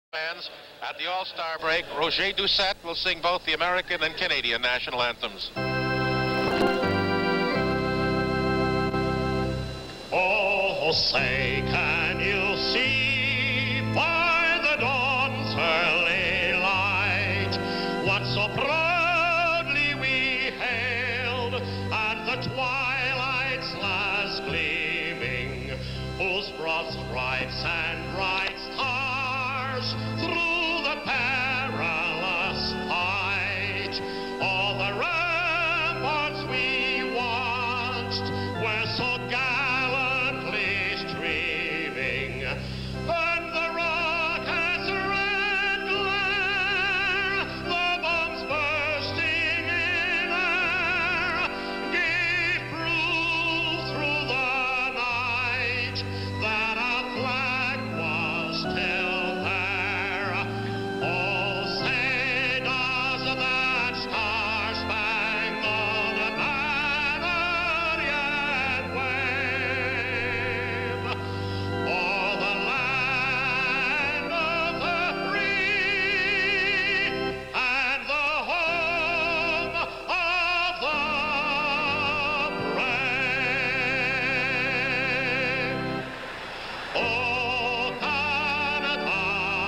Fans, at the All-Star break, Roger Doucette will sing both the American and Canadian national anthems. Oh, say, can you see by the dawn's early light what so proudly we hailed at the twilight's last gleaming, whose broad stripes and bright stars through the perilous fight, all the ramparts we watched were so gallantly streaming, and the rocket's red glare, the bombs bursting in air, gave proof through the night that our flag was still there. Oh, say does that star-spangled banner yet wave o'er the land of the free and the home of the brave? Oh, Canada,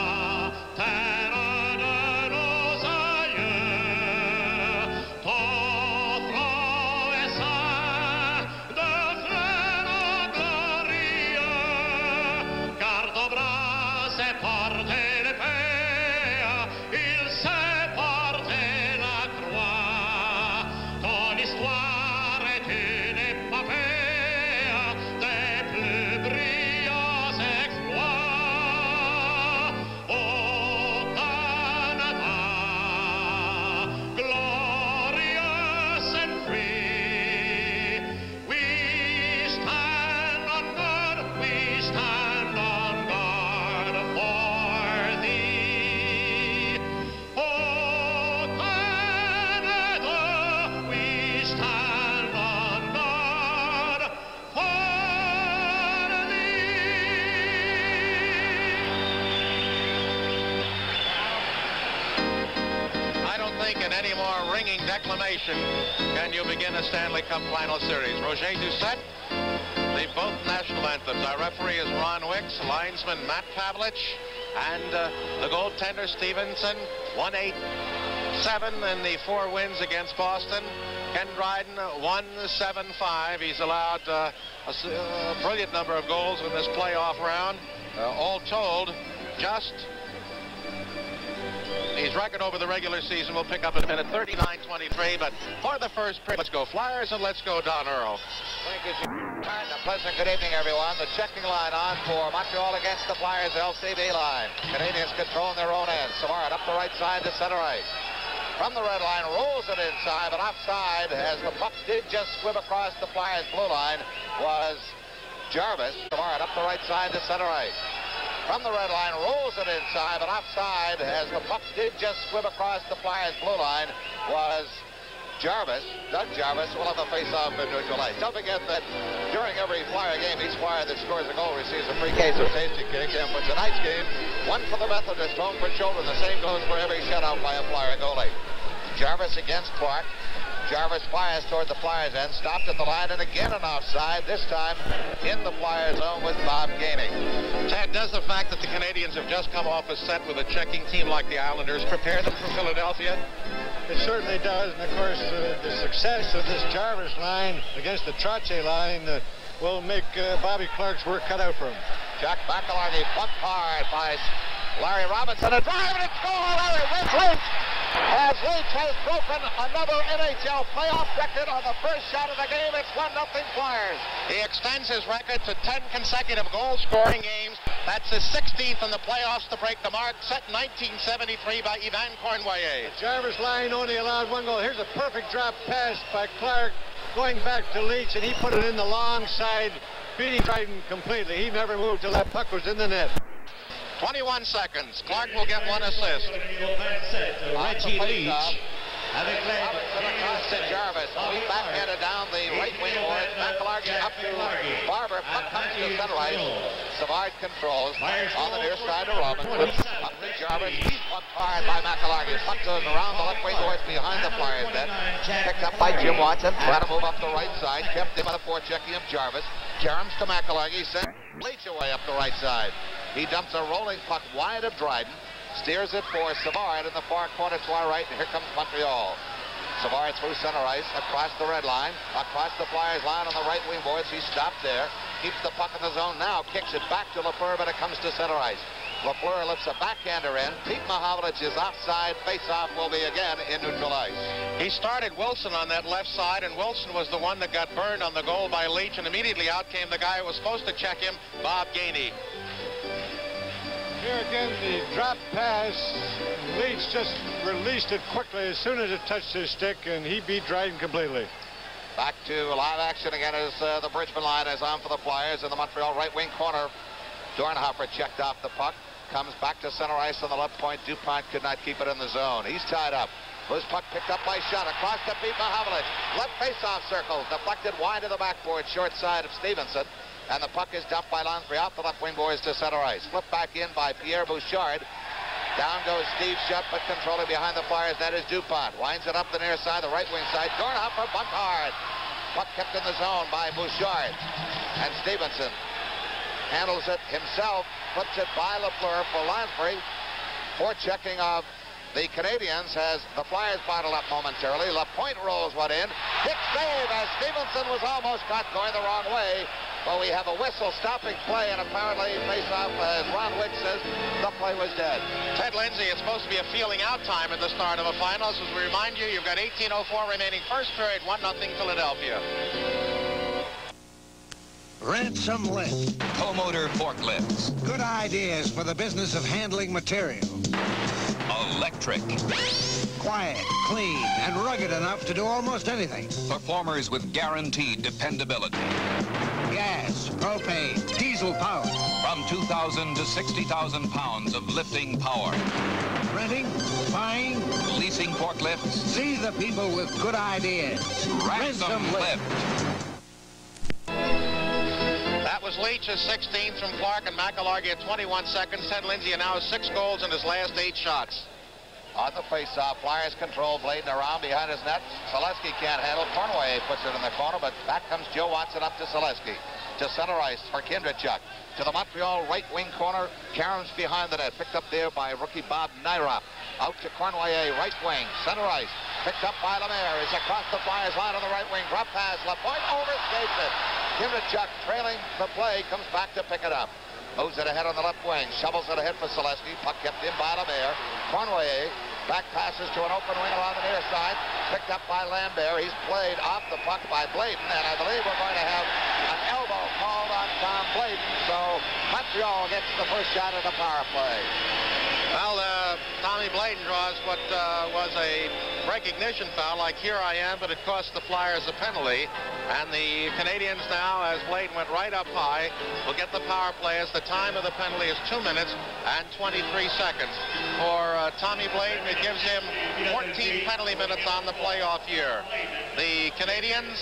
terre de nos aïeux, ton front est saint de frères glorieux, garde au bras et porter l'épée, il sait porter la croix. Ton histoire est une épopée des plus brillants exploits. Au Canada, glorious and free, we stand on guard, we stand on guard for thee. Oh, Canada, we stand on guard for thee. I don't think in any more ringing declamation can you begin a Stanley Cup Final Series. Roger Doucette, the both national anthems. Our referee is Ron Wicks, linesman Matt Pavlich, and the goaltender Stevenson. 1-8-7 in the 4 wins against Boston. Ken Dryden 1-7-5. He's allowed a brilliant number of goals in this playoff round. All told, just his record over the regular season will pick up in a 39-23, but for the first period, let's go Flyers and let's go Don Earl. Thank you, Jim. And a pleasant good evening, everyone. The checking line on for Montreal against the Flyers LCB line. Canadians controlling their own end. Savard up the right side to center ice. From the red line, rolls it inside, but offside as the puck did just swim across the Flyers blue line was Jarvis. Savard up the right side to center ice. From the red line, rolls it inside, but offside as the puck did just swim across the Flyers blue line was Jarvis. Doug Jarvis will have a face-off in neutral ice. Don't forget that during every Flyer game, each Flyer that scores a goal receives a free case of Tasty Cake. And for tonight's game, one for the Methodist, home for children. The same goes for every shutout by a Flyer goalie. Jarvis against Clark. Jarvis fires toward the Flyers end, stopped at the line, and again an offside, this time in the Flyers zone with Bob Gainey. Ted, does the fact that the Canadians have just come off a set with a checking team like the Islanders prepare them for Philadelphia? It certainly does, and of course the success of this Jarvis line against the Trottier line will make Bobby Clark's work cut out for him. Jack McElhargy bumped hard by Larry Robinson. A drive and a goal. Larry wins Leach. As Leach has broken another NHL playoff record on the first shot of the game, it's 1-0 Flyers. He extends his record to 10 consecutive goal-scoring games. That's his 16th in the playoffs to break the mark set in 1973 by Yvan Cournoyer. The Jarvis line only allowed 1 goal. Here's a perfect drop pass by Clark going back to Leach, and he put it in the long side, beating Dryden completely. He never moved till that puck was in the net. 21 seconds. Clark will get 1 assist. Reggie Leach Having led to Jarvis, we backhanded down the right wing boards. McElhargy up to Barber. Puck comes to center ice. Savard controls on the near side of Robinson. Up to Roberts. He's pumped hard by McIllargey. Puck goes around the left wing towards behind the Flyers net. Picked up by Jim Watson. Trying to move up the right side. Kept him on the forechecking of Jarvis. Caroms to McIllargey. Sent Leach away up the right side. He dumps a rolling puck wide of Dryden. Steers it for Savard in the far corner to our right. And here comes Montreal. Savard through center ice, across the red line, across the Flyers line on the right wing boards. He stopped there. Keeps the puck in the zone now. Kicks it back to Lafleur, but it comes to center ice. Lafleur lifts a backhander in. Pete Mahovlich is offside. Face-off will be again in neutral ice. He started Wilson on that left side, and Wilson was the one that got burned on the goal by Leach, and immediately out came the guy who was supposed to check him, Bob Gainey. Here again, the drop pass. Leach just released it quickly as soon as it touched his stick, and he beat Dryden completely. Back to live action again as the Bridgman line is on for the Flyers in the Montreal right wing corner. Dornhofer checked off the puck. Comes back to center ice on the left point. DuPont could not keep it in the zone. He's tied up. Loose puck picked up by Schott. Across to Pete Mahovlich. Left face-off circle. Deflected wide to the backboard. Short side of Stevenson. And the puck is dumped by Lansbury off the left wing boards to center ice. Flipped back in by Pierre Bouchard. Down goes Steve Shutt, but controlling behind the Flyers. That is DuPont. Winds it up the near side, the right wing side. Dornhofer bumped hard. Puck kept in the zone by Bouchard. And Stevenson handles it himself. Flips it by Lafleur for Lansbury. Forechecking of the Canadians has the Flyers bottled up momentarily. Lapointe rolls one in. Kick save as Stevenson was almost caught going the wrong way. But we have a whistle stopping play, and apparently face-off, as Ron Wick says, the play was dead. Ted Lindsay, it's supposed to be a feeling out time at the start of the finals. As we remind you, you've got 18:04 remaining first period, 1-0 Philadelphia. Ransom Lift. Co-motor forklifts. Good ideas for the business of handling material. Electric. Quiet, clean, and rugged enough to do almost anything. Performers with guaranteed dependability. Gas, propane, diesel power. From 2,000 to 60,000 pounds of lifting power. Renting, buying, Leasing forklifts. see the people with good ideas. Ransom Lift. That was Leach's 16th from Clark and McIllargey at 21 seconds. Ted Lindsay now has 6 goals in his last 8 shots. On the face-off, Flyers control, Bladen around behind his net. Selesky can't handle. Cornway puts it in the corner, but back comes Joe Watson up to Selesky. To center ice for Kindrachuk. To the Montreal right wing corner. Caroms behind the net. Picked up there by rookie Bob Naira. Out to Cornway, right wing, center ice. Picked up by Lemaire. Is across the Flyers line on the right wing. Drop pass. Lapointe overskates it. Kindrachuk trailing the play. Comes back to pick it up. Moves it ahead on the left wing. Shovels it ahead for Selesky. Puck kept in by Lemaire. Cornway back passes to an open wing along the near side. Picked up by Lambert. He's played off the puck by Bladen. And I believe we're going to have an elbow called on Tom Bladen. So Montreal gets the first shot of the power play. Well, Tommy Bladen draws what was a recognition foul, like here I am, but it cost the Flyers a penalty. And the Canadians now, as Bladen went right up high, will get the power play as the time of the penalty is 2 minutes and 23 seconds. For Tommy Bladen, it gives him 14 penalty minutes on the playoff year. The Canadians,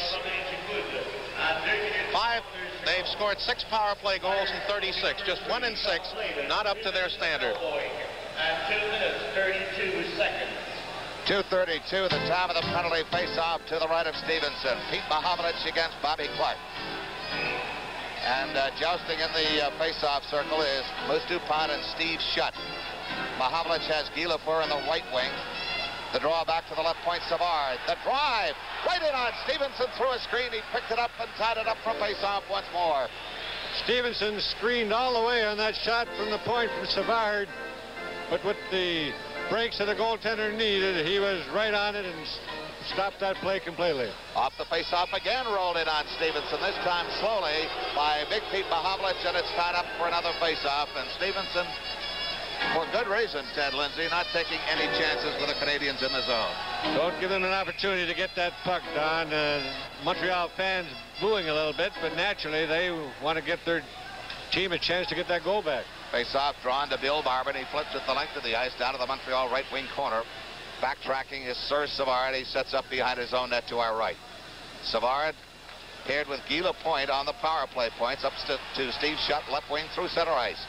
they've scored 6 power play goals in 36, just 1 in 6, not up to their standard. And 2 minutes, 32 seconds. 2:32, the time of the penalty face-off to the right of Stevenson. Pete Mahovlich against Bobby Clark. And jousting in the face-off circle is Moose DuPont and Steve Shutt. Mahovlich has Guy Lafleur in the right wing. The draw back to the left point, Savard. The drive, right in on Stevenson through a screen. He picked it up and tied it up from face-off once more. Stevenson screened all the way on that shot from the point from Savard. But with the breaks that the goaltender needed, he was right on it and stopped that play completely. Off the face-off again, rolled in on Stevenson, this time slowly by Big Pete Mahovlich, and it's tied up for another face-off. And Stevenson, for good reason, Ted Lindsay, not taking any chances with the Canadians in the zone. Don't give them an opportunity to get that puck, Don. Montreal fans booing a little bit, but naturally they want to get their team a chance to get that goal back. Face-off drawn to Bill Barber, and he flips it the length of the ice down to the Montreal right wing corner. Backtracking is Serge Savard. He sets up behind his own net to our right. Savard paired with Guy Lapointe on the power play points. Up to Steve Shutt, left wing through center ice.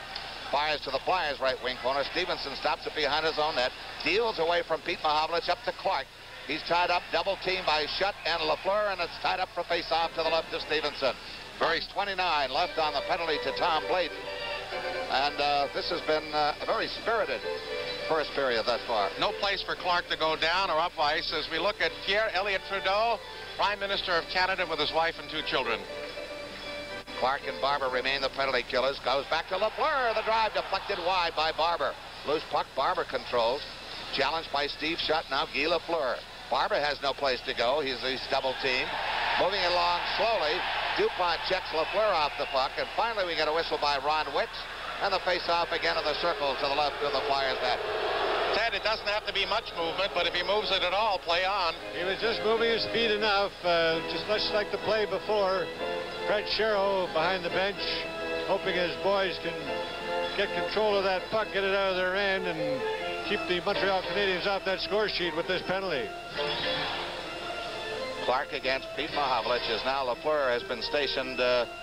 Fires to the Flyers' right wing corner. Stevenson stops it behind his own net. Deals away from Pete Mahovlich up to Clark. He's tied up, double teamed by Shutt and Lafleur, and it's tied up for face-off to the left of Stevenson. There's 29 left on the penalty to Tom Blayton. And this has been a very spirited first period thus far. No place for Clark to go down or up ice as we look at Pierre Elliott Trudeau, Prime Minister of Canada, with his wife and 2 children. Clark and Barber remain the penalty killers. Goes back to Lafleur. The drive deflected wide by Barber. Loose puck, Barber controls. Challenged by Steve Shutt. Now Guy Lafleur. Barber has no place to go. He's double teamed. Moving along slowly. DuPont checks Lafleur off the puck. And finally we get a whistle by Ron Wicks. And the face-off again in the circle to the left of the Flyers net. Ted, it doesn't have to be much movement, but if he moves it at all, play on. He was just moving his feet enough, just much like the play before. Fred Sherrill behind the bench, hoping his boys can get control of that puck, get it out of their end, and keep the Montreal Canadiens off that score sheet with this penalty. Clark against Pete Mahovlich, as now Lafleur has been stationed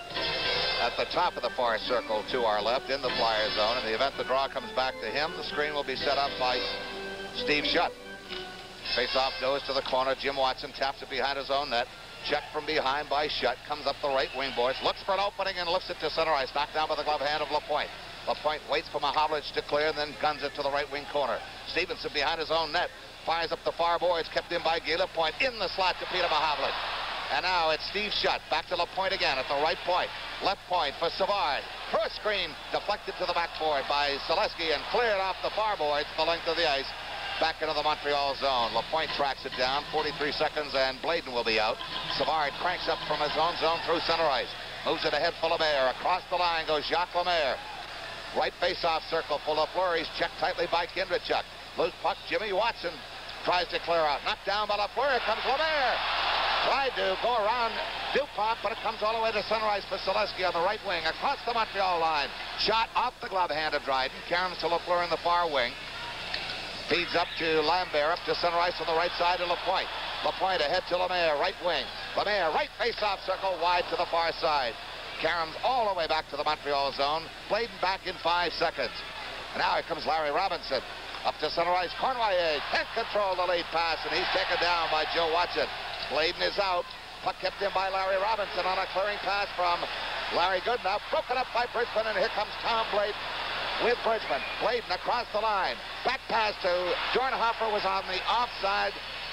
at the top of the far circle to our left in the Flyer zone. In the event the draw comes back to him, the screen will be set up by Steve Shutt. Face-off goes to the corner. Jim Watson taps it behind his own net. Check from behind by Shutt. Comes up the right wing boards. Looks for an opening and lifts it to center ice. Knocked down by the glove hand of Lapointe. Lapointe waits for Mahovlich to clear and then guns it to the right wing corner. Stevenson behind his own net. Fires up the far boards. Kept in by Guy Lapointe. In the slot to Peter Mahovlich. And now it's Steve Shutt. Back to Lapointe again at the right point. Left point for Savard. First screen deflected to the backboard by Zaleski and cleared off the far boards the length of the ice. Back into the Montreal zone. Lapointe tracks it down. 43 seconds and Blayden will be out. Savard cranks up from his own zone through center ice. Moves it ahead for Lemaire. Across the line goes Jacques Lemaire. Right face-off circle for Lafleur. He's checked tightly by Kindrachuk. Loose puck. Jimmy Watson tries to clear out. Knocked down by Lafleur. Here comes Lemaire. Tried to go around DuPont, but it comes all the way to center ice for Zaleski on the right wing. Across the Montreal line. Shot off the glove hand of Dryden. Caroms to Lafleur in the far wing. Feeds up to Lambert, up to center ice on the right side to Lapointe. Lapointe ahead to Lemaire, right wing. Lemaire, right face-off circle, wide to the far side. Caroms all the way back to the Montreal zone. Blayden back in 5 seconds. And now here comes Larry Robinson. Up to center ice, Cournoyer can't control the late pass, and he's taken down by Joe Watson. Blayden is out. Puck kept in by Larry Robinson on a clearing pass from Larry Goodenough. Broken up by Brisbane, and here comes Tom Blayden with Brisbane. Blayden across the line. Back pass to Dornhofer, was on the offside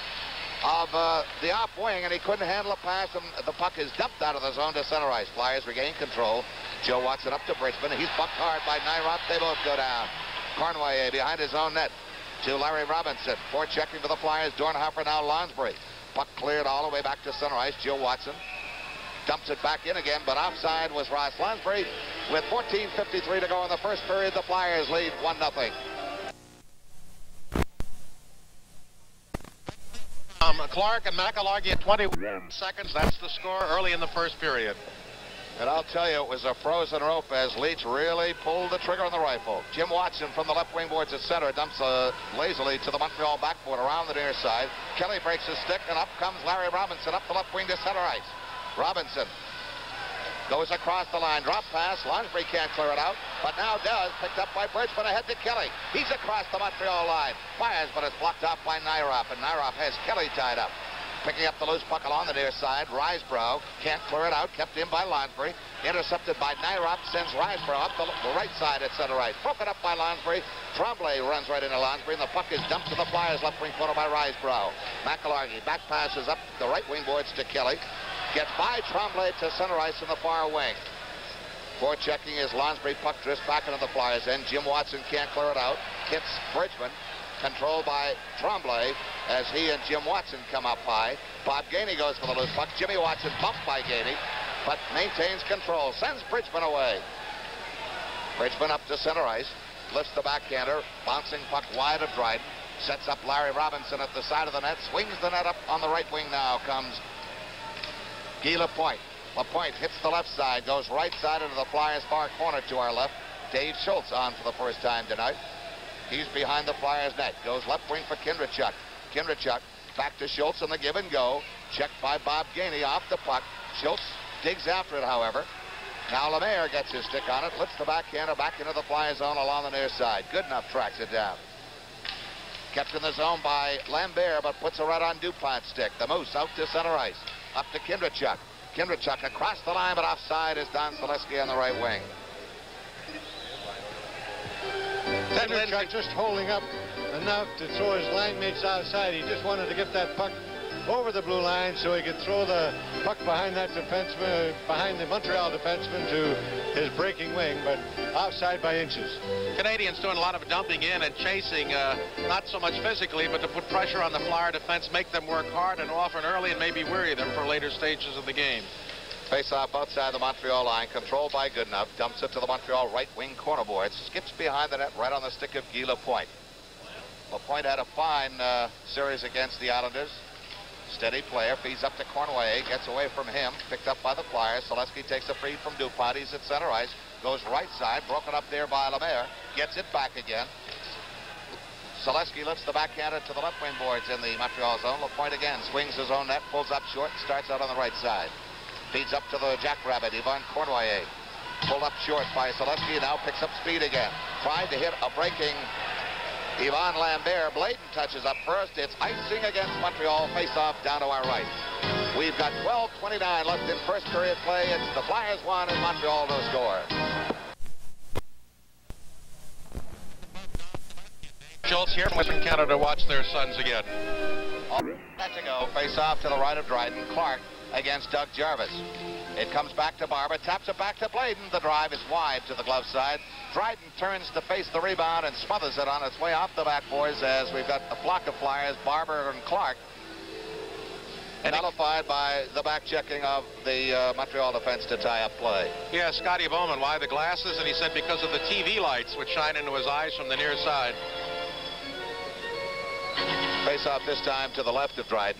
of the off wing, and he couldn't handle a pass, and the puck is dumped out of the zone to center ice. Flyers regain control. Joe Watson up to Brisbane. He's bucked hard by Nyrop. They both go down. Cournoyer behind his own net to Larry Robinson. Forechecking for the Flyers. Dornhofer, now Lonsbury. Puck cleared all the way back to center ice. Joe Watson dumps it back in again, but offside was Ross Lonsbury. With 14:53 to go in the first period, the Flyers lead 1-0. Clark and McIlhargey at 21 seconds. That's the score early in the first period. And I'll tell you, it was a frozen rope as Leach really pulled the trigger on the rifle. Jim Watson from the left wing boards at center dumps lazily to the Montreal backboard around the near side. Kelly breaks his stick, and up comes Larry Robinson up the left wing to center ice. Robinson goes across the line. Drop pass. Lonsbury can't clear it out, but now does. Picked up by Bridgman ahead to Kelly. He's across the Montreal line. Fires, but it's blocked off by Nyrop, and Nyrop has Kelly tied up. Picking up the loose puck along the near side. Risebrough can't clear it out. Kept in by Lonsbury. Intercepted by Nyrop. Sends Risebrough up the right side at center ice. Broken up by Lonsbury. Tremblay runs right into Lonsbury, and the puck is dumped to the Flyers left wing corner by Risebrough. McIlhargey back passes up the right wing boards to Kelly. Gets by Tremblay to center ice in the far wing. Forechecking is Lonsbury. Puck drifts back into the Flyers end. Jim Watson can't clear it out. Hits Bridgman. Controlled by Tremblay as he and Jim Watson come up high. Bob Gainey goes for the loose puck. Jimmy Watson bumped by Gainey, but maintains control. Sends Bridgman away. Bridgman up to center ice. Lifts the backhander. Bouncing puck wide of Dryden. Sets up Larry Robinson at the side of the net. Swings the net up on the right wing now. Comes Guy Lapointe. Lapointe hits the left side. Goes right side into the Flyers far corner to our left. Dave Schultz on for the first time tonight. He's behind the Flyers net. Goes left wing for Kindrachuk. Kindrachuk back to Schultz on the give and go. Checked by Bob Gainey off the puck. Schultz digs after it, however. Now Lemaire gets his stick on it, lifts the backhander back into the fly zone along the near side. Goodenough tracks it down. Kept in the zone by Lambert, but puts it right on DuPont's stick. The Moose out to center ice. Up to Kindrachuk. Kindrachuk across the line, but offside is Don Zaleski on the right wing. Kindrachuk just holding up enough to throw his line mates outside. He just wanted to get that puck over the blue line so he could throw the puck behind that defenseman, behind the Montreal defenseman to his breaking wing, but outside by inches. Canadians doing a lot of dumping in and chasing, not so much physically, but to put pressure on the Flyer defense, make them work hard and often early, and maybe weary them for later stages of the game. Face-off outside the Montreal line, controlled by Goodenough. Dumps it to the Montreal right wing corner board. Skips behind the net right on the stick of Guy Lapointe. Lapointe had a fine series against the Islanders. Steady player, feeds up to Cornway, gets away from him, picked up by the Flyers. Zaleski takes a feed from DuPont. He's at center ice, goes right side, broken up there by Lemaire, gets it back again. Zaleski lifts the backhander to the left wing boards in the Montreal zone. Lapointe again swings his own net, pulls up short, and starts out on the right side. Feeds up to the Jackrabbit, Yvon Cornway. Pulled up short by Zaleski, now picks up speed again. Tried to hit a breaking Yvon Lambert. Bladen touches up first. It's icing against Montreal. Face-off down to our right. We've got 12:29 left in first period play. It's the Flyers 1 and Montreal no score. Schultz here from Western Canada to watch their sons again. Set to go. Face-off to the right of Dryden. Clark against Doug Jarvis. It comes back to Barber, taps it back to Bladen. The drive is wide to the glove side. Dryden turns to face the rebound and smothers it on its way off the backboards as we've got a flock of Flyers, Barber and Clark, nullified by the back-checking of the Montreal defense to tie up play. Yeah, Scotty Bowman, why the glasses? And he said because of the TV lights which shine into his eyes from the near side. Face-off this time to the left of Dryden.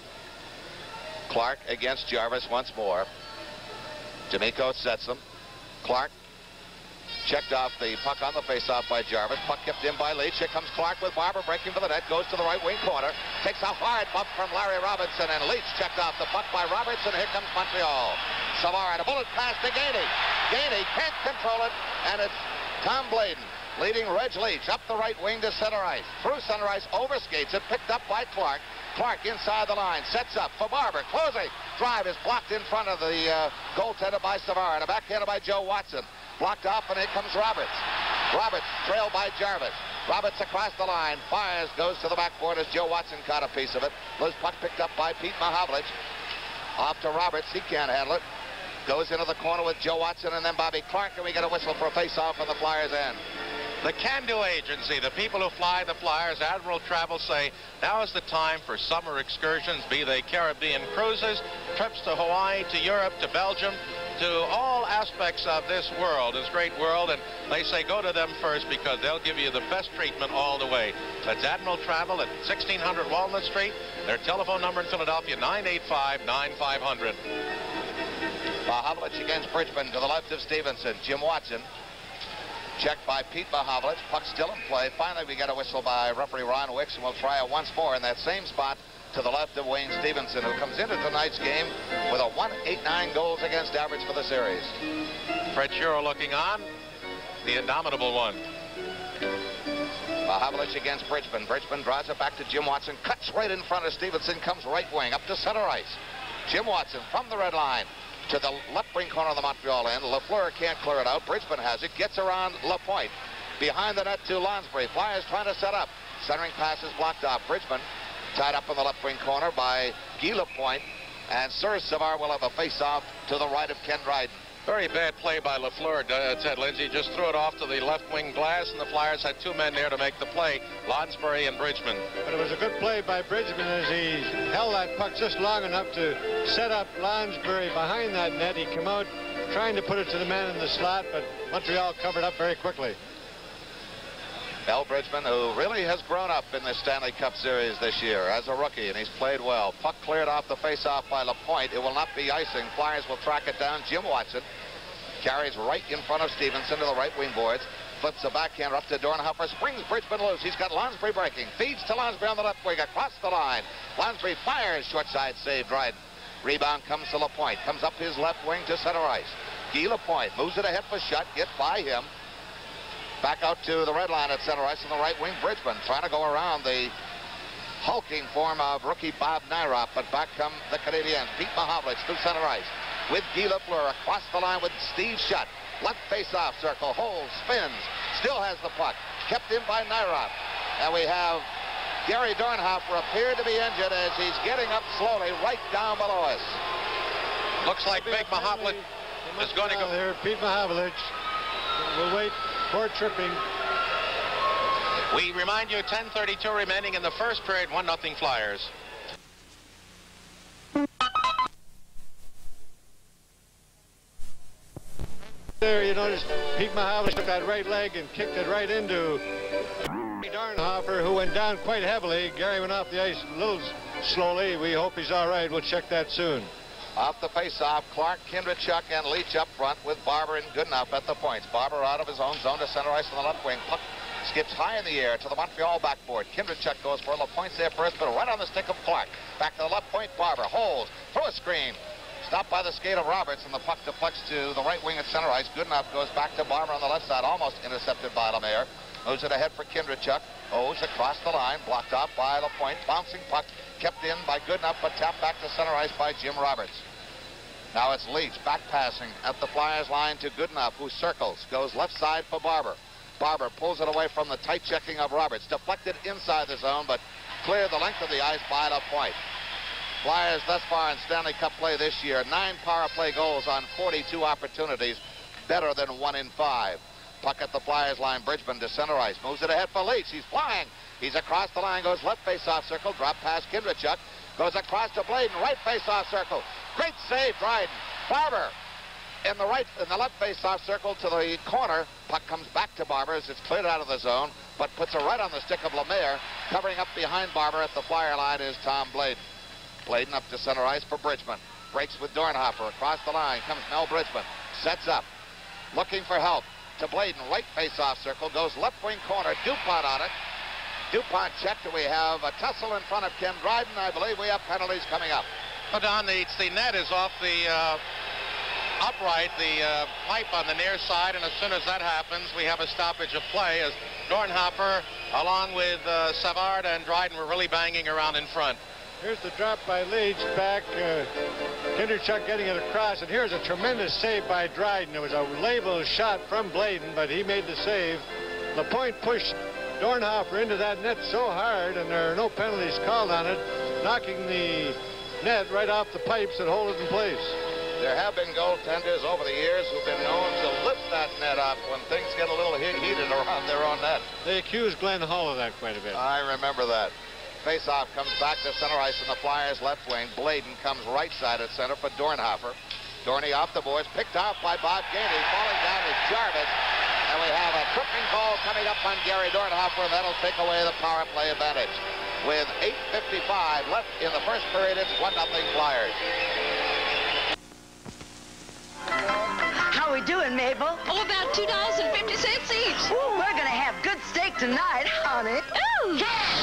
Clark against Jarvis once more. D'Amico sets him. Clark checked off the puck on the face-off by Jarvis. Puck kept in by Leach. Here comes Clark with Barber breaking for the net. Goes to the right wing corner. Takes a hard bump from Larry Robinson, and Leach checked off the puck by Robertson. Here comes Montreal. Savard, a bullet pass to Gainey. Gainey can't control it, and it's Tom Bladen leading Reg Leach up the right wing to center ice. Through center ice, overskates it, picked up by Clark. Clark inside the line, sets up for Barber, closing. Drive is blocked in front of the goaltender by Savard. A backhander by Joe Watson. Blocked off, and here comes Roberts. Roberts trailed by Jarvis. Roberts across the line, fires, goes to the backboard as Joe Watson caught a piece of it. Loose puck picked up by Pete Mahovlich. Off to Roberts, he can't handle it. Goes into the corner with Joe Watson and then Bobby Clark, and we get a whistle for a face-off on the Flyers' end. The Can-Do Agency, the people who fly the Flyers, Admiral Travel, say now is the time for summer excursions, be they Caribbean cruises, trips to Hawaii, to Europe, to Belgium, to all aspects of this world, this great world, and they say go to them first because they'll give you the best treatment all the way. That's Admiral Travel at 1600 Walnut Street. Their telephone number in Philadelphia, 985-9500. Mahovlich against Bridgman to the left of Stevenson. Jim Watson. Checked by Pete Mahovlich. Puck still in play. Finally, we get a whistle by referee Ron Wicks, and we'll try it once more in that same spot to the left of Wayne Stevenson, who comes into tonight's game with a 1.89 goals against average for the series. Fred Shuro looking on, the indomitable one. Mahovlich against Bridgman. Bridgman draws it back to Jim Watson. Cuts right in front of Stevenson. Comes right wing up to center ice. Jim Watson from the red line to the left wing corner of the Montreal end. Lafleur can't clear it out. Bridgman has it. Gets around Lapointe. Behind the net to Lonsbury. Flyers trying to set up. Centering pass is blocked off. Bridgman tied up in the left wing corner by Guy Lapointe. And Serge Savard will have a face-off to the right of Ken Dryden. Very bad play by Lafleur, Ted Lindsay. Just threw it off to the left wing glass, and the Flyers had two men there to make the play, Lonsbury and Bridgman. But it was a good play by Bridgman as he held that puck just long enough to set up Lonsbury behind that net. He came out trying to put it to the man in the slot, but Montreal covered up very quickly. Mel Bridgman, who really has grown up in the Stanley Cup Series this year as a rookie, and he's played well. Puck cleared off the face-off by Lapointe. It will not be icing. Flyers will track it down. Jim Watson carries right in front of Stevenson to the right wing boards. Flips the backhander up to Dornhofer. Springs Bridgman loose. He's got Lonsbury breaking. Feeds to Lonsbury on the left wing across the line. Lonsbury fires. Short side save Dryden. Rebound comes to Lapointe. Comes up his left wing to center ice. Guy Lapointe moves it ahead for Shutt, get by him. Back out to the red line at center ice on the right wing. Bridgman trying to go around the hulking form of rookie Bob Nyrop, but back come the Canadiens. Pete Mahovlich through center ice with Guy Lafleur across the line with Steve Shutt. Left face-off circle, holds, spins, still has the puck. Kept in by Nyrop. And we have Gary Dornhofer appeared to be injured as he's getting up slowly right down below us. Looks like Big Mahovlich is going to go there. Pete Mahovlich will wait for tripping. We remind you, 10:32 remaining in the first period, 1-0 Flyers. There, you notice Pete Mahovlich took that right leg and kicked it right into Dornhofer, who went down quite heavily. Gary went off the ice a little slowly. We hope he's all right. We'll check that soon. Off the face-off, Clark, Kindrachuk, and Leach up front with Barber and Goodenough at the points. Barber out of his own zone to center ice on the left wing. Puck skips high in the air to the Montreal backboard. Kindrachuk goes for Lapointe there first, but right on the stick of Clark. Back to the left point, Barber holds, through a screen. Stopped by the skate of Roberts, and the puck deflects to the right wing at center ice. Goodenough goes back to Barber on the left side, almost intercepted by Lemaire. Moves it ahead for Kindrachuk. O's across the line, blocked off by Lapointe. Bouncing puck, kept in by Goodenough, but tapped back to center ice by Jim Roberts. Now it's Leach back passing at the Flyers line to Goodenough, who circles, goes left side for Barber. Barber pulls it away from the tight checking of Roberts. Deflected inside the zone, but cleared the length of the ice by Lapointe. Flyers thus far in Stanley Cup play this year, 9 power play goals on 42 opportunities, better than 1 in 5. Puck at the Flyers line, Bridgman to center ice, moves it ahead for Leach. He's flying. He's across the line, goes left face-off circle, drop past Kindrachuk, goes across to Bladen, right face-off circle. Great save, Dryden. Barber in the left face-off circle to the corner. Puck comes back to Barber as it's cleared out of the zone, but puts it right on the stick of Lemaire. Covering up behind Barber at the Flyer line is Tom Bladen. Bladen up to center ice for Bridgman. Breaks with Dornhofer. Across the line comes Mel Bridgman. Sets up. Looking for help to Bladen. Right face-off circle. Goes left wing corner. DuPont on it. DuPont checked. We have a tussle in front of Ken Dryden. I believe we have penalties coming up. But Don, the net is off the upright, the pipe on the near side, and as soon as that happens, we have a stoppage of play as Dornhofer, along with Savard and Dryden, were really banging around in front. Here's the drop by Leach back. Kindrachuk getting it across, and here's a tremendous save by Dryden. It was a label shot from Bladen, but he made the save. Lapointe pushed Dornhofer into that net so hard, and there are no penalties called on it, knocking the net right off the pipes that hold it in place. There have been goaltenders over the years who've been known to lift that net up when things get a little heated around their own net. They accused Glenn Hull of that quite a bit. I remember that. Face-off comes back to center ice in the Flyers' left wing. Bladen comes right side at center for Dornhofer. Dorney off the boards, picked off by Bob Gainey. Falling down is Jarvis. And we have a tripping ball coming up on Gary Dornhofer, and that'll take away the power play advantage. With 8:55 left in the first period, it's 1-0 Flyers. How we doing, Mabel? Oh, about $2.50 each. Ooh, we're gonna have good steak tonight, honey. Ooh.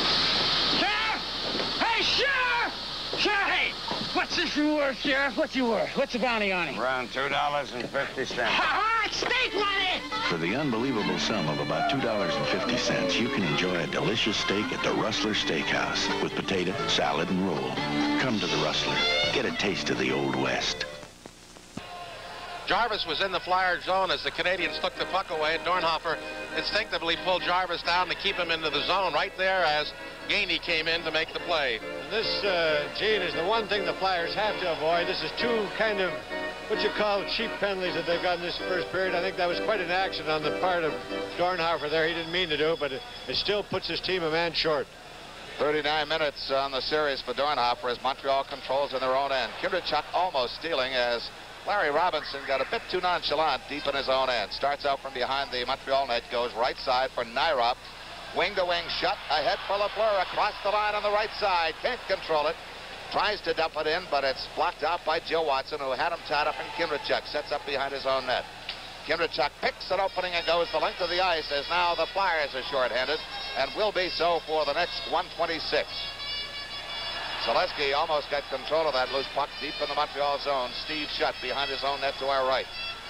Hey, Sheriff! Hey! What's this worth, Sheriff? What's he worth? What's the bounty on him? Around $2.50. Ha-ha! It's steak money! For the unbelievable sum of about $2.50, you can enjoy a delicious steak at the Rustler Steakhouse with potato, salad, and roll. Come to the Rustler. Get a taste of the Old West. Jarvis was in the Flyer zone as the Canadians took the puck away, and Dornhofer instinctively pulled Jarvis down to keep him into the zone right there as Gainey came in to make the play. And this, Gene, is the one thing the Flyers have to avoid. This is two kind of what you call cheap penalties that they've got in this first period. I think that was quite an accident on the part of Dornhofer there. He didn't mean to do it, but it still puts his team a man short. 39 minutes on the series for Dornhofer as Montreal controls in their own end. Kindrachuk almost stealing as Larry Robinson got a bit too nonchalant deep in his own end. Starts out from behind the Montreal net, goes right side for Nyrop. Wing to wing shot ahead for Lafleur across the line on the right side. Can't control it. Tries to dump it in, but it's blocked out by Joe Watson, who had him tied up, and Kindrachuk sets up behind his own net. Kindrachuk picks an opening and goes the length of the ice as now the Flyers are shorthanded and will be so for the next 126. Selesky almost got control of that loose puck deep in the Montreal zone. Steve Shutt behind his own net to our right.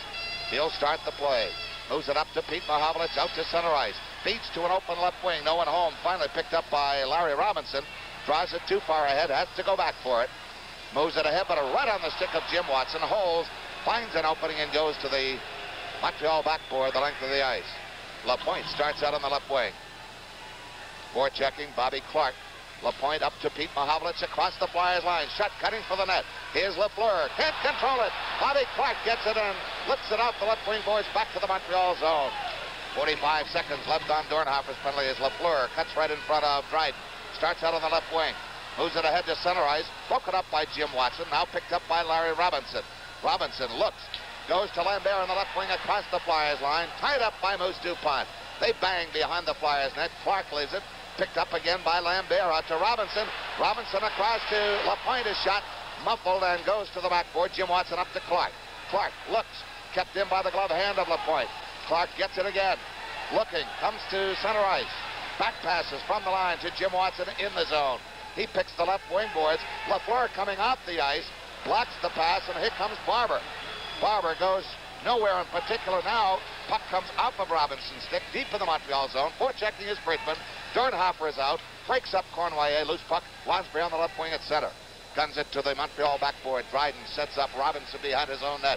He'll start the play. Moves it up to Pete Mahovlich, out to center ice. Feeds to an open left wing. No one home. Finally picked up by Larry Robinson. Draws it too far ahead. Has to go back for it. Moves it ahead, but right on the stick of Jim Watson. Holds, finds an opening, and goes to the Montreal backboard, the length of the ice. Lapointe starts out on the left wing. Forechecking, Bobby Clark. Lapointe up to Pete Mahovlich across the Flyers line. Shot cutting for the net. Here's Lafleur. Can't control it. Bobby Clark gets it in. Lifts it off the left wing boards back to the Montreal zone. 45 seconds left on Dornhofer's penalty as Lafleur cuts right in front of Dryden. Starts out on the left wing. Moves it ahead to center ice. Broken up by Jim Watson. Now picked up by Larry Robinson. Robinson looks. Goes to Lambert on the left wing across the Flyers line. Tied up by Moose DuPont. They bang behind the Flyers net. Clark leaves it. Picked up again by Lambert out to Robinson. Robinson across to Lapointe. His shot muffled and goes to the backboard. Jim Watson up to Clark. Clark looks. Kept in by the glove hand of Lapointe. Clark gets it again. Looking. Comes to center ice. Back passes from the line to Jim Watson in the zone. He picks the left wing boards. Lafleur coming off the ice. Blocks the pass, and here comes Barber. Barber goes nowhere in particular now. Puck comes off of Robinson's stick, deep in the Montreal zone. Forechecking is Bridgman. Dornhofer is out. Breaks up Cornwallis. Loose puck. Lansbury on the left wing at center. Guns it to the Montreal backboard. Dryden sets up Robinson behind his own net.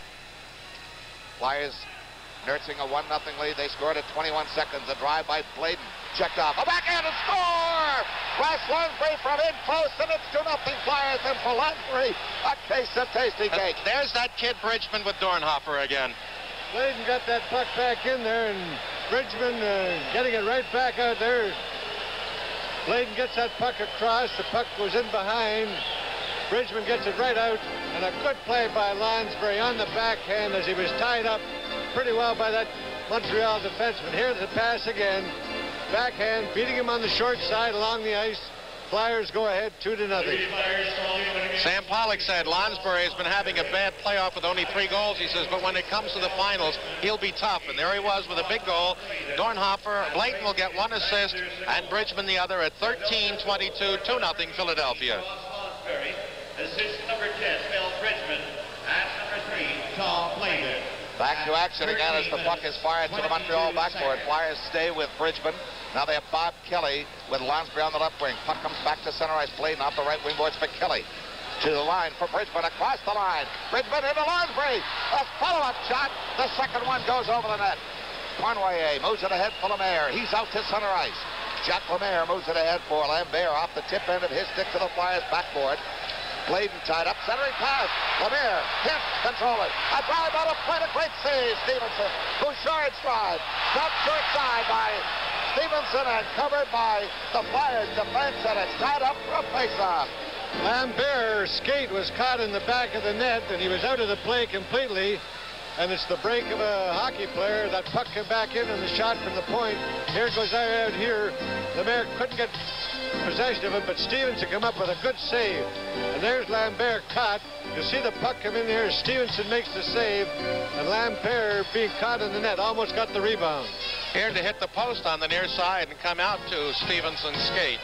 Flyers nursing a 1-0 lead. They scored at 21 seconds. A drive by Bladen. Checked off. A backhand and score! Wes Lansbury from in close, and it's 2-0 Flyers. And for Lansbury, a case of tasty cake. There's that kid Bridgman with Dornhofer again. Bladen got that puck back in there, and Bridgman getting it right back out there. Bladen gets that puck across. The puck goes in behind. Bridgman gets it right out, and a good play by Lansbury on the backhand as he was tied up pretty well by that Montreal defenseman. Here's the pass again. Backhand, beating him on the short side along the ice. Flyers go ahead 2-0. Sam Pollock said Lansbury has been having a bad playoff with only 3 goals. He says, but when it comes to the finals, he'll be tough. And there he was with a big goal. Dornhofer, Bladen will get 1 assist, and Bridgman the other at 13-22, 2-0 Philadelphia. Assist number 10, Bill Bridgman. At number 3, Tom Bladen. Back to action again as the puck is fired to the Montreal backboard. Flyers stay with Bridgman. Now they have Bob Kelly with Lansbury on the left wing. Puck comes back to center ice. Bladen off the right wing boards for Kelly. To the line for Bridgman across the line. Bridgman into Lansbury. A follow-up shot. The second one goes over the net. Cornwallis moves it ahead for Lemaire. He's out to center ice. Jacques Lemaire moves it ahead for Lambert off the tip end of his stick to the Flyers backboard. Bladen tied up, centering pass. Lemaire can't control it. A drive out of play, a great save. Stevenson. Bouchard's drive. Shot short side by Stevenson and covered by the Flyers defense, and it's tied up for a face-off. Lambert's skate was caught in the back of the net, and he was out of the play completely. And it's the break of a hockey player. That puck came back in, and the shot from the point. Here it goes out here. Lemaire couldn't get possession of it, but Stevenson come up with a good save. And there's Lambert caught. You see the puck come in here. Stevenson makes the save, and Lambert being caught in the net almost got the rebound. Here to hit the post on the near side and come out to Stevenson's skate.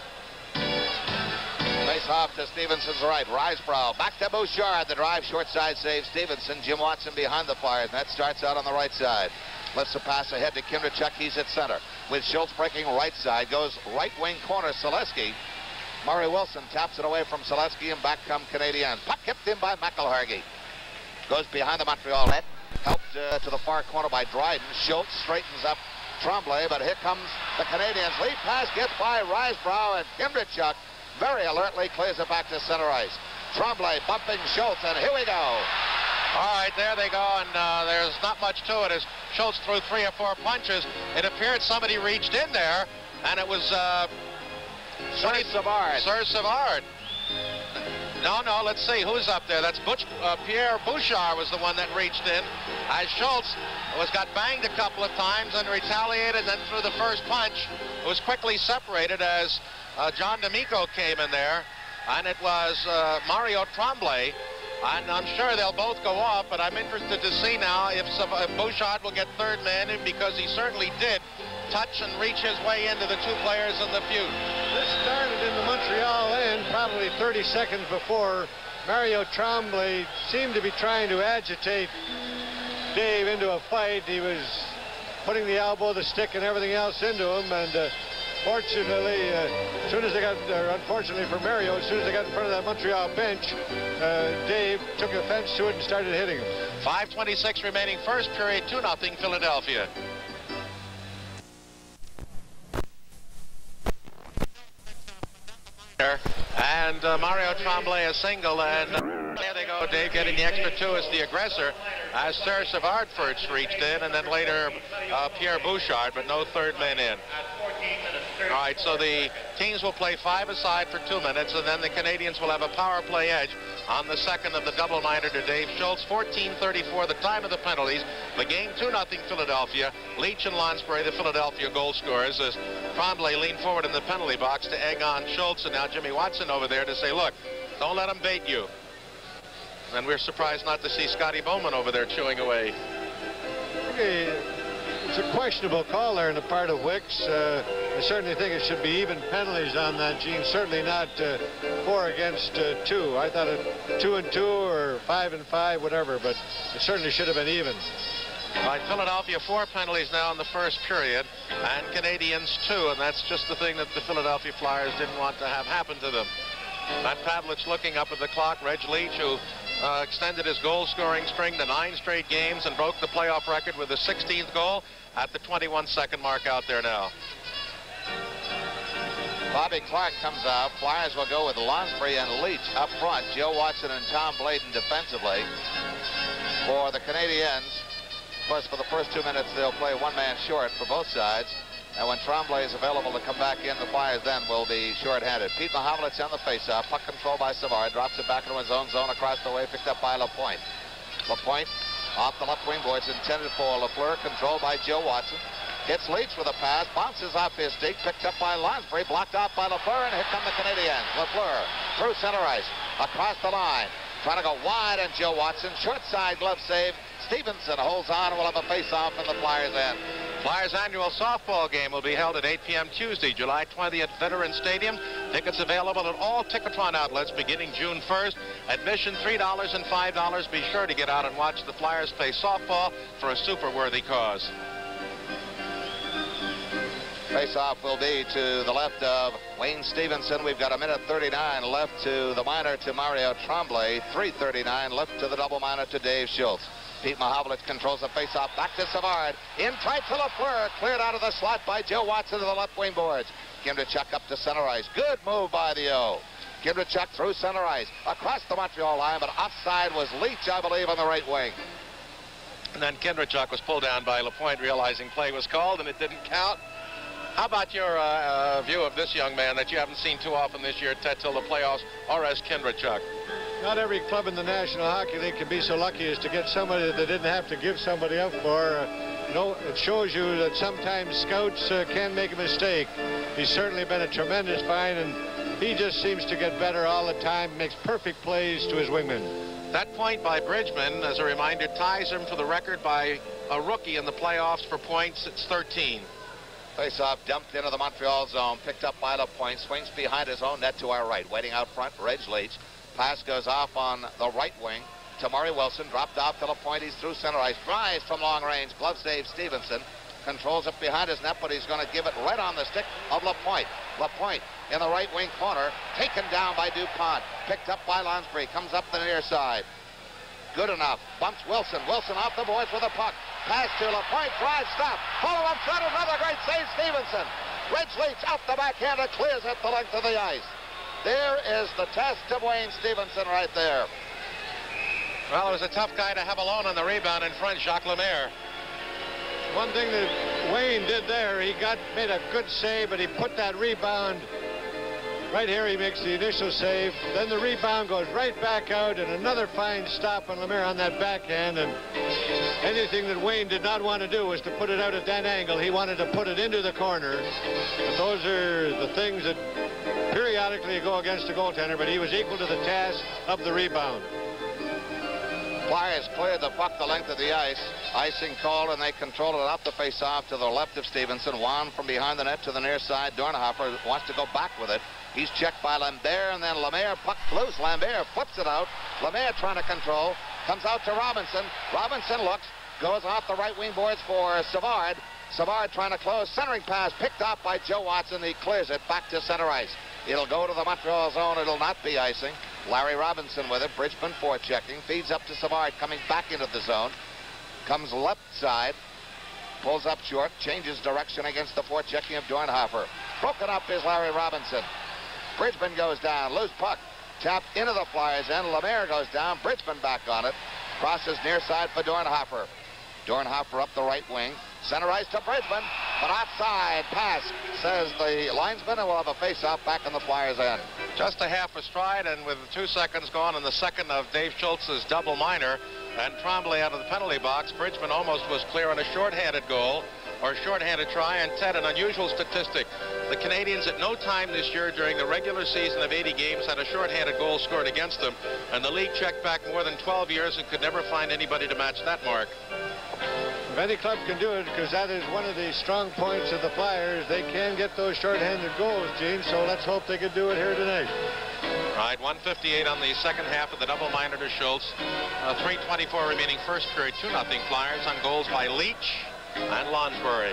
Face off to Stevenson's right. Risebrough back to Bouchard. The drive short side save Stevenson. Jim Watson behind the Flyers. That starts out on the right side. Lifts a pass ahead to Kindrachuk. He's at center. With Schultz breaking right side. Goes right wing corner. Selesky. Murray Wilson taps it away from Selesky, and back come Canadiens. Puck kept in by McElhargy. Goes behind the Montreal net. Helped to the far corner by Dryden. Schultz straightens up Tremblay, but here comes the Canadiens. Lead pass gets by Risebrough, and Kindrachuk very alertly clears it back to center ice. Tremblay bumping Schultz, and here we go. All right, there they go, and there's not much to it as Schultz threw 3 or 4 punches. It appeared somebody reached in there, and it was Serge Savard. Serge Savard. No, let's see. Who's up there? That's Pierre Bouchard was the one that reached in. As Schultz got banged a couple of times and retaliated, then threw the first punch. It was quickly separated as John D'Amico came in there, and it was Mario Tremblay. And I'm sure they'll both go off, but I'm interested to see now if Bouchard will get third man in, because he certainly did touch and reach his way into the 2 players in the feud. This started in the Montreal end probably 30 seconds before. Mario Tremblay seemed to be trying to agitate Dave into a fight. He was putting the elbow, the stick, and everything else into him. And fortunately, as soon as they got, unfortunately for Mario, as soon as they got in front of that Montreal bench, Dave took offense to it and started hitting him. 5:26 remaining first period, 2-0 Philadelphia. And Mario Tremblay a single, and there they go. Dave getting the extra 2 as the aggressor, as Serge Savard first reached in, and then later Pierre Bouchard, but no third man in. All right, so the teams will play 5 aside for 2 minutes, and then the Canadians will have a power play edge on the second of the double minor to Dave Schultz. 14:34, the time of the penalties. The game 2-0 Philadelphia. Leach and Lonsbury, the Philadelphia goal scorers, as Tremblay leaned forward in the penalty box to egg on Schultz, and now Jimmy Watson over there to say, look, don't let him bait you. And we're surprised not to see Scotty Bowman over there chewing away. Okay. It's a questionable call there on the part of Wicks. I certainly think it should be even penalties on that, Gene. Certainly not 4 against 2. I thought it 2 and 2 or 5 and 5, whatever, but it certainly should have been even. All right, Philadelphia 4 penalties now in the first period, and Canadians 2, and that's just the thing that the Philadelphia Flyers didn't want to have happen to them. Matt Pavelich looking up at the clock. Reg Leach, who extended his goal-scoring string to 9 straight games and broke the playoff record with his 16th goal at the 21-second mark out there now. Bobby Clark comes out. Flyers will go with Lonsbury and Leach up front. Joe Watson and Tom Bladen defensively. For the Canadiens, of course, for the first 2 minutes, they'll play one man short for both sides. And when Tremblay is available to come back in, the Flyers then will be short-handed. Pete Mahovlich on the face-off. Puck control by Savard. Drops it back into his own zone across the way, picked up by Lapointe. Lapointe off the left wing boards, intended for Lafleur, controlled by Joe Watson. Hits Leach with a pass, bounces off his stick, picked up by Lonsbury, blocked off by Lafleur, and here come the Canadiens. Lafleur through center ice, across the line, trying to go wide, and Joe Watson, short side glove save. Stevenson holds on and will have a face-off in the Flyers' end. Flyers' annual softball game will be held at 8 p.m. Tuesday, July 20th at Veterans Stadium. Tickets available at all Ticketron outlets beginning June 1st. Admission $3 and $5. Be sure to get out and watch the Flyers play softball for a super-worthy cause. Face-off will be to the left of Wayne Stevenson. We've got 1:39 left to the minor to Mario Tremblay. 3:39 left to the double minor to Dave Schultz. Pete Mahovlich controls the face-off. Back to Savard. In tight to Lafleur. Cleared out of the slot by Joe Watson to the left wing boards. Kindrachuk up to center ice. Good move by the O. Kindrachuk through center ice. Across the Montreal line, but offside was Leach, I believe, on the right wing. And then Kindrachuk was pulled down by Lapointe, realizing play was called and it didn't count. How about your view of this young man that you haven't seen too often this year, Ted, till the playoffs, Orest Kindrachuk? Not every club in the National Hockey League can be so lucky as to get somebody that they didn't have to give somebody up for. It shows you that sometimes scouts can make a mistake. He's certainly been a tremendous find, and he just seems to get better all the time, makes perfect plays to his wingmen. That point by Bridgman, as a reminder, ties him for the record by a rookie in the playoffs for points. It's 13. Face-off dumped into the Montreal zone, picked up by Lapointe, swings behind his own net to our right. Waiting out front, Reg Leach. Pass goes off on the right wing to Murray Wilson. Dropped off to Lapointe. He's through center ice. Drives from long range. Glove save Stevenson. Controls it behind his net, but he's going to give it right on the stick of Lapointe. Lapointe in the right wing corner. Taken down by DuPont. Picked up by Lonsbury. Comes up the near side. Good enough. Bumps Wilson. Wilson off the boards with a puck. Pass to Lapointe. Drive, stop. Follow up front. Another great save, Stevenson. Reg Leach off the backhander. Clears it the length of the ice. There is the test of Wayne Stevenson right there. Well, it was a tough guy to have alone on the rebound in front, Jacques Lemaire. One thing that Wayne did there, he made a good save, but he put that rebound right here. He makes the initial save. Then the rebound goes right back out, and another fine stop on Lemaire on that backhand. And anything that Wayne did not want to do was to put it out at that angle. He wanted to put it into the corner. But those are the things that periodically go against the goaltender, but he was equal to the task of the rebound. Flyers cleared the puck the length of the ice. Icing called, and they controlled it off the face-off to the left of Stevenson. Juan from behind the net to the near side. Dornhofer wants to go back with it. He's checked by Lambert, and then Lemaire puck loose. Lambert flips it out. Lemaire trying to control. Comes out to Robinson. Robinson looks. goes off the right wing boards for Savard. Savard trying to close. Centering pass picked up by Joe Watson. He clears it back to center ice. It'll go to the Montreal zone. It'll not be icing. Larry Robinson with it. Bridgman forechecking. Feeds up to Savard, coming back into the zone. Comes left side. Pulls up short. Changes direction against the forechecking of Dornhofer. Broken up is Larry Robinson. Bridgman goes down. Loose puck. Tapped into the Flyers' end. Lemaire goes down. Bridgman back on it. Crosses near side for Dornhofer. Dornhofer up the right wing. Center ice to Bridgman, but outside pass, says the linesman, and we'll have a face-off back in the Flyers' end. Just a half a stride, and with 2 seconds gone in the second of Dave Schultz's double minor, and Tremblay out of the penalty box, Bridgman almost was clear on a shorthanded goal, or shorthanded try, and Ted, an unusual statistic. The Canadians at no time this year during the regular season of 80 games had a shorthanded goal scored against them, and the league checked back more than 12 years and could never find anybody to match that mark. If any club can do it, because that is one of the strong points of the Flyers, they can get those shorthanded goals, Gene, so let's hope they can do it here tonight. Right, 1:58 on the second half of the double minor to Schultz. 3:24 remaining first period, 2-0 Flyers on goals by Leach and Lonsbury.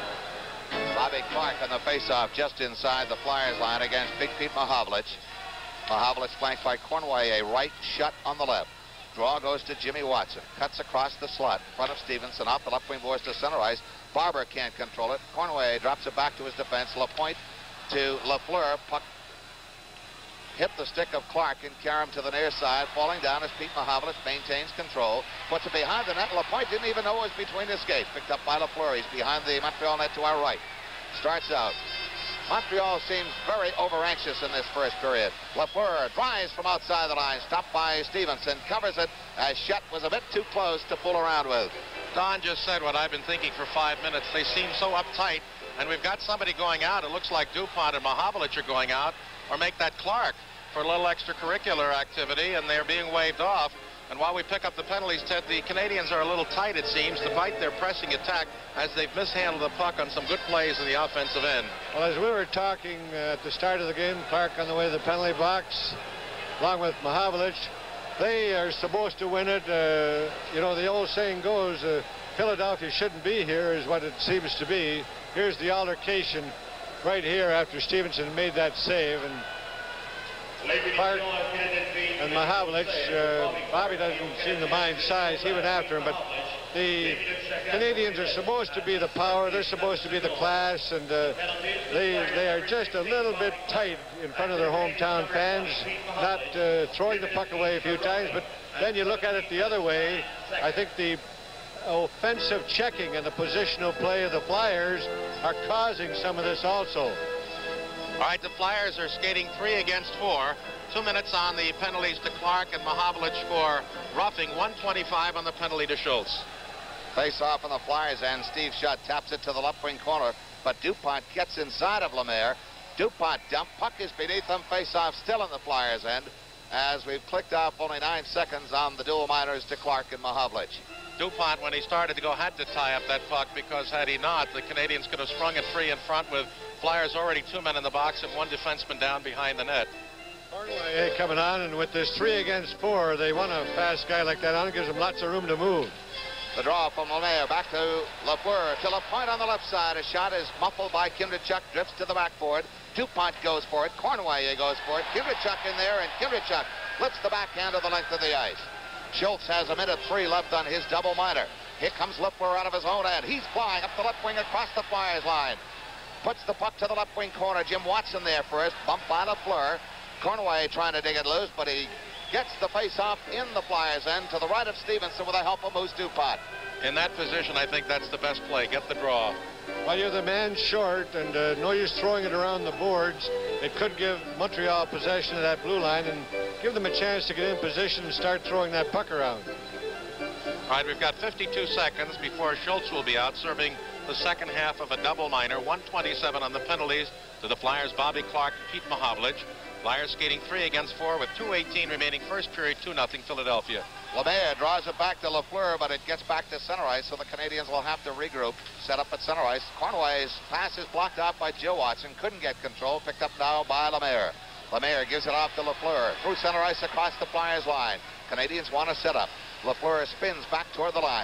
Bobby Clark on the face-off just inside the Flyers line against Big Pete Mahovlich. Mahovlich flanked by Cornway, a right shut on the left. Draw goes to Jimmy Watson. Cuts across the slot in front of Stevenson. Off the left wing boards to center ice. Barber can't control it. Cornway drops it back to his defense. Lapointe to Lafleur. Puck hit the stick of Clark and carry him to the near side. Falling down as Pete Mahovlich maintains control. Puts it behind the net. Lapointe didn't even know it was between his skates. Picked up by Lafleur. He's behind the Montreal net to our right. Starts out. Montreal seems very over-anxious in this first period. Lafleur drives from outside the line, stopped by Stevenson, covers it as Shutt was a bit too close to fool around with. Don just said what I've been thinking for 5 minutes. They seem so uptight, and we've got somebody going out. It looks like DuPont and Mahovlich are going out, or make that Clark for a little extracurricular activity, and they're being waved off. And while we pick up the penalties, Ted, the Canadians are a little tight, it seems, to fight their pressing attack as they've mishandled the puck on some good plays in the offensive end. Well, as we were talking at the start of the game, Clark on the way to the penalty box, along with Mahovlich, they are supposed to win it. You know, the old saying goes, Philadelphia shouldn't be here, is what it seems to be. Here's the altercation right here after Stevenson made that save. And Clark and Mahovlich, Bobby doesn't seem to mind size. He went after him, but the Canadians are supposed to be the power. They're supposed to be the class, and they are just a little bit tight in front of their hometown fans, not throwing the puck away a few times. But then you look at it the other way. I think the offensive checking and the positional play of the Flyers are causing some of this also. All right, the Flyers are skating 3 against 4. 2 minutes on the penalties to Clark and Mahovlich for roughing. 1:25 on the penalty to Schultz. Face off on the Flyers end. Steve Shutt taps it to the left wing corner, but DuPont gets inside of Lemaire. DuPont dump. Puck is beneath them. Face off still in the Flyers end as we've clicked off only 9 seconds on the dual minors to Clark and Mahovlich. DuPont, when he started to go, had to tie up that puck, because had he not, the Canadians could have sprung it free in front with Flyers already 2 men in the box and 1 defenseman down behind the net. Cornway coming on, and with this 3 against 4, they want a fast guy like that on. Gives them lots of room to move. The draw from Lemaire back to Lafleur to Lapointe on the left side. A shot is muffled by Kimdichuk, drifts to the backboard. DuPont goes for it. Cornway goes for it. Kimdichuk in there, and Kimdichuk lifts the backhand of the length of the ice. Schultz has 1:03 left on his double minor. Here comes Lafleur out of his own end. He's flying up the left wing across the Flyers line. Puts the puck to the left wing corner. Jim Watson there first. Bumped by Lafleur. Cornway trying to dig it loose, but he gets the face-off in the Flyers' end to the right of Stevenson with the help of Moose DuPont. In that position, I think that's the best play. Get the draw. Well, you're the man short, and no use throwing it around the boards. It could give Montreal possession of that blue line and give them a chance to get in position and start throwing that puck around. All right, we've got 52 seconds before Schultz will be out, serving the second half of a double minor. 1:27 on the penalties to the Flyers, Bobby Clark and Pete Mahovlich. Flyers skating 3 against 4 with 2:18 remaining first period, 2-0 Philadelphia. Lemaire draws it back to Lafleur, but it gets back to center ice, so the Canadians will have to regroup, set up at center ice. Cornway's pass is blocked out by Joe Watson, couldn't get control, picked up now by Lemaire. Lemaire gives it off to Lafleur, through center ice across the Flyers line. Canadians want to set up. Lafleur spins back toward the line.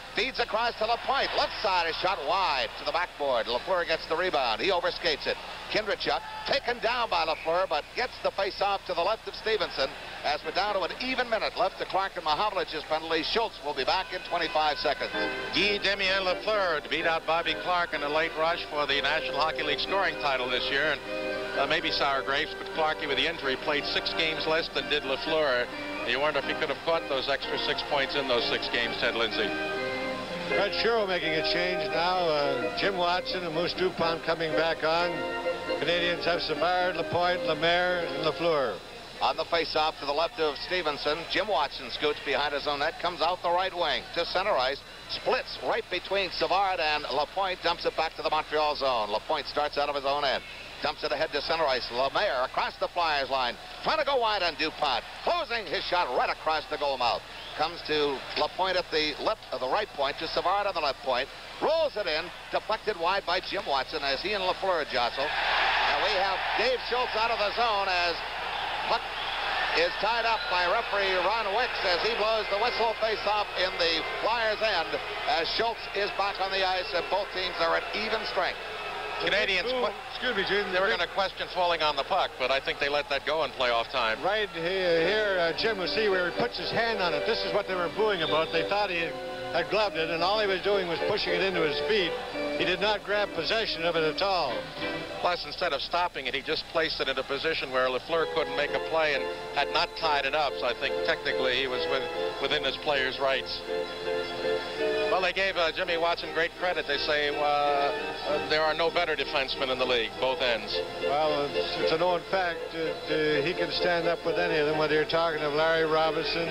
Feeds across to LaPointe. Left side is shot wide to the backboard. Lafleur gets the rebound. He overskates it. Kindrachuk taken down by Lafleur, but gets the face-off to the left of Stevenson. As we're down to an even minute left to Clark and Mahovlich's penalty. Schultz will be back in 25 seconds. Guy Damien Lafleur to beat out Bobby Clark in a late rush for the National Hockey League scoring title this year. And maybe sour grapes, but Clarkie with the injury played 6 games less than did Lafleur. You wonder if he could have caught those extra 6 points in those 6 games, Ted Lindsay. Fred Shero making a change now. Jim Watson and Moose Dupont coming back on. Canadians have Savard, LaPointe, Lemaire, and Lafleur. On the face-off to the left of Stevenson, Jim Watson scoots behind his own net, comes out the right wing to center ice, splits right between Savard and LaPointe, dumps it back to the Montreal zone. LaPointe starts out of his own end, dumps it ahead to center ice. Lemaire across the Flyers line, trying to go wide on Dupont, closing his shot right across the goal mouth. Comes to LaPointe at the right point, to Savard on the left point, rolls it in, deflected wide by Jim Watson as he and Lafleur jostle. And we have Dave Schultz out of the zone as puck is tied up by referee Ron Wicks as he blows the whistle. Face-off in the Flyers' end as Schultz is back on the ice and both teams are at even strength. Canadians, excuse me, Jim. They were going to question falling on the puck, but I think they let that go in playoff time. Right here, Jim will see where he puts his hand on it. This is what they were booing about. They thought he had gloved it, and all he was doing was pushing it into his feet. He did not grab possession of it at all. Plus, instead of stopping it, he just placed it in a position where Lafleur couldn't make a play and had not tied it up. So I think technically he was within his player's rights. Well, they gave Jimmy Watson great credit. They say there are no better defensemen in the league, both ends. Well, it's a known fact that he can stand up with any of them, whether you're talking of Larry Robinson,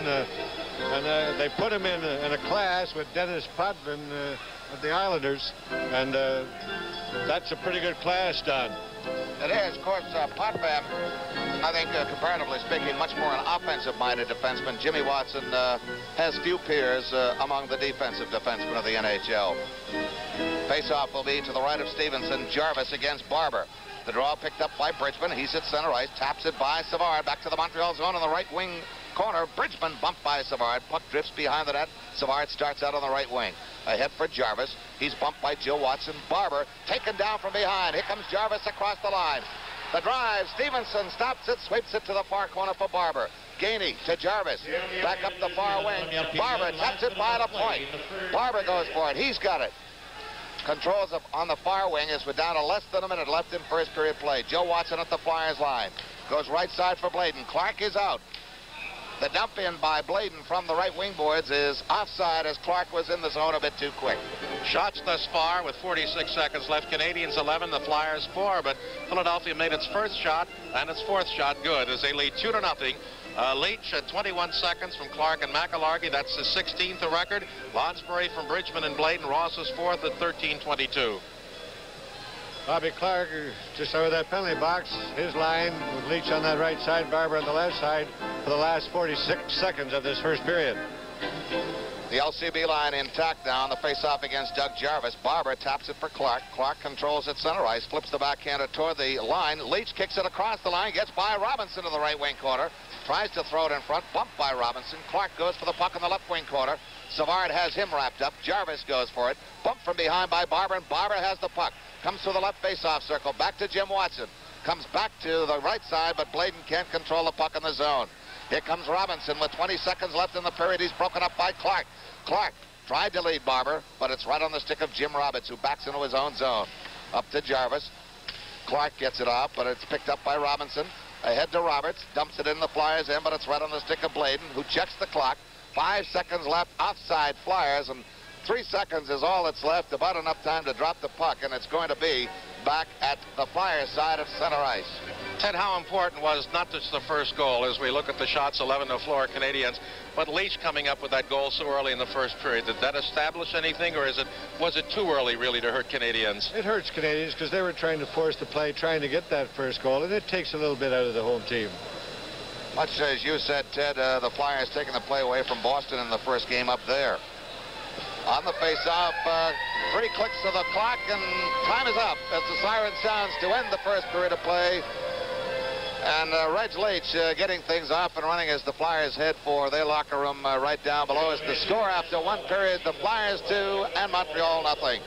and they put him in a class with Dennis Potvin of the Islanders, and that's a pretty good class, Don. It is. Of course, Potvin, I think, comparatively speaking, much more an offensive-minded defenseman. Jimmy Watson has few peers among the defensive defensemen of the NHL. Face-off will be to the right of Stevenson. Jarvis against Barber. The draw picked up by Bridgman. He's at center ice. Taps it by Savard. Back to the Montreal zone on the right wing corner. Bridgman bumped by Savard. Puck drifts behind the net. Savard starts out on the right wing. Ahead for Jarvis. He's bumped by Joe Watson. Barber taken down from behind. Here comes Jarvis across the line. The drive. Stevenson stops it, sweeps it to the far corner for Barber. Gainey to Jarvis. Back up the far wing. Barber taps it by LaPointe. Barber goes for it. He's got it. Controls on the far wing as we're down to less than a minute left in first period play. Joe Watson at the Flyers line. Goes right side for Bladen. Clark is out. The dump in by Bladen from the right wing boards is offside as Clark was in the zone a bit too quick. Shots thus far with 46 seconds left. Canadians 11, the Flyers 4, but Philadelphia made its first shot and its fourth shot good as they lead 2-0. Leach at 21 seconds from Clark and McIlhargey. That's his 16th record. Lonsbury from Bridgman and Bladen. Ross is fourth at 13:22. Bobby Clark just over that penalty box. His line with Leach on that right side, Barber on the left side for the last 46 seconds of this first period. The LCB line intact now on the face-off against Doug Jarvis. Barber taps it for Clark. Clark controls at center ice, flips the backhander toward the line. Leach kicks it across the line, gets by Robinson to the right wing corner. Tries to throw it in front, bumped by Robinson. Clark goes for the puck in the left wing corner. Savard has him wrapped up. Jarvis goes for it. Bumped from behind by Barber, and Barber has the puck. Comes to the left face-off circle, back to Jim Watson. Comes back to the right side, but Bladen can't control the puck in the zone. Here comes Robinson with 20 seconds left in the period. He's broken up by Clark. Clark tried to lead Barber, but it's right on the stick of Jim Roberts, who backs into his own zone. Up to Jarvis. Clark gets it off, but it's picked up by Robinson. Ahead to Roberts, dumps it in the Flyers' end, but it's right on the stick of Bladen, who checks the clock. 5 seconds left, offside Flyers, and 3 seconds is all that's left, about enough time to drop the puck, and it's going to be back at the Flyers' side of center ice. Ted, how important was not just the first goal as we look at the shots 11 to Florida Canadians, but Leach coming up with that goal so early in the first period? Did that establish anything, or was it too early really to hurt Canadians? It hurts Canadians because they were trying to force the play, trying to get that first goal, and it takes a little bit out of the home team. Much as you said, Ted, the Flyers taking the play away from Boston in the first game up there. On the face-off, 3 clicks of the clock, and time is up as the siren sounds to end the first period of play. And Reg Leach getting things off and running as the Flyers head for their locker room right down below us. The score after one period, the Flyers 2 and Montreal nothing.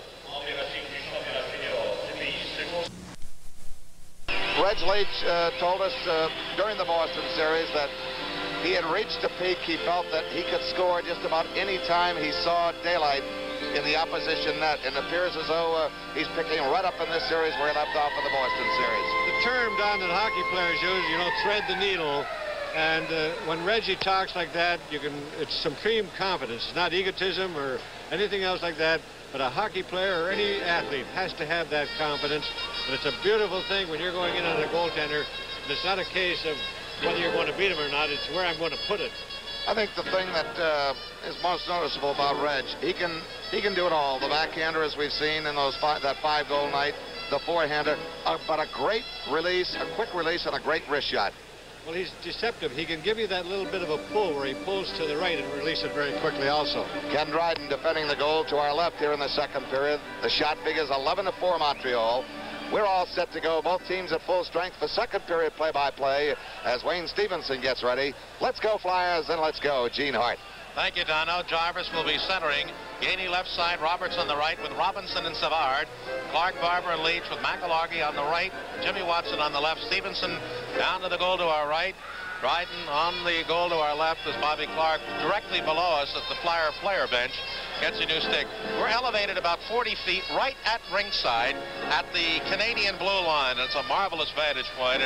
Reg Leach told us during the Boston series that he had reached a peak. He felt that he could score just about any time he saw daylight in the opposition net. And it appears as though he's picking right up in this series where he left off in the Boston series. The term, Don, that hockey players use, thread the needle. And when Reggie talks like that, it's supreme confidence. It's not egotism or anything else like that. But a hockey player or any athlete has to have that confidence. And it's a beautiful thing when you're going in on a goaltender. And it's not a case of whether you're going to beat him or not. It's where I'm going to put it. I think the thing that is most noticeable about Reg, he can do it all. The backhander, as we've seen in that 5-goal night, the forehander, but a great release, a quick release, and a great wrist shot. Well, he's deceptive. He can give you that little bit of a pull where he pulls to the right and release it very quickly also. Ken Dryden defending the goal to our left here in the second period. The shot figures 11-4 Montreal. We're all set to go. Both teams at full strength for second period play-by-play as Wayne Stevenson gets ready. Let's go Flyers and let's go Gene Hart. Thank you, Dono. Jarvis will be centering. Gainey left side, Roberts on the right with Robinson and Savard. Clark, Barber, and Leach with McIlhargey on the right. Jimmy Watson on the left. Stevenson down to the goal to our right. Dryden on the goal to our left is Bobby Clark. Directly below us at the Flyer player bench gets a new stick. We're elevated about 40 feet right at ringside at the Canadian blue line. It's a marvelous vantage point, and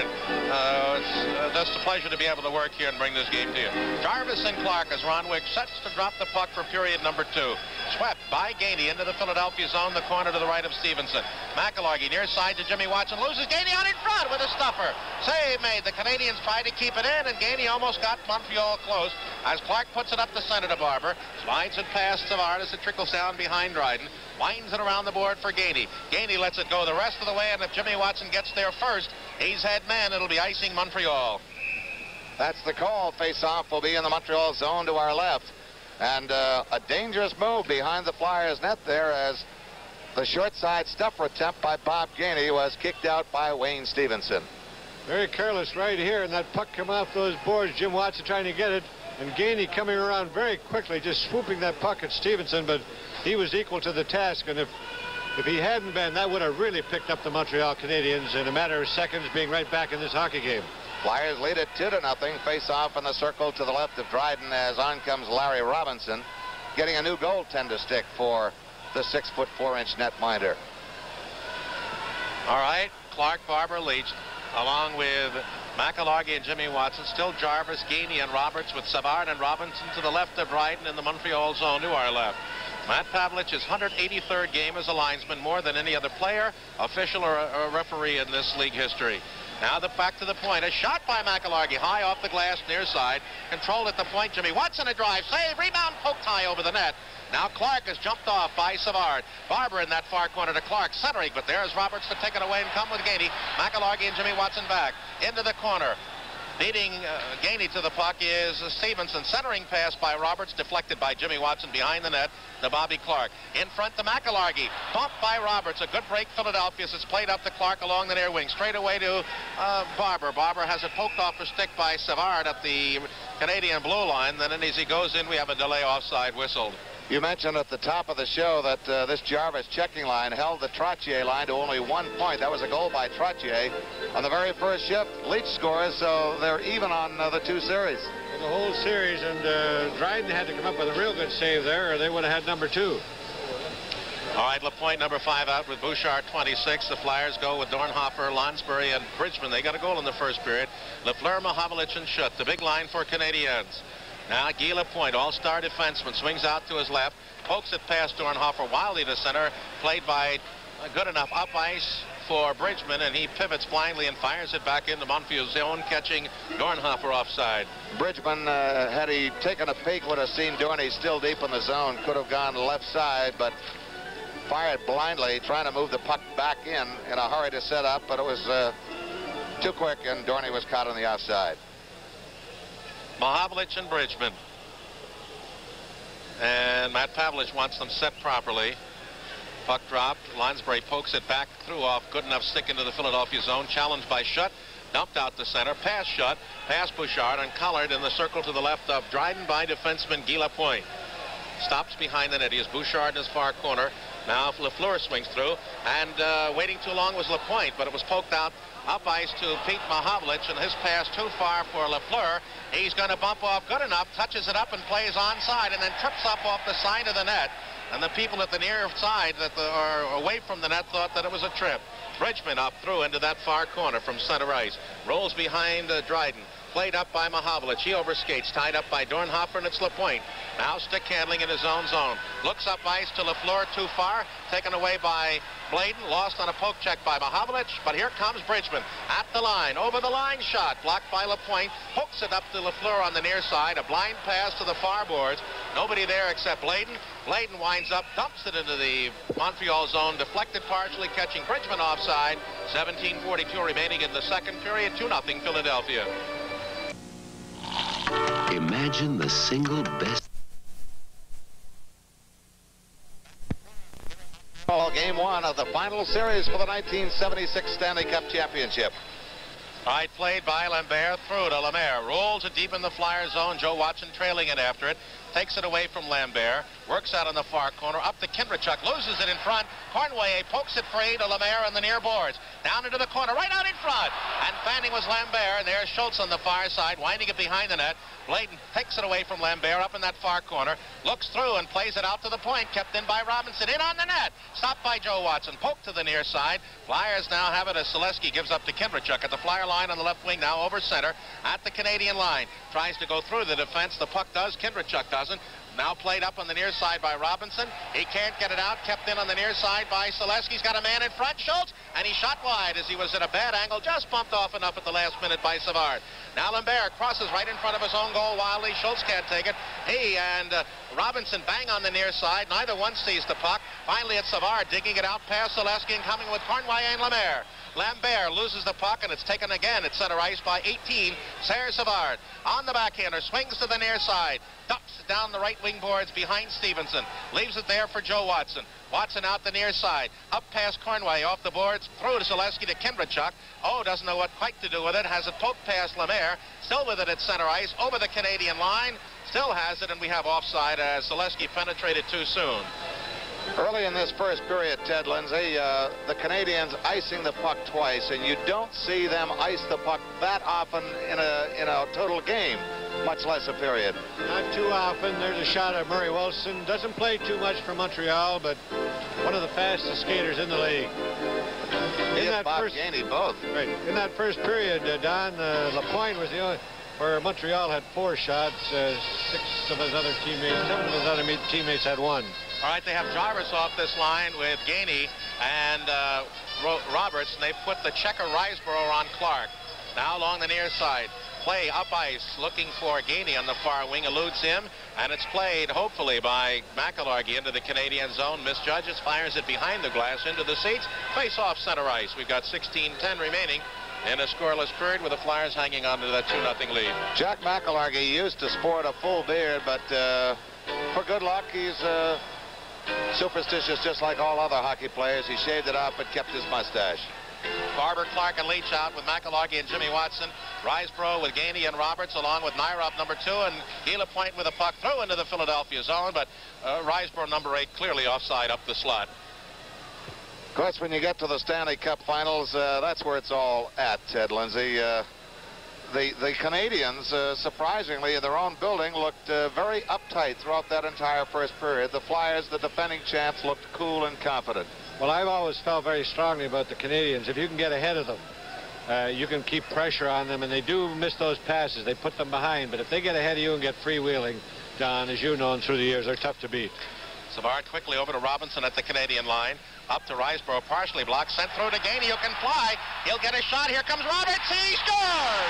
it's just a pleasure to be able to work here and bring this game to you. Jarvis and Clark as Ron Wick sets to drop the puck for period number 2. Swept by Gainey into the Philadelphia zone, the corner to the right of Stevenson. McIlhargey near side to Jimmy Watson, loses Gainey out in front with a stuffer. Save made. The Canadians tried to keep it in, and Gainey almost got Montreal close as Clark puts it up the center to Barber. Slides it past Savard as it trickles down behind Dryden. Winds it around the board for Gainey. Gainey lets it go the rest of the way, and if Jimmy Watson gets there first, he's head man. It'll be icing Montreal. That's the call. Face-off will be in the Montreal zone to our left. And a dangerous move behind the Flyers net there as the short side stuffer attempt by Bob Gainey was kicked out by Wayne Stevenson. Very careless right here, and that puck come off those boards. Jim Watson trying to get it, and Gainey coming around very quickly, just swooping that puck at Stevenson, but he was equal to the task, and if he hadn't been, that would have really picked up the Montreal Canadiens in a matter of seconds, being right back in this hockey game. Flyers lead it 2-0. Face off in the circle to the left of Dryden as on comes Larry Robinson, getting a new goaltender stick for the 6'4" netminder. All right, Clark, Barber, Leach, along with McIlhargey and Jimmy Watson. Still Jarvis, Gainey, and Roberts with Savard and Robinson to the left of Dryden in the Montreal zone to our left. Matt Pavlich is 183rd game as a linesman, more than any other player, official, or referee in this league history. Now the back to the point. A shot by McIlhargey, high off the glass, near side. Controlled at the point. Jimmy Watson a drive. Save. Rebound. Poked high over the net. Now Clark is jumped off by Savard. Barber in that far corner to Clark. Centering, but there's Roberts to take it away and come with Gainey. McIlhargey and Jimmy Watson back. Into the corner. Beating Gainey to the puck is Stevenson. Centering pass by Roberts, deflected by Jimmy Watson behind the net to Bobby Clark. In front to McIlhargey. Bumped by Roberts. A good break, Philadelphia. It's played up to Clark along the near wing. Straight away to Barber. Barber has it poked off a stick by Savard at the Canadian blue line. Then as he goes in, we have a delay offside whistled. You mentioned at the top of the show that this Jarvis checking line held the Trottier line to only 1 point. That was a goal by Trottier on the very first shift. Leach scores, so they're even on the 2 series. For the whole series, and Dryden had to come up with a real good save there, or they would have had number 2. All right, LaPointe, number 5 out with Bouchard, 26. The Flyers go with Dornhofer, Lonsbury, and Bridgman. They got a goal in the first period. Lafleur, Mahovlich, and Schutt. The big line for Canadiens. Now Guy Lapointe, all-star defenseman, swings out to his left, pokes it past Dornhofer, wildly to center, played by good enough up ice for Bridgman, and he pivots blindly and fires it back into Montreal's zone, catching Dornhofer offside. Bridgman, had he taken a peek, would have seen Dorney still deep in the zone, could have gone left side, but fired blindly, trying to move the puck back in a hurry to set up, but it was too quick, and Dorney was caught on the offside. Mahovlich and Bridgman. And Matt Pavlich wants them set properly. Puck dropped. Lonsbury pokes it back, threw off. Good enough stick into the Philadelphia zone. Challenged by Schutt. Dumped out to center. Pass shot. Pass Bouchard and collared in the circle to the left of Dryden by defenseman Guy Lapointe. Stops behind the net. He is Bouchard in his far corner. Now Lafleur swings through, and waiting too long was Lapointe, but it was poked out up ice to Pete Mahovlich, and his pass too far for Lafleur. He's going to bump off good enough, touches it up and plays onside, and then trips up off the side of the net. And the people at the near side that are away from the net thought that it was a trip. Bridgman up through into that far corner from center ice. Rolls behind Dryden. Played up by Mahovlich. He overskates. Tied up by Dornhofer, and it's Lapointe. Now stick handling in his own zone. Looks up ice to Lafleur, too far. Taken away by Bladen. Lost on a poke check by Mahovlich. But here comes Bridgman at the line. Over the line shot. Blocked by Lapointe. Hooks it up to Lafleur on the near side. A blind pass to the far boards. Nobody there except Bladen. Bladen winds up, dumps it into the Montreal zone. Deflected partially, catching Bridgman offside. 17:42 remaining in the second period. 2-0 Philadelphia. Imagine the single best. Game one of the final series for the 1976 Stanley Cup Championship. Right, played by Lambert through to Lemaire. Rolls it deep in the Flyer zone. Joe Watson trailing it after it. Takes it away from Lambert. Works out on the far corner. Up to Kindrachuk. Loses it in front. Cornway pokes it free to Lemaire on the near boards. Down into the corner. Right out in front. And fanning was Lambert. And there's Schultz on the far side. Winding it behind the net. Bladen takes it away from Lambert up in that far corner. Looks through and plays it out to the point. Kept in by Robinson. In on the net. Stopped by Joe Watson. Poked to the near side. Flyers now have it as Selesky gives up to Kindrachuk at the Flyer line on the left wing. Now over center at the Canadian line. Tries to go through the defense. The puck does. Kindrachuk doesn't. Now played up on the near side by Robinson. He can't get it out. Kept in on the near side by Selesky. He's got a man in front, Schultz, and he shot wide as he was at a bad angle. Just bumped off enough at the last minute by Savard. Now Lambert crosses right in front of his own goal wildly. Schultz can't take it. He and Robinson bang on the near side. Neither one sees the puck. Finally, it's Savard digging it out past Selesky and coming with Cornway and Lemaire. Lambert loses the puck, and it's taken again at center ice by 18. Serge Savard on the backhander, swings to the near side, dumps it down the right wing boards behind Stevenson, leaves it there for Joe Watson. Watson out the near side, up past Cornway, off the boards, through to Selesky to Kindrachuk. Oh, doesn't know what quite to do with it, has it poked past Lemaire, still with it at center ice, over the Canadian line, still has it, and we have offside as Selesky penetrated too soon. Early in this first period, Ted Lindsay, the Canadians icing the puck twice, and you don't see them ice the puck that often in a total game, much less a period. Not too often. There's a shot of Murray Wilson. Doesn't play too much for Montreal, but one of the fastest skaters in the league. He and Bob Gainey both. Right. In that first period, Don, Lapointe was the only, where Montreal had 4 shots. 7 of his other teammates had 1. All right, they have Jarvis off this line with Gainey and Roberts, and they put the checker Riseborough on Clark. Now along the near side. Play up ice, looking for Gainey on the far wing, eludes him, and it's played, hopefully, by McIllargy into the Canadian zone. Misjudges, fires it behind the glass into the seats. Face off center ice. We've got 16:10 remaining in a scoreless period with the Flyers hanging on to that 2-0 lead. Jack McIllargy used to sport a full beard, but for good luck, he's superstitious just like all other hockey players. He shaved it off but kept his mustache. Barber, Clark, and Leach out with McIllargy and Jimmy Watson. Riseborough with Gainey and Roberts, along with Nyrop, number 2, and Guy Lapointe with a puck through into the Philadelphia zone, but Riseborough, number 8, clearly offside up the slot. Of course, when you get to the Stanley Cup Finals, that's where it's all at, Ted Lindsay. The Canadians, surprisingly, in their own building, looked very uptight throughout that entire first period. The Flyers, the defending champs, looked cool and confident. Well, I've always felt very strongly about the Canadians. If you can get ahead of them, you can keep pressure on them, and they do miss those passes. They put them behind, but if they get ahead of you and get freewheeling, John, as you've known through the years, they're tough to beat. Savard quickly over to Robinson at the Canadian line. Up to Riseborough, partially blocked, sent through to Gainey, who can fly. He'll get a shot. Here comes Roberts. He scores!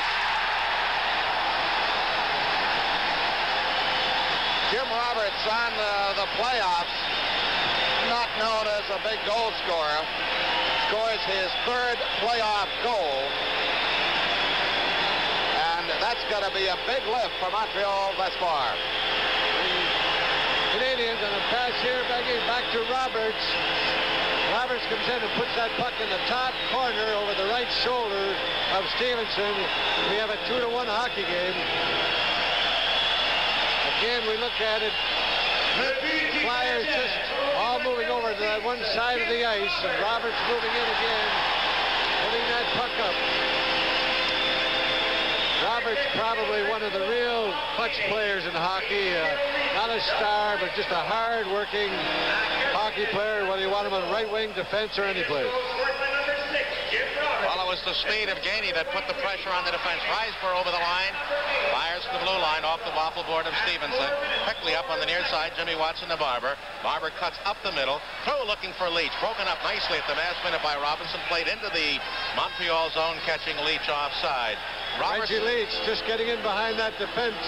Jim Roberts on the playoffs, not known as a big goal scorer, scores his 3rd playoff goal. And that's going to be a big lift for Montreal thus far. The Canadians on a pass here, back to Roberts. Roberts comes in and puts that puck in the top corner over the right shoulder of Stevenson. We have a 2-1 hockey game. Again, we look at it. Flyers just all moving over to that one side of the ice, and Roberts moving in again, putting that puck up. Roberts probably one of the real clutch players in hockey. Not a star, but just a hard-working hockey player, whether you want him on right wing, defense, or any place. Well, it was the speed of Gainey that put the pressure on the defense. Riseborough over the line. Fires to the blue line off the waffle board of Stevenson. Quickly up on the near side, Jimmy Watson to Barber. Barber cuts up the middle. Through looking for Leach. Broken up nicely at the last minute by Robinson. Played into the Montreal zone, catching Leach offside. Reggie Leach just getting in behind that defense.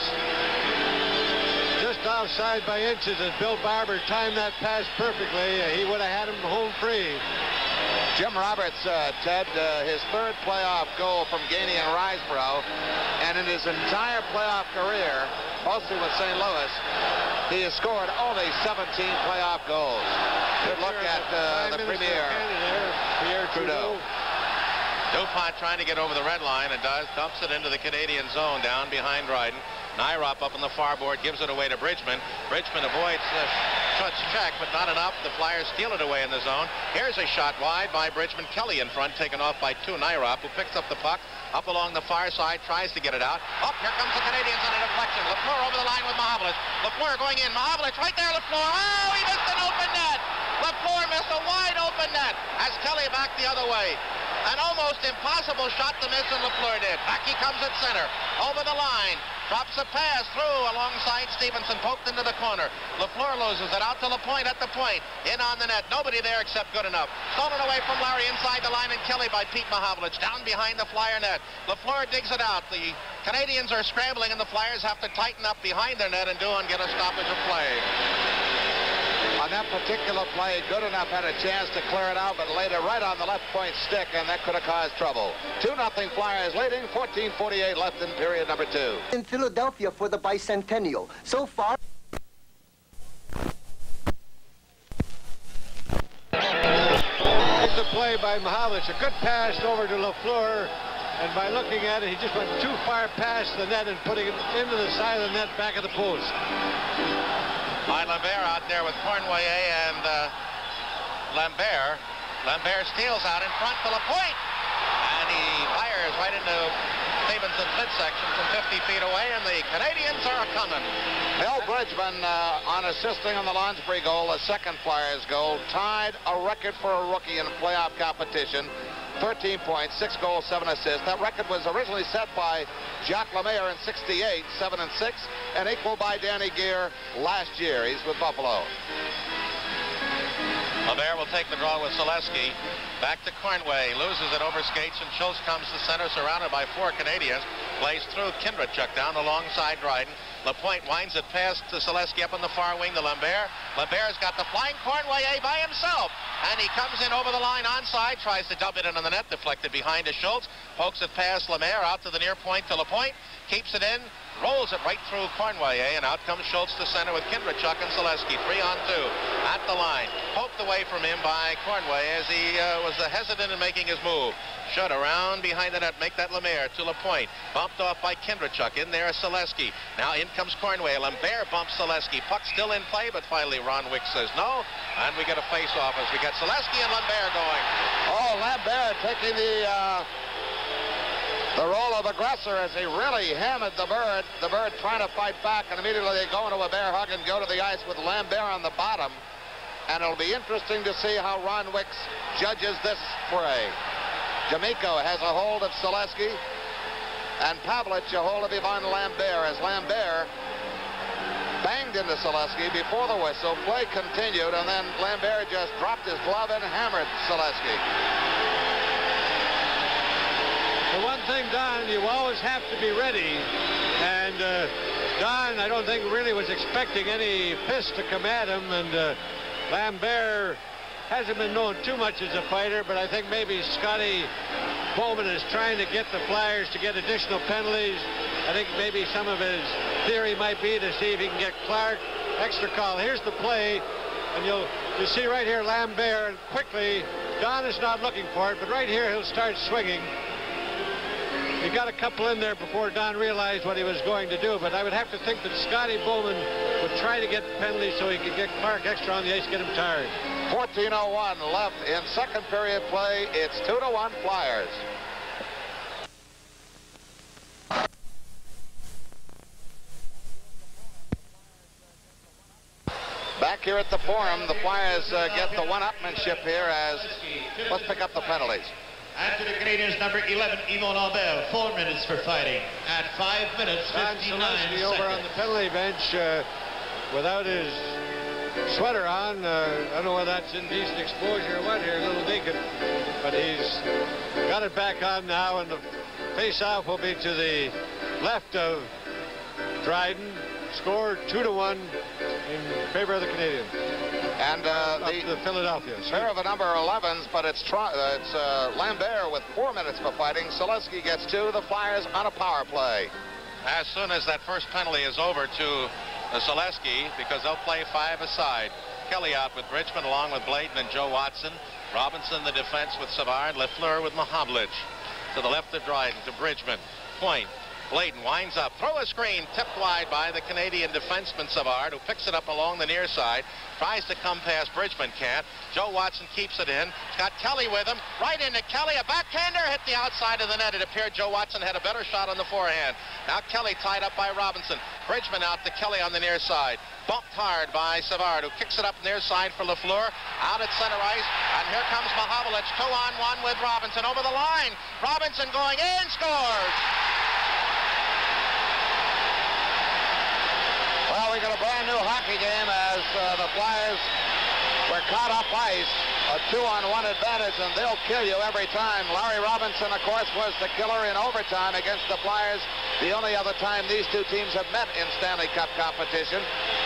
Just offside by inches as Bill Barber timed that pass perfectly. He would have had him home free. Jim Roberts, Ted, his third playoff goal from Gainey and Riseborough, and in his entire playoff career, mostly with St. Louis, he has scored only 17 playoff goals. Good look at the premier, Pierre Trudeau. Dupont trying to get over the red line and dumps it into the Canadian zone down behind Dryden. Nyrop up on the far board, gives it away to Bridgman. Bridgman avoids Schutt's check, but not enough. The Flyers steal it away in the zone. Here's a shot wide by Bridgman. Kelly in front, taken off by Nyrop, who picks up the puck up along the far side, tries to get it out. Up, here comes the Canadians on a deflection. Lafleur over the line with Mahovlich. Lafleur going in. Mahovlich right there, Lafleur. Oh, he missed an open net. Lafleur missed a wide open net as Kelly back the other way. An almost impossible shot to miss, and Lafleur did. Back he comes at center. Over the line. Drops a pass through alongside Stevenson. Poked into the corner. Lafleur loses it out to Lapointe at the point. In on the net. Nobody there except good enough. Stolen away from Larry inside the line, and Kelly by Pete Mahovlich. Down behind the Flyer net. Lafleur digs it out. The Canadians are scrambling, and the Flyers have to tighten up behind their net and get a stoppage of play. On that particular play, Goodenough had a chance to clear it out, but laid it right on the left point stick, and that could have caused trouble. 2-0 Flyers leading, 14:48 left in period number 2. In Philadelphia for the bicentennial. So far... Here's the play by Mahovlich. A good pass over to Lafleur, and by looking at it, he just went too far past the net and putting it into the side of the net back of the post. By Lambert out there with Cornway and Lambert. Lambert steals out in front to Lapointe. And he fires right into Stevenson's midsection from 50 feet away, and the Canadians are coming. Bill Bridgman, on assisting on the Lonsbury goal, the second Flyers goal, tied a record for a rookie in a playoff competition. 13 points, 6 goals, 7 assists. That record was originally set by Jacques Lemaire in '68, 7 and 6, and equaled by Danny Gear last year. He's with Buffalo. Lemaire will take the draw with Selesky. Back to Cornway, loses it over skates, and Schultz comes to center, surrounded by 4 Canadians. Plays through Kindrachuk down alongside Dryden. Lapointe winds it past to Selesky up on the far wing to Lambert. Lambert's got the flying Cornway by himself. And he comes in over the line onside, tries to dump it into the net, deflected behind to Schultz. Pokes it past Lemaire out to the near point to Lapointe. Keeps it in, rolls it right through Cornway, and out comes Schultz to center with Kindrachuk and Selesky. 3-on-2 at the line. Poked away from him by Cornway as he was hesitant in making his move. Should around behind the net, make that Lemaire to Lapointe. Bumped off by Kindrachuk. In there is Selesky. Now in comes Cornway. Lambert bumps Selesky. Puck still in play, but finally Ron Wick says no. And we get a face-off as we get Selesky and Lambert going. Oh, Lambert taking the role of aggressor as he really hammered the Bird. The Bird trying to fight back, and immediately they go into a bear hug and go to the ice with Lambert on the bottom. And it'll be interesting to see how Ron Wicks judges this fray. D'Amico has a hold of Selesky, and Pavlich a hold of Ivan Lambert as Lambert banged into Selesky before the whistle. Play continued, and then Lambert just dropped his glove and hammered Selesky. The one thing, Don, you always have to be ready. And Don, I don't think really was expecting any fist to come at him. And Lambert hasn't been known too much as a fighter, but I think maybe Scotty Bowman is trying to get the Flyers to get additional penalties. I think maybe some of his theory might be to see if he can get Clark extra call. Here's the play, and you'll You see right here, Lambert quickly. Don is not looking for it, but right here he'll start swinging. He got a couple in there before Don realized what he was going to do, but I would have to think that Scotty Bowman would try to get the penalty so he could get Clark extra on the ice, get him tired. 14:01 left in second period play. It's 2-1 Flyers. Back here at the Forum, the Flyers get the one-upmanship here as let's pick up the penalties. And to the Canadians, number 11, Yvon Albert, 4 minutes for fighting at 5 minutes, 59 seconds. Over on the penalty bench without his sweater on. I don't know whether that's indecent exposure or what here, a little naked. But he's got it back on now, and the face-off will be to the left of Dryden. Scored 2-1 in favor of the Canadians. And the Philadelphia. Pair of the number 11s, but it's Lambert with 4 minutes for fighting. Selesky gets 2. The Flyers on a power play. As soon as that first penalty is over to Selesky, because they'll play 5 aside. Kelly out with Bridgman along with Bladen and Joe Watson. Robinson the defense with Savard. Lafleur with Mahovlich. To the left of Dryden, to Bridgman. Point. Bladen winds up, throw a screen, tipped wide by the Canadian defenseman Savard, who picks it up along the near side, tries to come past Bridgman, can't. Joe Watson keeps it in. He's got Kelly with him, right into Kelly, a backhander hit the outside of the net. It appeared Joe Watson had a better shot on the forehand. Now Kelly tied up by Robinson. Bridgman out to Kelly on the near side. Bumped hard by Savard, who kicks it up near side for Lafleur. Out at center ice, and here comes Mahovlich, 2-on-1 with Robinson over the line. Robinson going in, scores! Well, we got a brand new hockey game as the Flyers were caught up ice. A 2-on-1 advantage, and they'll kill you every time. Larry Robinson, of course, was the killer in overtime against the Flyers. The only other time these two teams have met in Stanley Cup competition.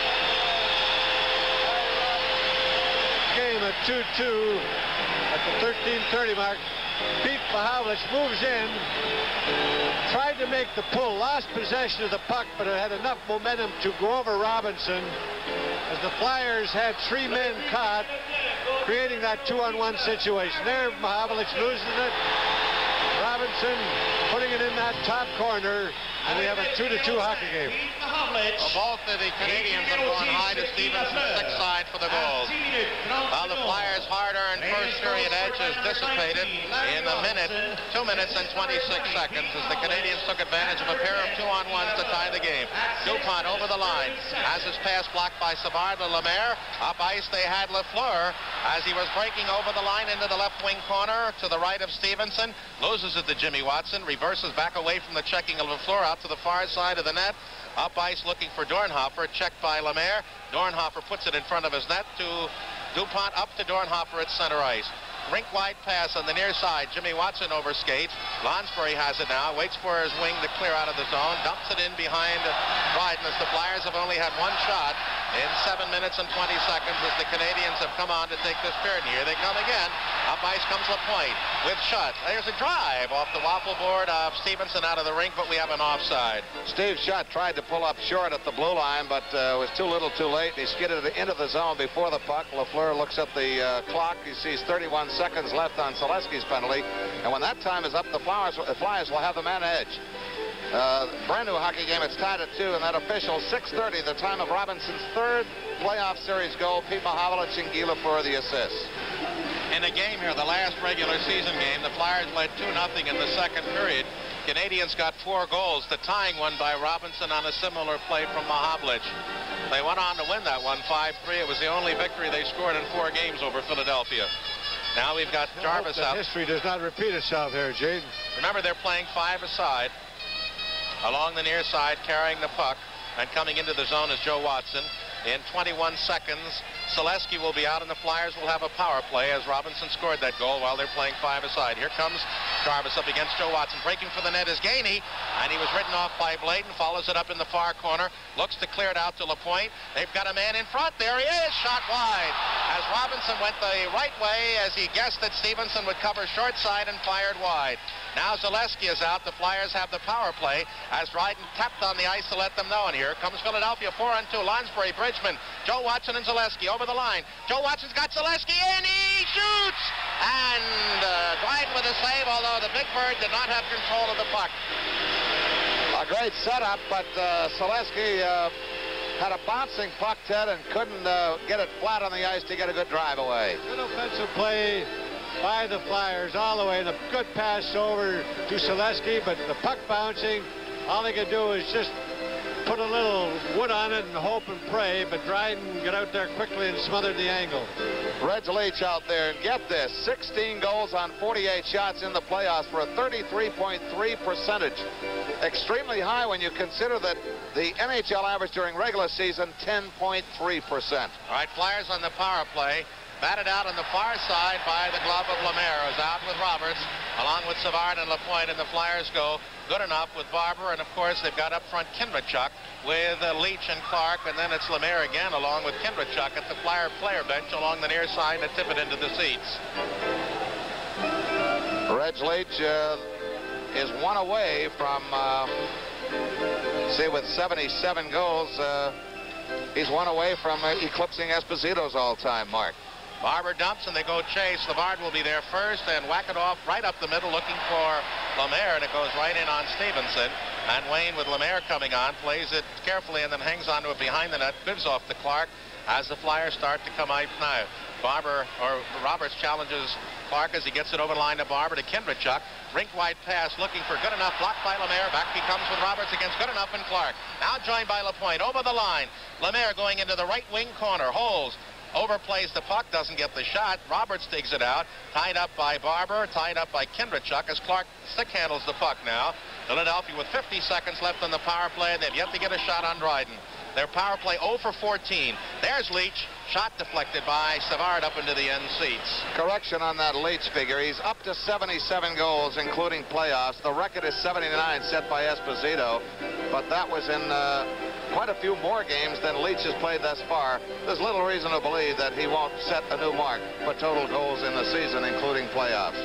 Game at 2-2 at the 13:30 mark. Pete Mahovlich moves in, tried to make the pull, lost possession of the puck, but it had enough momentum to go over Robinson as the Flyers had 3 men caught, creating that 2-on-1 situation. There, Mahovlich losing it. Robinson putting it in that top corner, and we have a 2-2 hockey game. Both of the Canadians have gone high to Stevenson's 6th side for the goals. While the Flyers' hard-earned first period edge is dissipated in a minute, 2 minutes and 26 seconds, as the Canadians took advantage of a pair of 2-on-1s to tie the game. Dupont over the line, has his pass blocked by Savard to Lemaire. Up ice they had Lafleur as he was breaking over the line into the left wing corner to the right of Stevenson. Loses it to Jimmy Watson, reverses back away from the checking of Lafleur out to the far side of the net. Up ice looking for Dornhofer, checked by Lemaire. Dornhofer puts it in front of his net to Dupont, up to Dornhofer at center ice. Rink-wide pass on the near side. Jimmy Watson overskates. Lonsbury has it now, waits for his wing to clear out of the zone, dumps it in behind Dryden as the Flyers have only had one shot in 7 minutes and 20 seconds as the Canadians have come on to take this period. And here they come again. Up ice comes Lapointe with Schutt. There's a drive off the waffle board of Stevenson out of the rink, but we have an offside. Steve Schutt tried to pull up short at the blue line, but was too little too late. He skidded into the zone before the puck. Lafleur looks at the clock. He sees 31 seconds left on Selesky's penalty. And when that time is up, the Flyers will have the man edge. Brand new hockey game. It's tied at 2, and that official 6:30, the time of Robinson's 3rd playoff series goal. Pete Mahovlich and Guy Lafleur the assist. In a game here, the last regular season game, the Flyers led 2-0 in the second period. Canadians got 4 goals, the tying one by Robinson on a similar play from Mahovlich. They went on to win that one 5-3. It was the only victory they scored in 4 games over Philadelphia. Now we've got Jarvis up. History does not repeat itself here, Jade. Remember, they're playing 5 aside. Along the near side, carrying the puck, and coming into the zone is Joe Watson. In 21 seconds, Selesky will be out, and the Flyers will have a power play as Robinson scored that goal while they're playing 5 aside. Here comes Jarvis up against Joe Watson. Breaking for the net is Gainey, and he was ridden off by Bladen. Follows it up in the far corner. Looks to clear it out to LaPointe. They've got a man in front. There he is. Shot wide. As Robinson went the right way, as he guessed that Stevenson would cover short side and fired wide. Now Zaleski is out. The Flyers have the power play as Dryden tapped on the ice to let them know. And here comes Philadelphia, 4-on-2. Lonsbury, Bridgman, Joe Watson, and Zaleski over the line. Joe Watson's got Zaleski in. He shoots! And Dryden with a save, although the Big Bird did not have control of the puck. A great setup, but Zaleski had a bouncing puck, Ted, and couldn't get it flat on the ice to get a good drive away. Good offensive play by the Flyers all the way, and a good pass over to Zaleski, but the puck bouncing, all they could do is just put a little wood on it and hope and pray, but Dryden got out there quickly and smothered the angle. Reg Leach out there, and get this, 16 goals on 48 shots in the playoffs for a 33.3 percentage. Extremely high when you consider that the NHL average during regular season, 10.3%. All right, Flyers on the power play. Batted out on the far side by the glove of Lemaire, who's out with Roberts, along with Savard and LaPointe, and the Flyers go good enough with Barber, and of course they've got up front Kindrachuk with Leach and Clark, and then it's Lemaire again along with Kindrachuk at the Flyer player bench along the near side to tip it into the seats. Reg Leach is one away from, with 77 goals, he's one away from eclipsing Esposito's all-time mark. Barber dumps and they go chase. Savard will be there first and whack it off right up the middle looking for Lemaire, and it goes right in on Stevenson. And Wayne, with Lemaire coming on, plays it carefully and then hangs onto it behind the net, gives off to Clark as the Flyers start to come out now. Roberts challenges Clark as he gets it over the line to Barber to Kindrachuk. Rink-wide pass looking for good enough. Blocked by Lemaire. Back he comes with Roberts against good enough and Clark. Now joined by LaPointe. Over the line. Lemaire going into the right wing corner. Holds. Overplays the puck. Doesn't get the shot. Roberts digs it out. Tied up by Barber. Tied up by Kindrachuk as Clark stick handles the puck now. Philadelphia with 50 seconds left on the power play. They've yet to get a shot on Dryden. Their power play 0 for 14. There's Leach. Shot deflected by Savard up into the end seats. Correction on that Leach figure. He's up to 77 goals, including playoffs. The record is 79 set by Esposito, but that was in quite a few more games than Leach has played thus far. There's little reason to believe that he won't set a new mark for total goals in the season, including playoffs.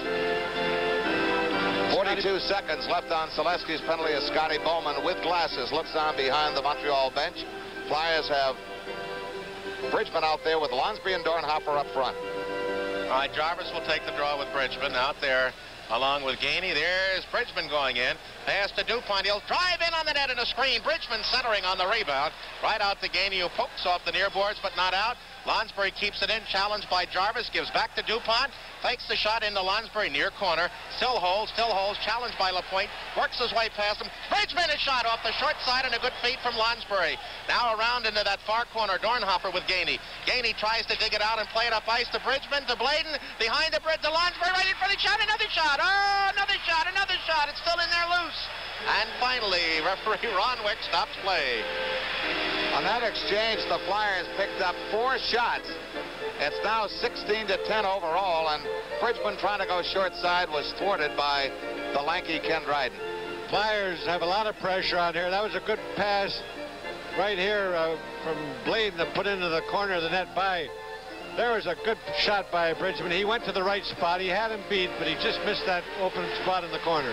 42 seconds left on Zaleski's penalty as Scotty Bowman with glasses looks on behind the Montreal bench. Flyers have Bridgman out there with Lonsbury and Dornhofer up front. All right, Jarvis will take the draw with Bridgman out there along with Gainey. There's Bridgman going in. Pass to DuPont. He'll drive in on the net and a screen. Bridgman centering on the rebound. Right out to Gainey, who pokes off the near boards but not out. Lonsbury keeps it in. Challenged by Jarvis. Gives back to DuPont. Fakes the shot into Lonsbury near corner. Still holds. Challenged by LaPointe. Works his way past him. Bridgman is shot off the short side and a good feed from Lonsbury. Now around into that far corner. Dornhofer with Gainey. Gainey tries to dig it out and play it up ice to Bridgman, to Bladen. Behind the bridge to Lonsbury. Right in for the shot. Another shot. Oh, another shot. It's still in there loose. And finally, referee Ron Wick stops play. On that exchange, the Flyers picked up 4 shots. It's now 16-10 overall, and Bridgman trying to go short side was thwarted by the lanky Ken Dryden. Flyers have a lot of pressure on here. That was a good pass right here from Bladen to put into the corner of the net by. There was a good shot by Bridgman. He went to the right spot. He had him beat, but he just missed that open spot in the corner.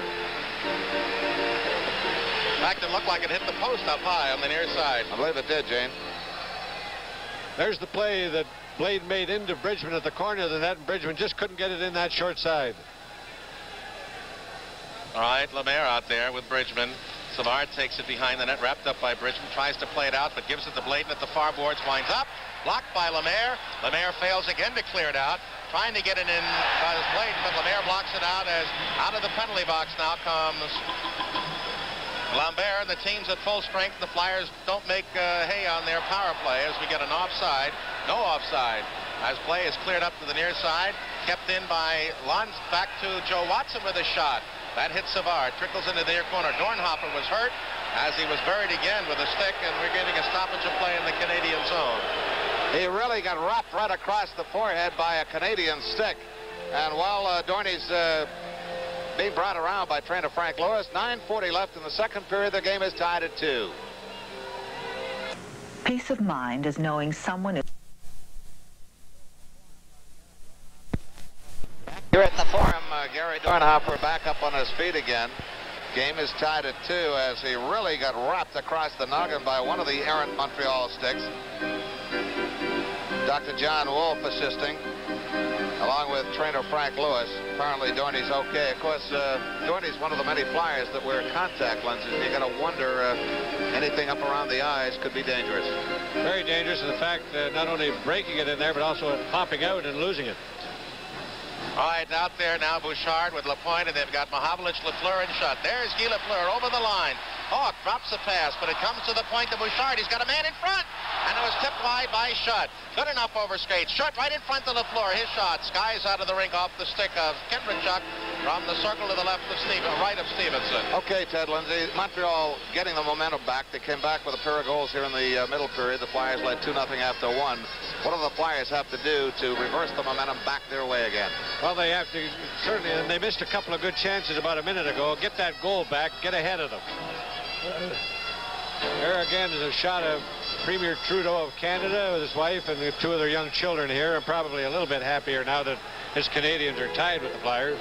In fact, it looked like it hit the post up high on the near side. I believe it did, Jane. There's the play that Bladen made into Bridgman at the corner of the net, and Bridgman just couldn't get it in that short side. All right, Lemaire out there with Bridgman. Savard takes it behind the net, wrapped up by Bridgman, tries to play it out, but gives it to Bladen at the far boards, winds up. Blocked by Lemaire. Lemaire fails again to clear it out. Trying to get it in by Bladen, but Lemaire blocks it out as out of the penalty box now comes Lambert. The team's at full strength. The Flyers don't make hay on their power play as we get an offside. No offside. As play is cleared up to the near side. Kept in by Lons. Back to Joe Watson with a shot. That hits Savard. Trickles into the near corner. Dornhofer was hurt as he was buried again with a stick, and we're getting a stoppage of play in the Canadian zone. He really got wrapped right across the forehead by a Canadian stick. And while Dorney's being brought around by trainer Frank Lewis. 9:40 left in the second period. The game is tied at 2. Peace of mind is knowing someone is... Here at the Forum, Gary Dornhofer back up on his feet again. Game is tied at 2 as he really got wrapped across the noggin by one of the errant Montreal sticks. Dr. John Wolf assisting, along with trainer Frank Lewis. Apparently Dorney's okay. Of course, Dorney's one of the many flyers that wear contact lenses. You got to wonder anything up around the eyes could be dangerous. Very dangerous, and the fact not only breaking it in there, but also popping out and losing it. All right, out there now, Bouchard with Lapointe, and they've got Mahavlich, Lafleur, and Schutt. There's Guy Lafleur over the line. Hawk drops the pass, but it comes to the point to Bouchard. He's got a man in front, and it was tipped wide by Schutt. Good enough over skates. Schutt right in front of Lafleur. His shot skies out of the rink off the stick of Kendrichuk from the circle to the left of right of Stevenson. Okay, Ted Lindsay, Montreal getting the momentum back. They came back with a pair of goals here in the middle period. The Flyers led 2-0 after 1. What do the Flyers have to do to reverse the momentum back their way again? Well, they have to, certainly, and they missed a couple of good chances about a minute ago. Get that goal back, get ahead of them. There again is a shot of Premier Trudeau of Canada with his wife and 2 of their young children here, and probably a little bit happier now that his Canadians are tied with the Flyers.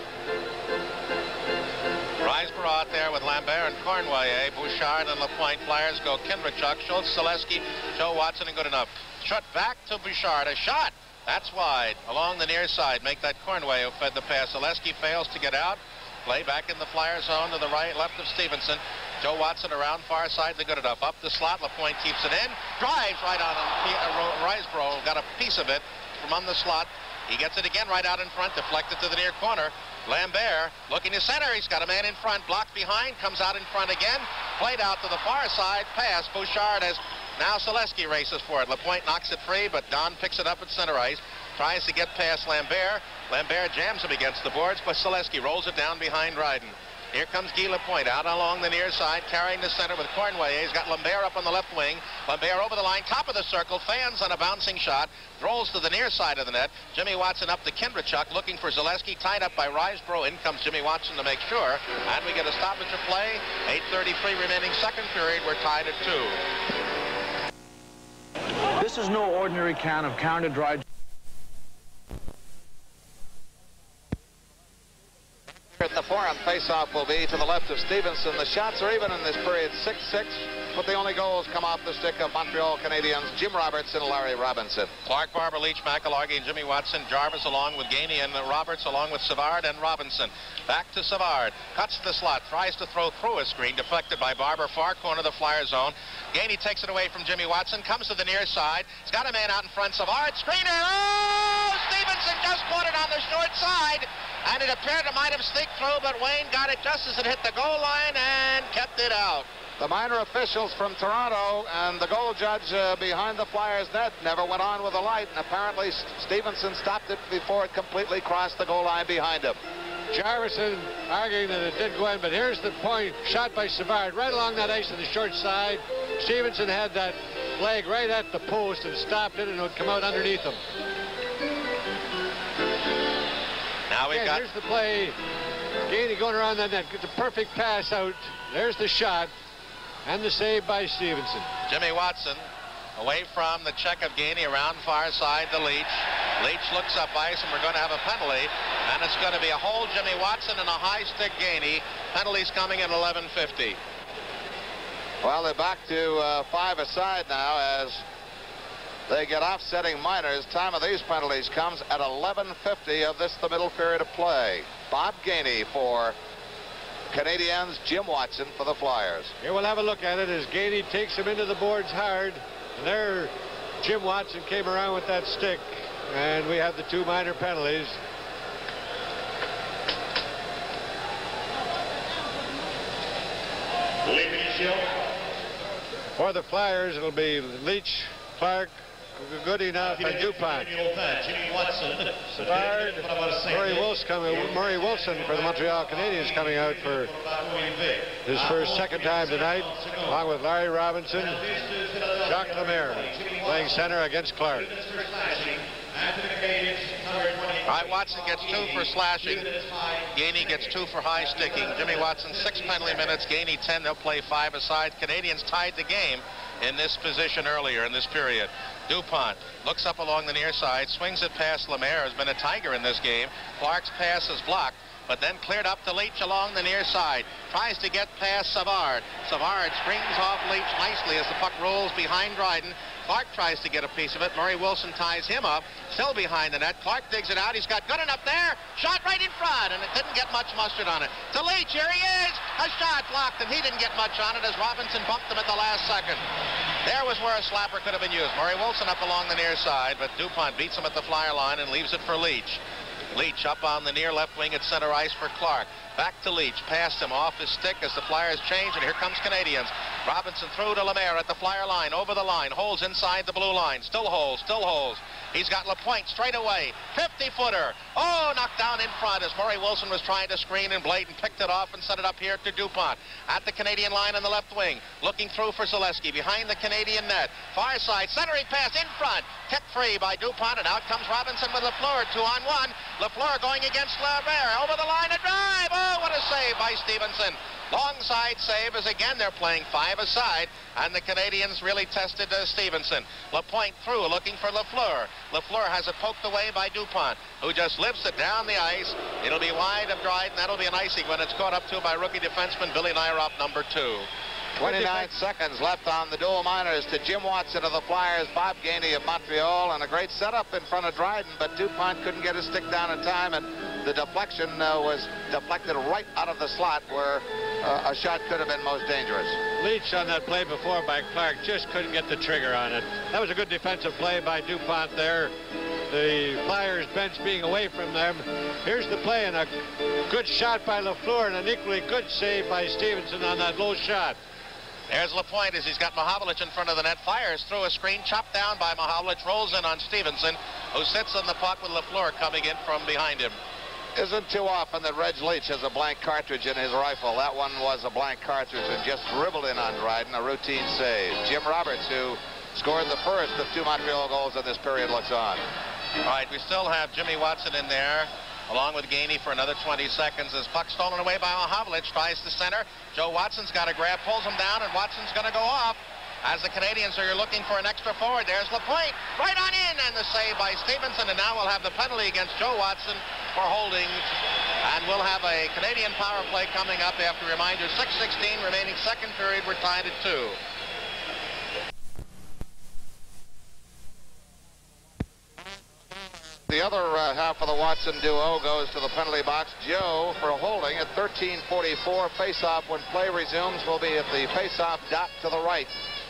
Riseborough out there with Lambert and Cornwallier, Bouchard and Lapointe. Flyers go Kendrichuk, Schultz, Zaleski, Joe Watson, and good enough. Shut back to Bouchard. A shot. That's wide. Along the near side. Make that Cornwallier who fed the pass. Zaleski fails to get out. Play back in the Flyer zone to the right, left of Stevenson. Joe Watson around far side to good enough. Up the slot. Lapointe keeps it in. Drives right on him. Riseborough got a piece of it from on the slot. He gets it again right out in front. Deflected to the near corner. Lambert looking to center. He's got a man in front. Blocked behind. Comes out in front again. Played out to the far side. Pass. Bouchard has... Now Zaleski races for it. Lapointe knocks it free, but Don picks it up at center ice. Tries to get past Lambert. Lambert jams him against the boards, but Zaleski rolls it down behind Ryden. Here comes Guy Lapointe out along the near side, carrying the center with Cornwallier. He's got Lambert up on the left wing. Lambert over the line, top of the circle, fans on a bouncing shot, rolls to the near side of the net. Jimmy Watson up to Kendrichuk, looking for Zaleski, tied up by Riseborough. In comes Jimmy Watson to make sure, and we get a stoppage of play. 8:33 remaining second period. We're tied at 2. This is no ordinary can of counter-dried. At the Forum, face-off will be to the left of Stevenson. The shots are even in this period, 6-6, but the only goals come off the stick of Montreal Canadiens, Jim Roberts and Larry Robinson. Clark, Barber, Leach, McIlhargey, and Jimmy Watson. Jarvis along with Gainey and Roberts along with Savard and Robinson. Back to Savard. Cuts the slot. Tries to throw through a screen. Deflected by Barber. Far corner of the Flyer zone. Gainey takes it away from Jimmy Watson. Comes to the near side. He's got a man out in front. Savard. Screener. Oh! Stevenson just caught it on the short side. And it appeared it might have sneaked through, but Wayne got it just as it hit the goal line and kept it out. The minor officials from Toronto and the goal judge behind the Flyers net never went on with the light, and apparently Stevenson stopped it before it completely crossed the goal line behind him. Jarvison arguing that it did go in, but here's the point. Shot by Savard right along that ice to the short side. Stevenson had that leg right at the post and stopped it, and it would come out underneath him. Now we've got... Here's the play. Gainey going around that net. Gets a perfect pass out. There's the shot. And the save by Stevenson. Jimmy Watson away from the check of Gainey around far side to Leach. Leach looks up ice, and we're going to have a penalty. And it's going to be a hold Jimmy Watson and a high stick Gainey. Penalties coming at 11:50. Well, they're back to 5 aside now as they get offsetting minors. Time of these penalties comes at 11:50 of this, the middle period of play. Bob Gainey for Canadiens, Jim Watson for the Flyers. Here we'll have a look at it as Gainey takes him into the boards hard. And there Jim Watson came around with that stick. And we have the 2 minor penalties. For the Flyers, it'll be Leach, Clark, Goody enough, and Dupont. Savard, Murray Wilson for the Montreal Canadiens coming out for his second time tonight, along with Larry Robinson, Jacques Lemaire playing center against Clark. All right, Watson gets 2 for slashing. Gainey gets 2 for high sticking. Jimmy Watson 6 penalty minutes. Gainey 10. They'll play 5 aside. Canadians tied the game in this position earlier in this period. DuPont looks up along the near side, swings it past Lemaire, has been a tiger in this game. Clark's pass is blocked, but then cleared up to Leach along the near side. Tries to get past Savard. Savard screens off Leach nicely as the puck rolls behind Dryden. Clark tries to get a piece of it. Murray Wilson ties him up, still behind the net. Clark digs it out. He's got good enough there. Shot right in front, and it didn't get much mustard on it. To Leach, here he is. A shot blocked, and he didn't get much on it as Robinson bumped him at the last second. There was where a slapper could have been used. Murray Wilson up along the near side, but DuPont beats him at the flyer line and leaves it for Leach. Leach up on the near left wing at center ice for Clark. Back to Leach, past him off his stick as the Flyers change, and here comes Canadians. Robinson through to Lemaire at the flyer line, over the line, holds inside the blue line, still holds. He's got Lapointe straight away, 50-footer. Oh, knocked down in front as Murray Wilson was trying to screen, and Blayton picked it off and set it up here to DuPont. At the Canadian line on the left wing, looking through for Zaleski, behind the Canadian net. Far side, centering pass in front, kicked free by DuPont, and out comes Robinson with Lafleur, 2-on-1. Lafleur going against Lemaire, over the line, a drive. Oh, what a save by Stevenson. Long side save as again they're playing 5 aside, and the Canadians really tested Stevenson. Lapointe through, looking for Lafleur. Lafleur has it poked away by DuPont, who just lifts it down the ice. It'll be wide of Dryden. That'll be an icing when it's caught up to by rookie defenseman Billy Nyrop, number 2. 29 seconds left on the dual minors to Jim Watson of the Flyers, Bob Gainey of Montreal, and a great setup in front of Dryden, but DuPont couldn't get his stick down in time, and the deflection was deflected right out of the slot where a shot could have been most dangerous. Leach on that play before by Clark just couldn't get the trigger on it. That was a good defensive play by DuPont there. The Flyers bench being away from them. Here's the play, and a good shot by Lafleur and an equally good save by Stevenson on that low shot. There's Lapointe as he's got Mahovlich in front of the net. Fires through a screen, chopped down by Mahovlich, rolls in on Stevenson, who sits on the puck with Lafleur coming in from behind him. Isn't too often that Reg Leach has a blank cartridge in his rifle. That one was a blank cartridge and just dribbled in on Dryden, a routine save. Jim Roberts, who scored the first of 2 Montreal goals in this period, looks on. All right, we still have Jimmy Watson in there, along with Gainey for another 20 seconds as puck stolen away by Mahovlich, tries to center. Joe Watson's got a grab, pulls him down, and Watson's going to go off. As the Canadians are looking for an extra forward, there's Lapointe, right on in, and the save by Stevenson, and now we'll have the penalty against Joe Watson for holding, and we'll have a Canadian power play coming up after reminder, 6:16 remaining second period, we're tied at 2. The other half of the Watson duo goes to the penalty box. Joe for holding at 13:44. Face-off when play resumes will be at the face-off dot to the right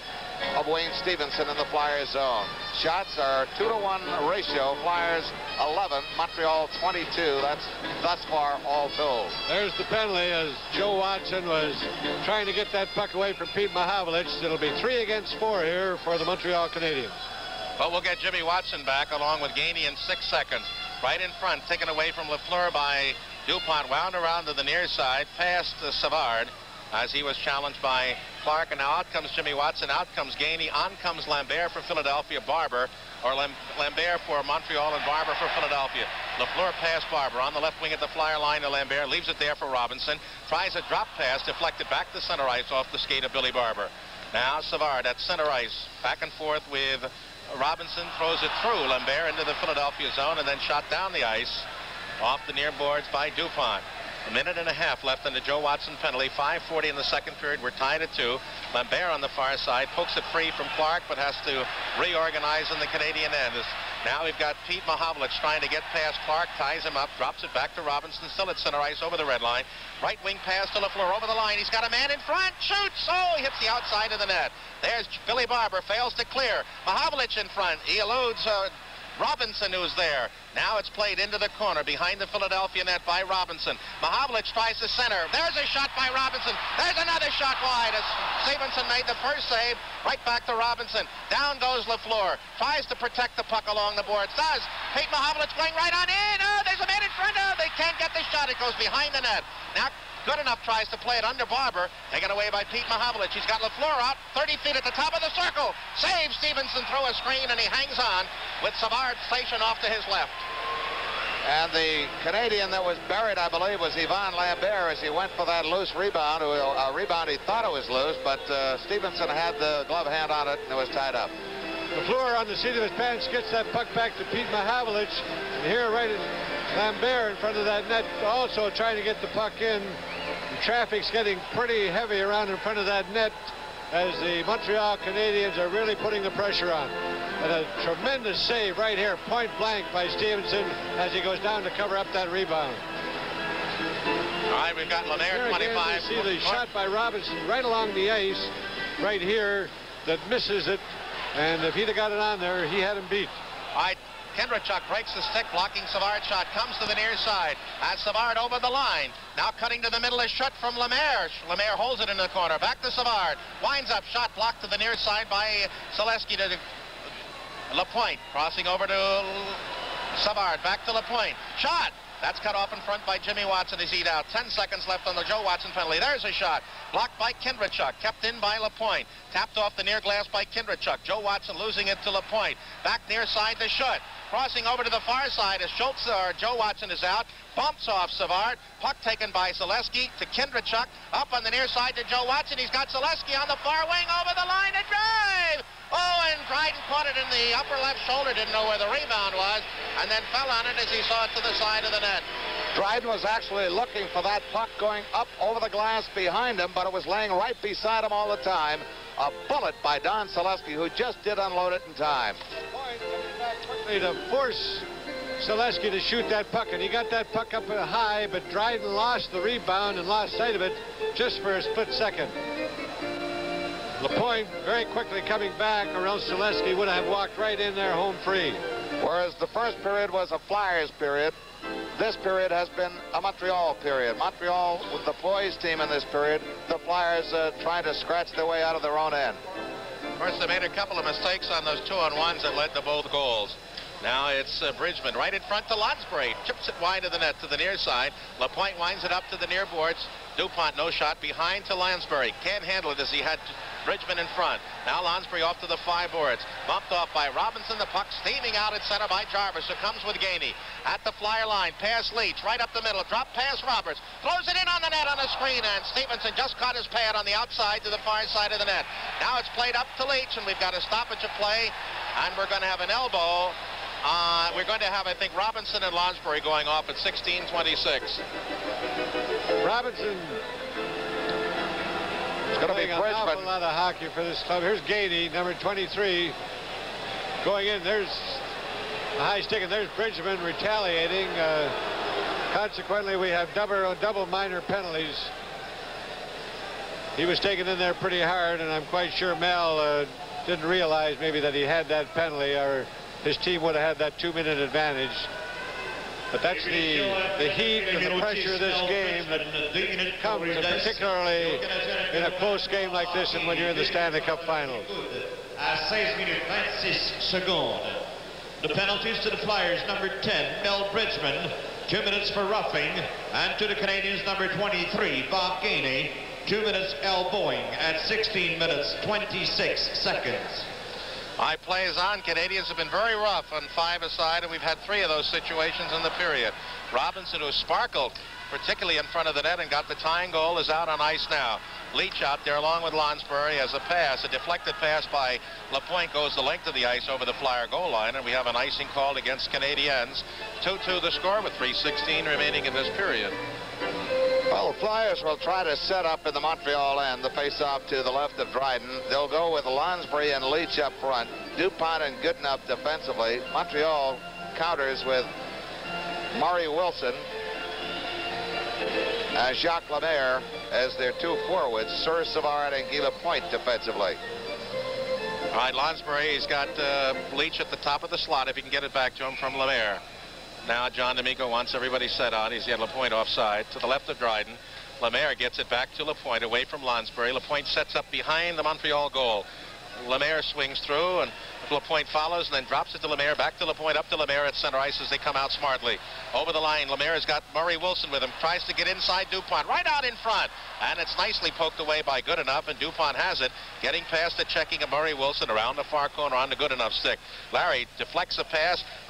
of Wayne Stevenson in the Flyers zone. Shots are 2-to-1 ratio. Flyers 11, Montreal 22. That's thus far all told. There's the penalty as Joe Watson was trying to get that puck away from Pete Mahovlich. It'll be 3 against 4 here for the Montreal Canadiens. But we'll get Jimmy Watson back along with Gainey in 6 seconds. Right in front, taken away from Lafleur by DuPont, wound around to the near side, past Savard as he was challenged by Clark. And now out comes Jimmy Watson, out comes Gainey, on comes Lambert for Philadelphia, Barber, or Lambert for Montreal and Barber for Philadelphia. Lafleur past Barber on the left wing at the flyer line to Lambert, leaves it there for Robinson, tries a drop pass, deflected back to center ice off the skate of Billy Barber. Now Savard at center ice, back and forth with Robinson, throws it through Lambert into the Philadelphia zone and then shot down the ice off the near boards by DuPont. A minute and a half left in the Joe Watson penalty. 5:40 in the second period. We're tied at 2. Lambert on the far side pokes it free from Clark, but has to reorganize in the Canadian end. Now we've got Pete Mahovlich trying to get past Clark, ties him up, drops it back to Robinson, still at center ice over the red line. Right wing pass to Lafleur over the line. He's got a man in front, shoots, oh, he hits the outside of the net. There's Billy Barber, fails to clear. Mahovlich in front, he eludes Robinson, who's there. Now it's played into the corner behind the Philadelphia net by Robinson. Mahovlich tries to center. There's a shot by Robinson. There's another shot wide as Stevenson made the first save. Right back to Robinson. Down goes Lafleur. Tries to protect the puck along the boards. Does. Pete Mahovlich going right on in. Oh, there's a man in front. Oh, they can't get the shot. It goes behind the net. Now good enough, tries to play it under Barber. Taken away by Pete Mahovlich. He's got Lafleur out 30 feet at the top of the circle. Saves Stevenson through a screen, and he hangs on with Savard stationed off to his left. And the Canadian that was buried, I believe, was Yvon Lambert as he went for that loose rebound. A rebound he thought it was loose, but Stevenson had the glove hand on it and it was tied up. LaFleur on the seat of his pants gets that puck back to Pete Mahavlich. And here right in Lambert in front of that net also trying to get the puck in. The traffic's getting pretty heavy around in front of that net as the Montreal Canadiens are really putting the pressure on. And a tremendous save right here, point blank by Stevenson as he goes down to cover up that rebound. All right, we've got Lemaire, 25. You see the shot by Robinson right along the ice right here that misses it. And if he'd have got it on there, he had him beat. All right, Kindrachuk breaks the stick, blocking Savard's shot, comes to the near side. Has Savard over the line. Now cutting to the middle is shot from Lemaire. Lemaire holds it in the corner. Back to Savard. Winds up, shot blocked to the near side by Selesky to Lapointe. Crossing over to Savard. Back to Lapointe. Shot. That's cut off in front by Jimmy Watson as he'd out. 10 seconds left on the Joe Watson penalty. There's a shot. Blocked by Kindrachuk. Kept in by Lapointe. Tapped off the near glass by Kindrachuk. Joe Watson losing it to Lapointe. Back near side to Schutt. Crossing over to the far side as Schultz or Joe Watson is out. Bumps off Savard. Puck taken by Selesky to Kindrachuk. Up on the near side to Joe Watson. He's got Selesky on the far wing over the line to drive. Oh, and Dryden caught it in the upper left shoulder, didn't know where the rebound was, and then fell on it as he saw it to the side of the net. Dryden was actually looking for that puck going up over the glass behind him, but it was laying right beside him all the time. A bullet by Don Selesky, who just did unload it in time. Point coming back quickly to force Selesky to shoot that puck, and he got that puck up high, but Dryden lost the rebound and lost sight of it just for a split second. Lapointe very quickly coming back, or else Selesky would have walked right in there home free. Whereas the first period was a Flyers period, this period has been a Montreal period. Montreal with the poised team in this period, the Flyers trying to scratch their way out of their own end. Of course, they made a couple of mistakes on those 2-on-1s that led to both goals. Now it's Bridgman right in front to Lansbury. Chips it wide of the net to the near side. Lapointe winds it up to the near boards. DuPont, no shot, behind to Lansbury. Can't handle it as he had Bridgman in front. Now Lansbury off to the 5 boards. Bumped off by Robinson. The puck steaming out at center by Jarvis, who comes with Gainey. At the Flyer line, pass Leach, right up the middle. Drop pass Roberts. Throws it in on the net on the screen, and Stevenson just caught his pad on the outside to the far side of the net. Now it's played up to Leach, and we've got a stoppage of play, and we're going to have an elbow. We're going to have, I think, Robinson and Lansbury going off at 16:26. Robinson is going to be an awful lot of hockey for this club. Here's Gainey, number 23, going in. There's a high stick, and there's Bridgman retaliating. Consequently, we have double minor penalties. He was taken in there pretty hard, and I'm quite sure Mel didn't realize maybe that he had that penalty, or his team would have had that 2-minute advantage. But that's the heat and the pressure of this game that comes, particularly in a close game like this and when you're in the Stanley Cup Finals. À 16 minutes 26 secondes. The penalties to the Flyers, number 10, Mel Bridgman, 2 minutes for roughing, and to the Canadians, number 23, Bob Gainey, 2 minutes elbowing at 16 minutes 26 seconds. High plays on. Canadians have been very rough on 5-a-side, and we've had 3 of those situations in the period. Robinson, who sparkled particularly in front of the net and got the tying goal, is out on ice now. Leach out there along with Lansbury as a pass. A deflected pass by Lapointe goes the length of the ice over the Flyer goal line, and we have an icing called against Canadiens. 2-2 the score with 3:16 remaining in this period. Well, the Flyers will try to set up in the Montreal end, the face-off to the left of Dryden. They'll go with Lansbury and Leach up front. DuPont and Goodenough defensively. Montreal counters with Murray Wilson and Jacques Lemaire as their 2 forwards, Sir Savard and Guy Lapointe defensively. All right, Lansbury, he's got Leach at the top of the slot if he can get it back to him from Lemaire. Now John D'Amico wants everybody set on. He's got Lapointe offside to the left of Dryden. Lemaire gets it back to Lapointe away from Lansbury. Lapointe sets up behind the Montreal goal. Lemaire swings through, and Lapointe follows and then drops it to Lemaire, back to Lapointe, up to Lemaire at center ice as they come out smartly. Over the line, Lemaire has got Murray Wilson with him, tries to get inside DuPont, right out in front, and it's nicely poked away by Goodenough, and DuPont has it, getting past the checking of Murray Wilson around the far corner on the Goodenough stick. Larry deflects a pass up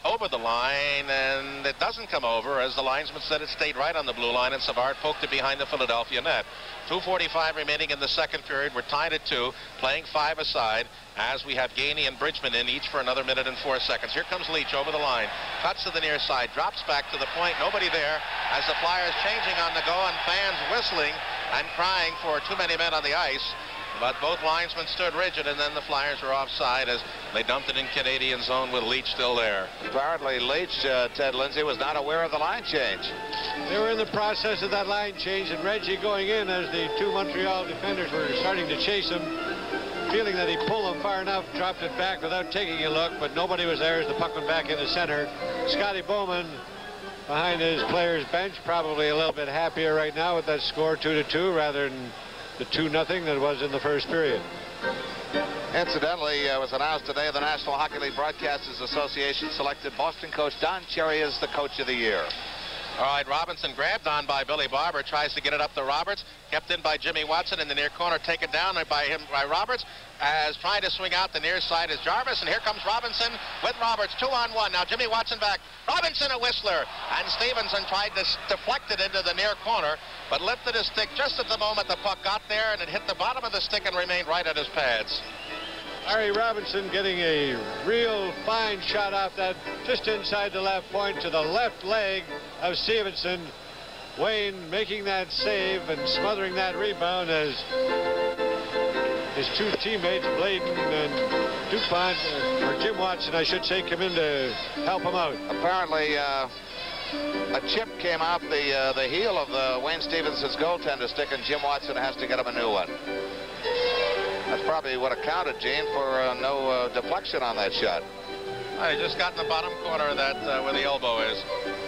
over the line, and it doesn't come over. As the linesman said, it stayed right on the blue line, and Savard poked it behind the Philadelphia net. 2:45 remaining in the second period. We're tied at 2, playing 5 aside, as we have Gainey and Bridgman in each for another minute and 4 seconds. Here comes Leach over the line, cuts to the near side, drops back to the point, nobody there, as the Flyers changing on the go and fans whistling and crying for too many men on the ice. But both linesmen stood rigid, and then the Flyers were offside as they dumped it in Canadian zone with Leach still there. Apparently Leach, Ted Lindsay, was not aware of the line change. They were in the process of that line change, and Reggie going in as the 2 Montreal defenders were starting to chase him, feeling that he pulled them far enough, dropped it back without taking a look, but nobody was there as the puck went back in the center. Scotty Bowman behind his players' bench, probably a little bit happier right now with that score, 2-2, rather than the 2-0 that was in the first period. Incidentally, it was announced today the National Hockey League Broadcasters Association selected Boston coach Don Cherry as the coach of the year. All right, Robinson grabbed on by Billy Barber, tries to get it up to Roberts, kept in by Jimmy Watson in the near corner, taken down by Roberts, as trying to swing out the near side is Jarvis, and here comes Robinson with Roberts, 2-on-1. Now Jimmy Watson back, Robinson a Whistler, and Stevenson tried to deflect it into the near corner, but lifted his stick just at the moment the puck got there, and it hit the bottom of the stick and remained right at his pads. Larry Robinson getting a real fine shot off that just inside the left point to the left leg of Stevenson. Wayne making that save and smothering that rebound as his 2 teammates, Bladen and DuPont, or Jim Watson, I should say, come in to help him out. Apparently, a chip came out the heel of the Wayne Stevenson's goaltender stick, and Jim Watson has to get him a new one. That's probably what accounted, Gene, for no deflection on that shot. He just got in the bottom corner of that where the elbow is.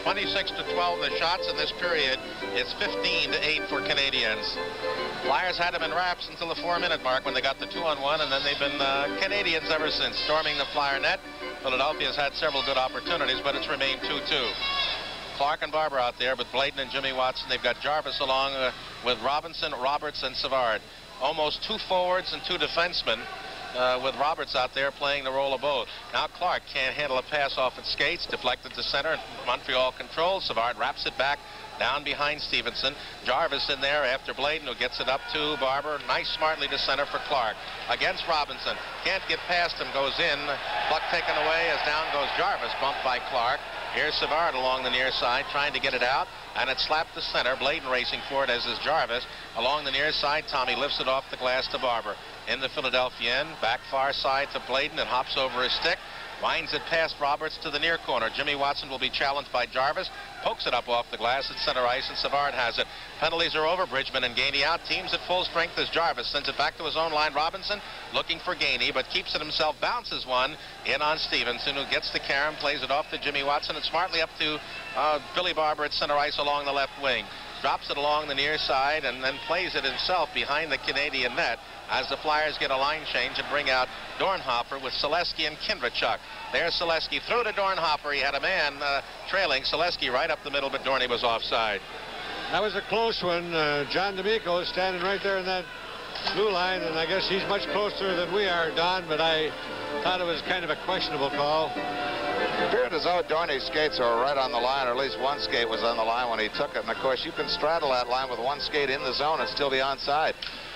26-12 the shots in this period. It's 15-8 for Canadians. Flyers had them in wraps until the 4-minute mark when they got the 2-on-1, and then they've been Canadians ever since, storming the Flyer net. Philadelphia's had several good opportunities, but it's remained 2-2. Clark and Barber out there with Bladen and Jimmy Watson. They've got Jarvis along with Robinson, Roberts, and Savard. Almost 2 forwards and 2 defensemen, with Roberts out there playing the role of both. Now Clark can't handle a pass off its skates, deflected to center, Montreal controls. Savard wraps it back down behind Stevenson. Jarvis in there after Bladen, who gets it up to Barber. Nice smartly to center for Clark. Against Robinson. Can't get past him, goes in. Puck taken away as down goes Jarvis, bumped by Clark. Here's Savard along the near side trying to get it out, and it slapped the center. Bladen racing for it, as is Jarvis. Along the near side, Tommy lifts it off the glass to Barber. In the Philadelphia end, back far side to Bladen, and hops over his stick. Winds it past Roberts to the near corner. Jimmy Watson will be challenged by Jarvis. Pokes it up off the glass at center ice, and Savard has it. Penalties are over. Bridgman and Gainey out. Teams at full strength as Jarvis sends it back to his own line. Robinson looking for Gainey, but keeps it himself. Bounces one in on Stevenson, who gets the carom, plays it off to Jimmy Watson, and smartly up to Billy Barber at center ice along the left wing. Drops it along the near side and then plays it himself behind the Canadian net as the Flyers get a line change and bring out Dornhofer with Selesky and Kindrachuk. There's Selesky through to Dornhofer. He had a man trailing Selesky right up the middle, but Dorney was offside. That was a close one. John D'Amico is standing right there in that blue line, and I guess he's much closer than we are, Don, but I thought it was kind of a questionable call. It appeared as though Dorney's skates were right on the line, or at least one skate was on the line when he took it. And, of course, you can straddle that line with one skate in the zone and still be onside.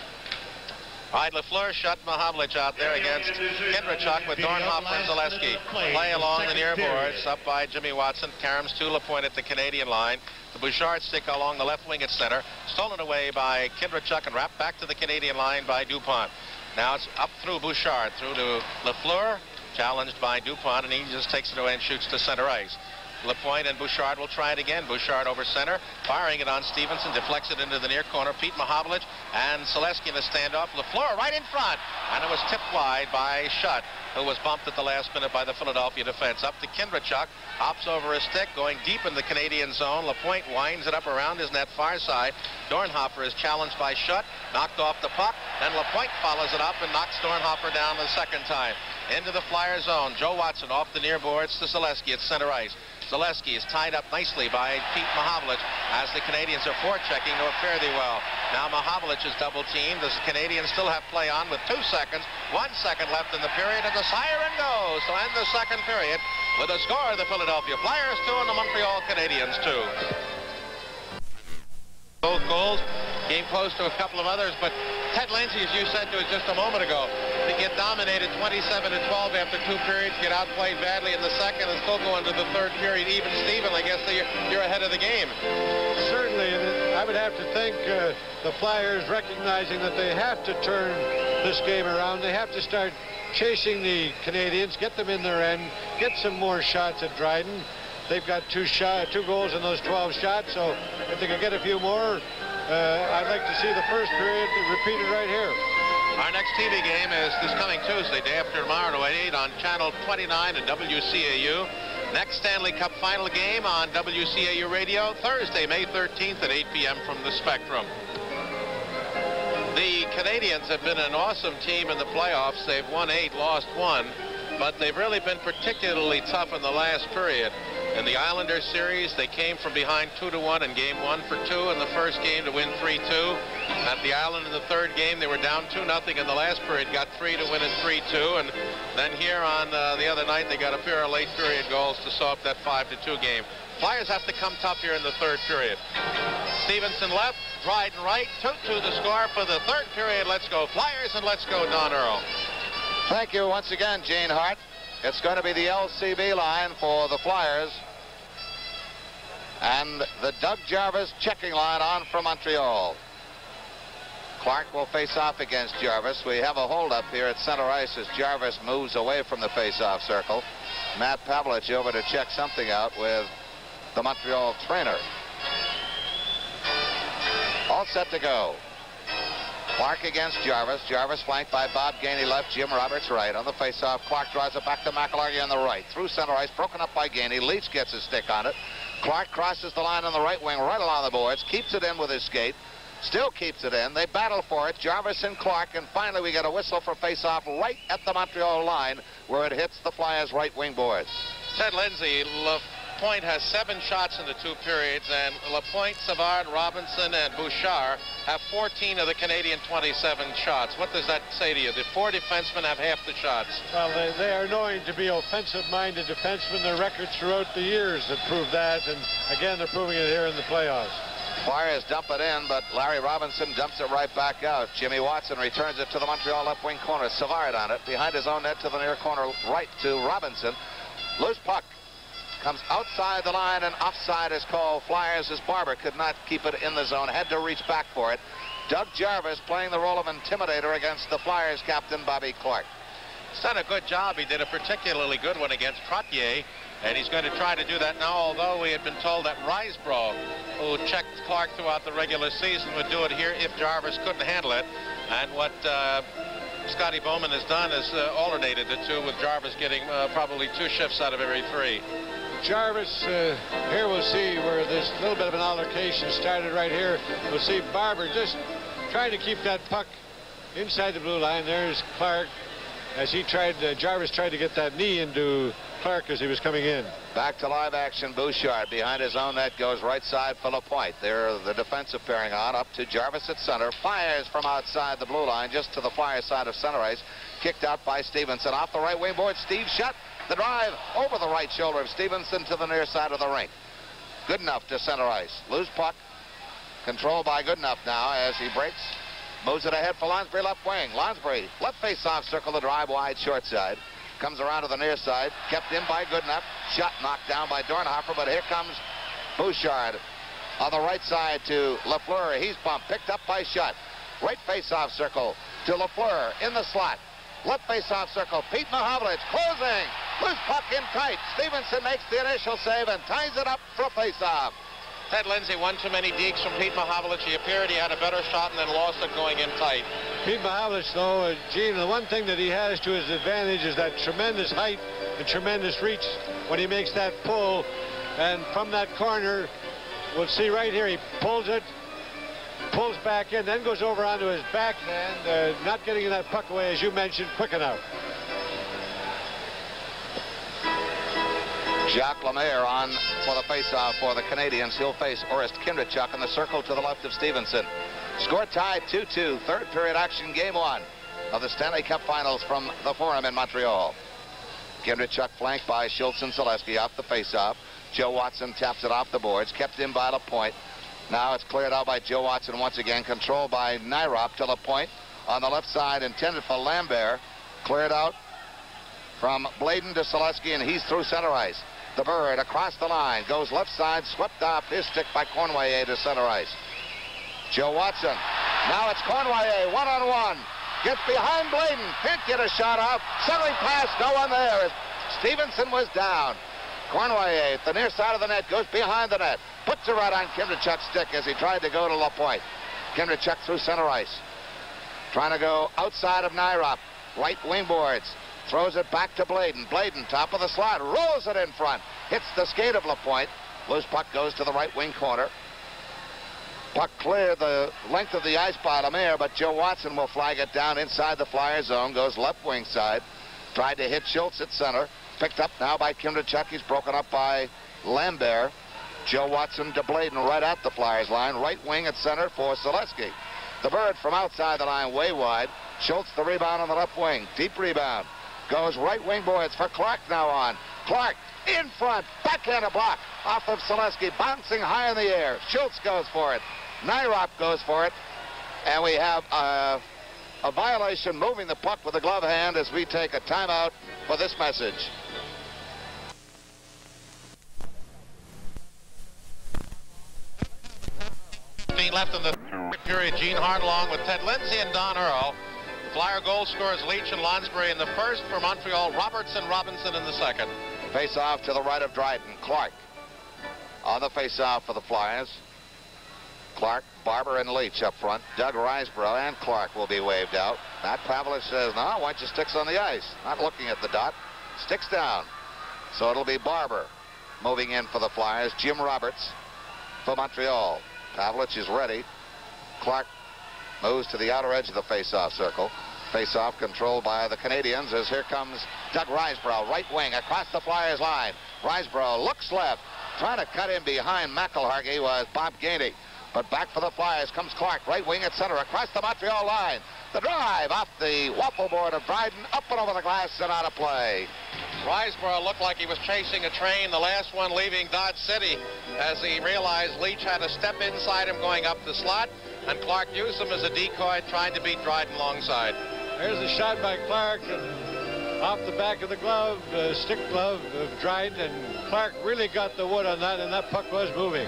All right, Lafleur shut Mahavlich out there against Kindrachuk with Dornhofer and Zaleski. Play along the near boards, up by Jimmy Watson. Karams to LaPointe at the Canadian line. The Bouchard stick along the left wing at center. Stolen away by Kindrachuk and wrapped back to the Canadian line by DuPont. Now it's up through Bouchard, through to Lafleur. Challenged by DuPont, and he just takes it away and shoots to center ice. LaPointe and Bouchard will try it again. Bouchard over center, firing it on Stevenson, deflects it into the near corner. Pete Mahavlich and Selesky in a standoff. Lafleur right in front, and it was tipped wide by Schutt, who was bumped at the last minute by the Philadelphia defense. Up to Kindrachuk, hops over his stick, going deep in the Canadian zone. LaPointe winds it up around his net far side. Dornhofer is challenged by Schutt, knocked off the puck. Then LaPointe follows it up and knocks Dornhofer down the second time. Into the Flyer zone. Joe Watson off the near boards to Selesky at center ice. Selesky is tied up nicely by Pete Mahavlich as the Canadians are forechecking to a fare-thee well. Now Mahavlich is double-teamed. The Canadians still have play on with 2 seconds. 1 second left in the period, and the siren goes to end the second period. with the score of the Philadelphia Flyers 2 and the Montreal Canadiens 2. Both goals came close to a couple of others, but Ted Lindsay, as you said to us just a moment ago, to get dominated 27-12 after 2 periods, get outplayed badly in the second, and still go into the third period even Steven. I guess you're ahead of the game. Certainly, and I would have to think the Flyers recognizing that they have to turn this game around. They have to start chasing the Canadians, get them in their end, get some more shots at Dryden. They've got 2 goals in those 12 shots, so if they can get a few more, I'd like to see the first period repeated right here. Our next TV game is this coming Tuesday, day after tomorrow at 8 on Channel 29 at WCAU. Next Stanley Cup final game on WCAU Radio, Thursday, May 13th at 8 p.m. from the Spectrum. The Canadians have been an awesome team in the playoffs. They've won 8, lost 1, but they've really been particularly tough in the last period. In the Islanders series, they came from behind 2-1 in game 1 for 2 in the first game to win 3-2. At the Island in the third game, they were down 2-0 in the last period, got 3 to win it 3-2. And then here on the other night, they got a pair of late period goals to sew up that 5-2 game. Flyers have to come tough here in the third period. Stevenson left, Dryden right, 2-2 the score for the third period. Let's go Flyers and let's go Don Earl. Thank you once again, Gene Hart. It's going to be the LCB line for the Flyers. And the Doug Jarvis checking line on for Montreal. Clark will face off against Jarvis. We have a hold-up here at center ice as Jarvis moves away from the face-off circle. Matt Pavlich over to check something out with the Montreal trainer. All set to go. Clark against Jarvis. Jarvis flanked by Bob Gainey left, Jim Roberts right. On the face-off, Clark drives it back to McElhargy on the right. Through center ice, broken up by Gainey. Leach gets his stick on it. Clark crosses the line on the right wing, right along the boards, keeps it in with his skate, still keeps it in. They battle for it, Jarvis and Clark, and finally we get a whistle for face-off right at the Montreal line where it hits the Flyers' right wing boards. Ted Lindsay, LaPointe has 7 shots in the 2 periods, and LaPointe, Savard, Robinson, and Bouchard have 14 of the Canadian 27 shots. What does that say to you? The 4 defensemen have half the shots. Well, they are known to be offensive-minded defensemen. Their records throughout the years have proved that, and again, they're proving it here in the playoffs. Flyers dump it in, but Larry Robinson dumps it right back out. Jimmy Watson returns it to the Montreal left wing corner. Savard on it, behind his own net to the near corner right to Robinson. Loose puck. Comes outside the line and offside is called. Flyers as Barber could not keep it in the zone, had to reach back for it. Doug Jarvis playing the role of intimidator against the Flyers captain Bobby Clark. He's done a good job. He did a particularly good one against Trottier, and he's going to try to do that now, although we had been told that Risebrough, who checked Clark throughout the regular season, would do it here if Jarvis couldn't handle it. And what Scotty Bowman has done is alternated the two, with Jarvis getting probably 2 shifts out of every 3. Jarvis, here we'll see where this little bit of an altercation started right here. We'll see Barber just trying to keep that puck inside the blue line. There's Clark as he tried, Jarvis tried to get that knee into Clark as he was coming in. Back to live action. Bouchard behind his own net goes right side for LaPointe. They're the defensive pairing on up to Jarvis at center. Fires from outside the blue line just to the Flyers side of center ice. Kicked out by Stevenson off the right wing board. Steve shot. The drive over the right shoulder of Stevenson to the near side of the rink. Goodenough to center ice. Loose puck. Controlled by Goodenough now as he breaks. Moves it ahead for Lonsbury left wing. Lonsbury left face-off circle, the drive wide short side. Comes around to the near side. Kept in by Goodenough. Shot knocked down by Dornhofer, but here comes Bouchard on the right side to Lafleur. He's bumped. Picked up by Shutt. Right face-off circle to Lafleur in the slot. Left face-off circle. Pete Mahovlich closing. Loose puck in tight. Stevenson makes the initial save and ties it up for face-off. Ted Lindsay, one too many deeks from Pete Mahovlich. He appeared he had a better shot and then lost it going in tight. Pete Mahovlich, though, Gene, the one thing that he has to his advantage is that tremendous height and tremendous reach when he makes that pull. And from that corner, we'll see right here, he pulls it, pulls back in, then goes over onto his backhand, not getting that puck away, as you mentioned, quick enough. Jacques Lemaire on for the face-off for the Canadians. He'll face Orest Kindrechuk in the circle to the left of Stevenson. Score tied 2-2. Third period action, game 1 of the Stanley Cup Finals from the Forum in Montreal. Kindrachuk flanked by Schultz and Zaleski off the faceoff. Joe Watson taps it off the boards, kept in by LaPointe. Now it's cleared out by Joe Watson once again, controlled by Nyrop to LaPointe on the left side, intended for Lambert. Cleared out from Bladen to Zaleski, and he's through center ice. The Bird across the line, goes left side, swept off his stick by Cournoyer to center ice. Joe Watson. Now it's Cournoyer, one-on-one. Gets behind Bladen, can't get a shot off. Centering pass, no one there. Stevenson was down. Cournoyer at the near side of the net, goes behind the net. Puts it right on Kindrachuk's stick as he tried to go to LaPointe. Kindrachuk through center ice. Trying to go outside of Nyrop. Right wing boards. Throws it back to Bladen. Bladen, top of the slot, rolls it in front. Hits the skate of LaPointe. Loose puck goes to the right wing corner. Puck cleared the length of the ice by Lemaire, but Joe Watson will flag it down inside the Flyer zone. Goes left wing side. Tried to hit Schultz at center. Picked up now by Kindrachuk. He's broken up by Lambert. Joe Watson to Bladen right at the Flyers line. Right wing at center for Zaleski. The Bird from outside the line way wide. Schultz the rebound on the left wing. Deep rebound. Goes right wing boards for Clark now on. Clark in front. Backhanded block off of Zaleski. Bouncing high in the air. Schultz goes for it. Nyrop goes for it. And we have a violation moving the puck with the glove hand as we take a timeout for this message. Left in the period. Gene Hardalong with Ted Lindsay and Don Earl. Flyer goal scorers Leach and Lonsbury in the first. For Montreal, Robertson, Robinson in the second. Face off to the right of Dryden. Clark on the face off for the Flyers. Clark, Barber, and Leach up front. Doug Risebrough and Clark will be waved out. Matt Pavlich says, no, why don't you sticks on the ice? Not looking at the dot. Sticks down. So it'll be Barber moving in for the Flyers. Jim Roberts for Montreal. Pavlich is ready. Clark moves to the outer edge of the face-off circle. Face-off controlled by the Canadians as here comes Doug Risebrough, right wing across the Flyers line. Risebrough looks left. Trying to cut in behind McElhargy was Bob Gainey. But back for the Flyers comes Clark, right wing at center, across the Montreal line. The drive off the waffle board of Dryden, up and over the glass and out of play. Risebrough looked like he was chasing a train, the last one leaving Dodge City, as he realized Leach had to step inside him going up the slot, and Clark used him as a decoy, trying to beat Dryden longside. There's a shot by Clark, and off the back of the glove, stick glove of Dryden, and Clark really got the wood on that, and that puck was moving.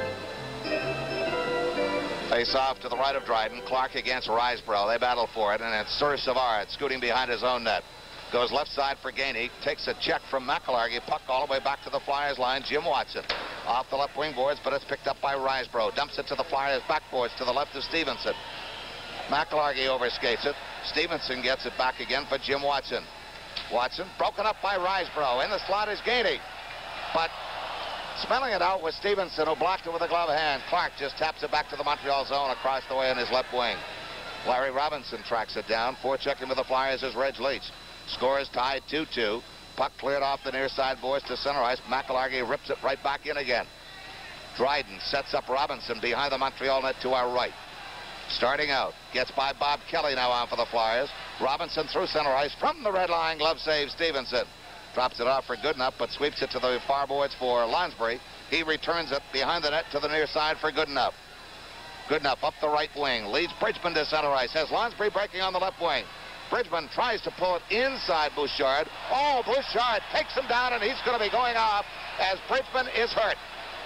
Face off to the right of Dryden. Clark against Risebrough. They battle for it, and it's Sir Savard scooting behind his own net. Goes left side for Gainey. Takes a check from McElhargy. Puck all the way back to the Flyers line. Jim Watson off the left wing boards, but it's picked up by Risebrough. Dumps it to the Flyers backboards to the left of Stevenson. McElhargy overskates it. Stevenson gets it back again for Jim Watson. Watson broken up by Risebrough. In the slot is Gainey. But smelling it out was Stevenson, who blocked it with a glove hand. Clark just taps it back to the Montreal zone across the way in his left wing. Larry Robinson tracks it down. Forechecking with the Flyers is Reg Leach. Score is tied 2-2. Puck cleared off the near side boards to center ice. McElhargy rips it right back in again. Dryden sets up Robinson behind the Montreal net to our right. Starting out, gets by Bob Kelly now on for the Flyers. Robinson through center ice from the red line. Glove save Stevenson. Drops it off for Goodenough, but sweeps it to the far boards for Lonsbury. He returns it behind the net to the near side for Goodenough. Goodenough up the right wing. Leads Bridgman to center ice. Has Lonsbury breaking on the left wing. Bridgman tries to pull it inside Bouchard. Oh, Bouchard takes him down, and he's going to be going off as Bridgman is hurt.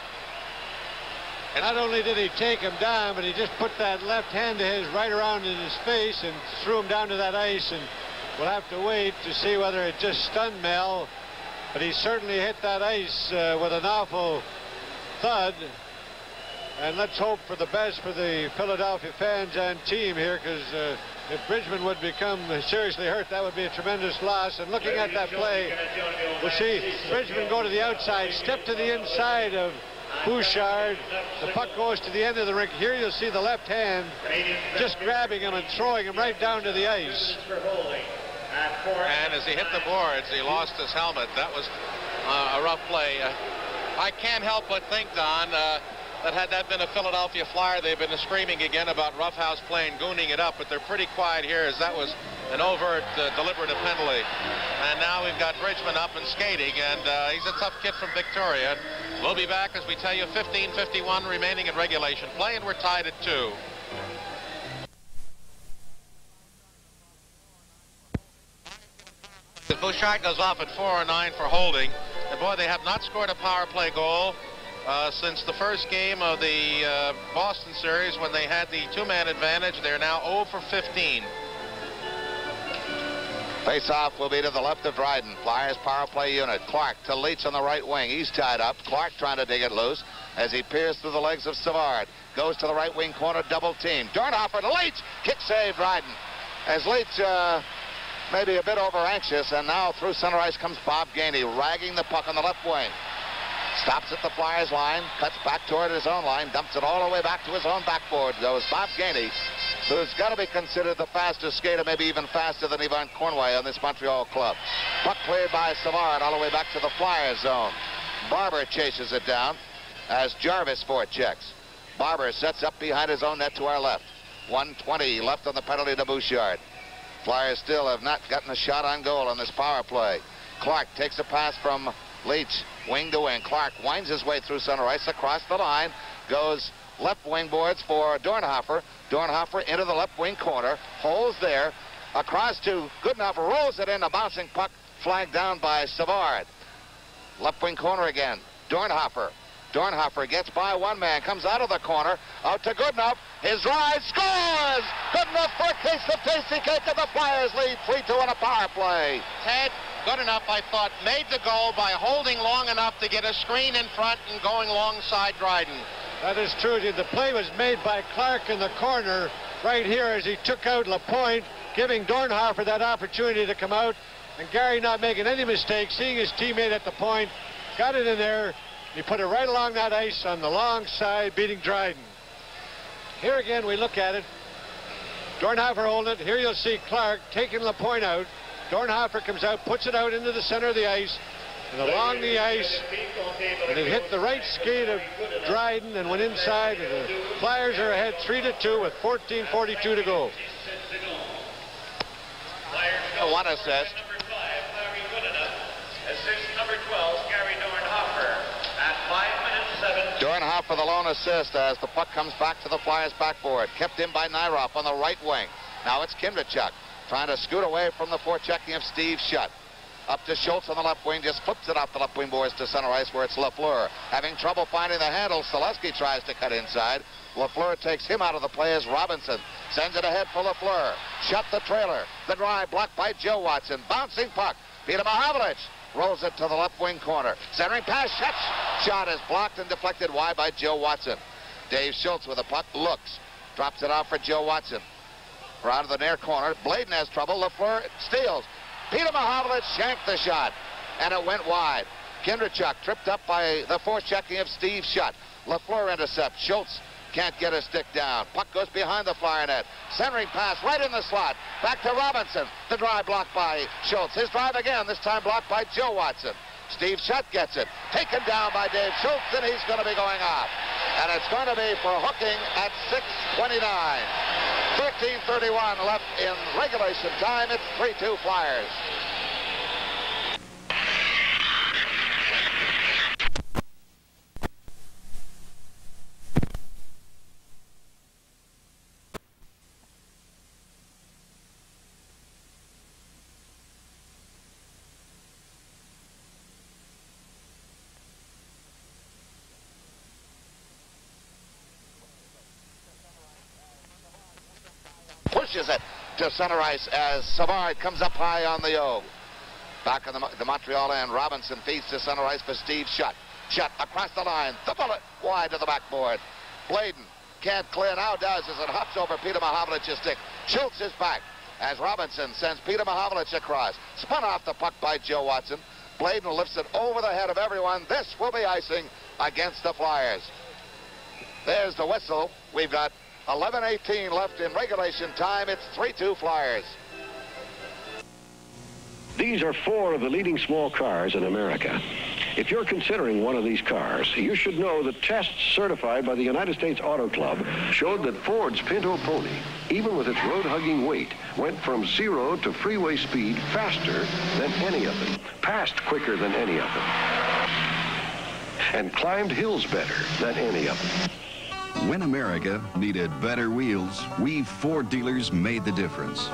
And not only did he take him down, but he just put that left hand of his right around in his face and threw him down to that ice. And we'll have to wait to see whether it just stunned Mel. But he certainly hit that ice with an awful thud. And let's hope for the best for the Philadelphia fans and team here, because if Bridgman would become seriously hurt, that would be a tremendous loss. And looking at that play, we'll see Bridgman go to the outside, step to the inside of Bouchard. The puck goes to the end of the rink. Here you'll see the left hand just grabbing him and throwing him right down to the ice. And as he hit the boards, he lost his helmet. That was a rough play. I can't help but think, Don, that had that been a Philadelphia Flyer, they've been screaming again about roughhouse play and gooning it up, but they're pretty quiet here, as that was an overt, deliberative penalty. And now we've got Bridgman up and skating, and he's a tough kid from Victoria. We'll be back as we tell you 15:51 remaining in regulation play, and we're tied at 2. Bouchard goes off at 4-9 for holding. And boy, they have not scored a power play goal since the first game of the Boston series when they had the two-man advantage. They're now 0 for 15. Face-off will be to the left of Dryden. Flyers power play unit. Clark to Leach on the right wing. He's tied up. Clark trying to dig it loose as he peers through the legs of Savard. Goes to the right wing corner, double team. Dornhofer to Leach. Kick save, Dryden. As Leach maybe a bit over anxious, and now through center ice comes Bob Gainey, ragging the puck on the left wing. Stops at the Flyers line, cuts back toward his own line, dumps it all the way back to his own backboard. Goes Bob Gainey, who's got to be considered the fastest skater, maybe even faster than Yvon Cornway on this Montreal club. Puck cleared by Savard all the way back to the Flyers zone. Barber chases it down as Jarvis forechecks. Barber sets up behind his own net to our left. 1:20 left on the penalty to Bouchard. Flyers still have not gotten a shot on goal on this power play. Clark takes a pass from Leach, wing to wing. Clark winds his way through center ice across the line, goes left wing boards for Dornhofer. Dornhofer into the left wing corner, holds there, across to Goodenough, rolls it in, a bouncing puck flagged down by Savard. Left wing corner again, Dornhofer. Dornhofer gets by one man, comes out of the corner, out to Goodenough. His ride scores! Goodenough for a case of tasty cake, and the Flyers lead 3-2 on a power play. Ted, Goodenough, I thought, made the goal by holding long enough to get a screen in front and going alongside Dryden. That is true. The play was made by Clark in the corner right here as he took out Lapointe, giving Dornhofer that opportunity to come out. And Gary not making any mistakes, seeing his teammate at the point, got it in there. He put it right along that ice on the long side, beating Dryden. Here again, we look at it. Dornhofer holding it. Here you'll see Clark taking Lapointe out. Dornhofer comes out, puts it out into the center of the ice, and along the ice, and it hit the right skate of Dryden and went inside. And the Flyers are ahead 3-2 with 14:42 to go. One assist. Assist number 12, Gary Dornhofer. At 5 minutes 7. Dornhofer the lone assist as the puck comes back to the Flyers backboard. Kept in by Nyrop on the right wing. Now it's Kindrachuk trying to scoot away from the forechecking of Steve Shutt. Up to Schultz on the left wing, just flips it off the left wing boards to center ice where it's Lafleur. Having trouble finding the handle, Selesky tries to cut inside. Lafleur takes him out of the play as Robinson sends it ahead for Lafleur. Shutt the trailer. The drive blocked by Joe Watson. Bouncing puck. Peter Mahavlich rolls it to the left wing corner. Centering pass, Shutt's shot is blocked and deflected wide by Joe Watson. Dave Schultz with the puck, looks. Drops it off for Joe Watson. We're out of the near corner. Bladen has trouble. Lafleur steals. Peter Mahavlich shanked the shot, and it went wide. Kindrachuk tripped up by the forechecking of Steve Shutt. Lafleur intercepts. Schultz can't get a stick down. Puck goes behind the Flyer net. Centering pass right in the slot. Back to Robinson. The drive blocked by Schultz. His drive again, this time blocked by Joe Watson. Steve Shutt gets it. Taken down by Dave Schultz, and he's going to be going off. And it's going to be for hooking at 6:29. 13:31 left in regulation time. It's 3-2 Flyers. Pushes it to center ice as Savard comes up high on the O. Back in the Montreal end, Robinson feeds to center ice for Steve Shutt. Shutt across the line, the bullet wide to the backboard. Bladen can't clear, now does as it hops over Peter Mahavlich's stick. Schultz is back as Robinson sends Peter Mahavlich across. Spun off the puck by Joe Watson. Bladen lifts it over the head of everyone. This will be icing against the Flyers. There's the whistle. We've got 11:18 left in regulation time. It's 3-2 Flyers. These are 4 of the leading small cars in America. If you're considering one of these cars, you should know that tests certified by the United States Auto Club showed that Ford's Pinto Pony, even with its road-hugging weight, went from 0 to freeway speed faster than any of them, passed quicker than any of them, and climbed hills better than any of them. When America needed better wheels, we Ford dealers made the difference.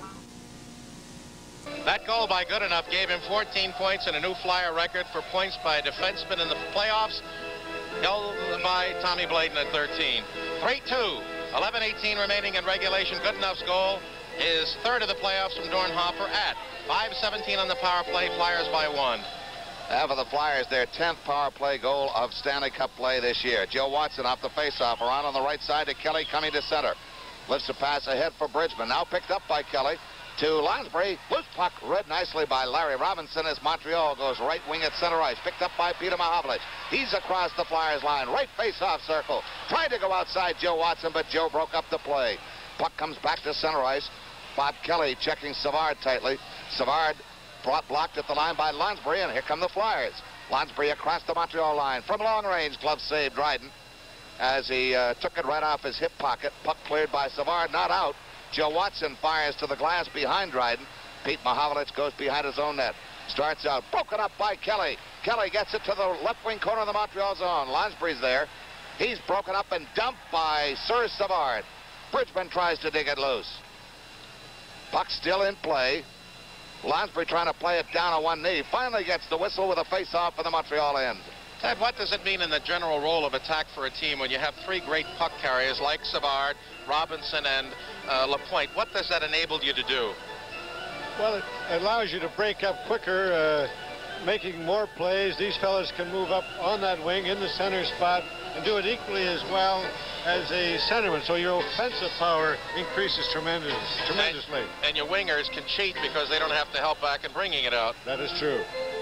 That goal by Goodenough gave him 14 points and a new Flyer record for points by defensemen in the playoffs, held by Tommy Bladen at 13. 3-2, 11:18 remaining in regulation. Goodenough's goal is third of the playoffs from Dornhofer at 5:17 on the power play. Flyers by 1. For the Flyers, their 10th power play goal of Stanley Cup play this year. Joe Watson off the faceoff, around on the right side to Kelly, coming to center. Lifts a pass ahead for Bridgman. Now picked up by Kelly to Lansbury. Loose puck read nicely by Larry Robinson as Montreal goes right wing at center ice. Picked up by Peter Mahovlich. He's across the Flyers line. Right face-off circle. Tried to go outside Joe Watson, but Joe broke up the play. Puck comes back to center ice. Bob Kelly checking Savard tightly. Savard blocked at the line by Lansbury, and here come the Flyers. Lansbury across the Montreal line. From long range, glove save Dryden as he took it right off his hip pocket. Puck cleared by Savard, not out. Joe Watson fires to the glass behind Dryden. Pete Mahovlich goes behind his own net. Starts out, broken up by Kelly. Kelly gets it to the left wing corner of the Montreal zone. Lansbury's there. He's broken up and dumped by Sir Savard. Bridgman tries to dig it loose. Puck still in play. Lansbury trying to play it down on one knee. Finally gets the whistle with a face-off for the Montreal end. Ted, what does it mean in the general role of attack for a team when you have three great puck carriers like Savard, Robinson, and Lapointe? What does that enable you to do? Well, it allows you to break up quicker, making more plays. These fellas can move up on that wing in the center spot and do it equally as well as a centerman. So your offensive power increases tremendously. And your wingers can cheat because they don't have to help back in bringing it out. That is true.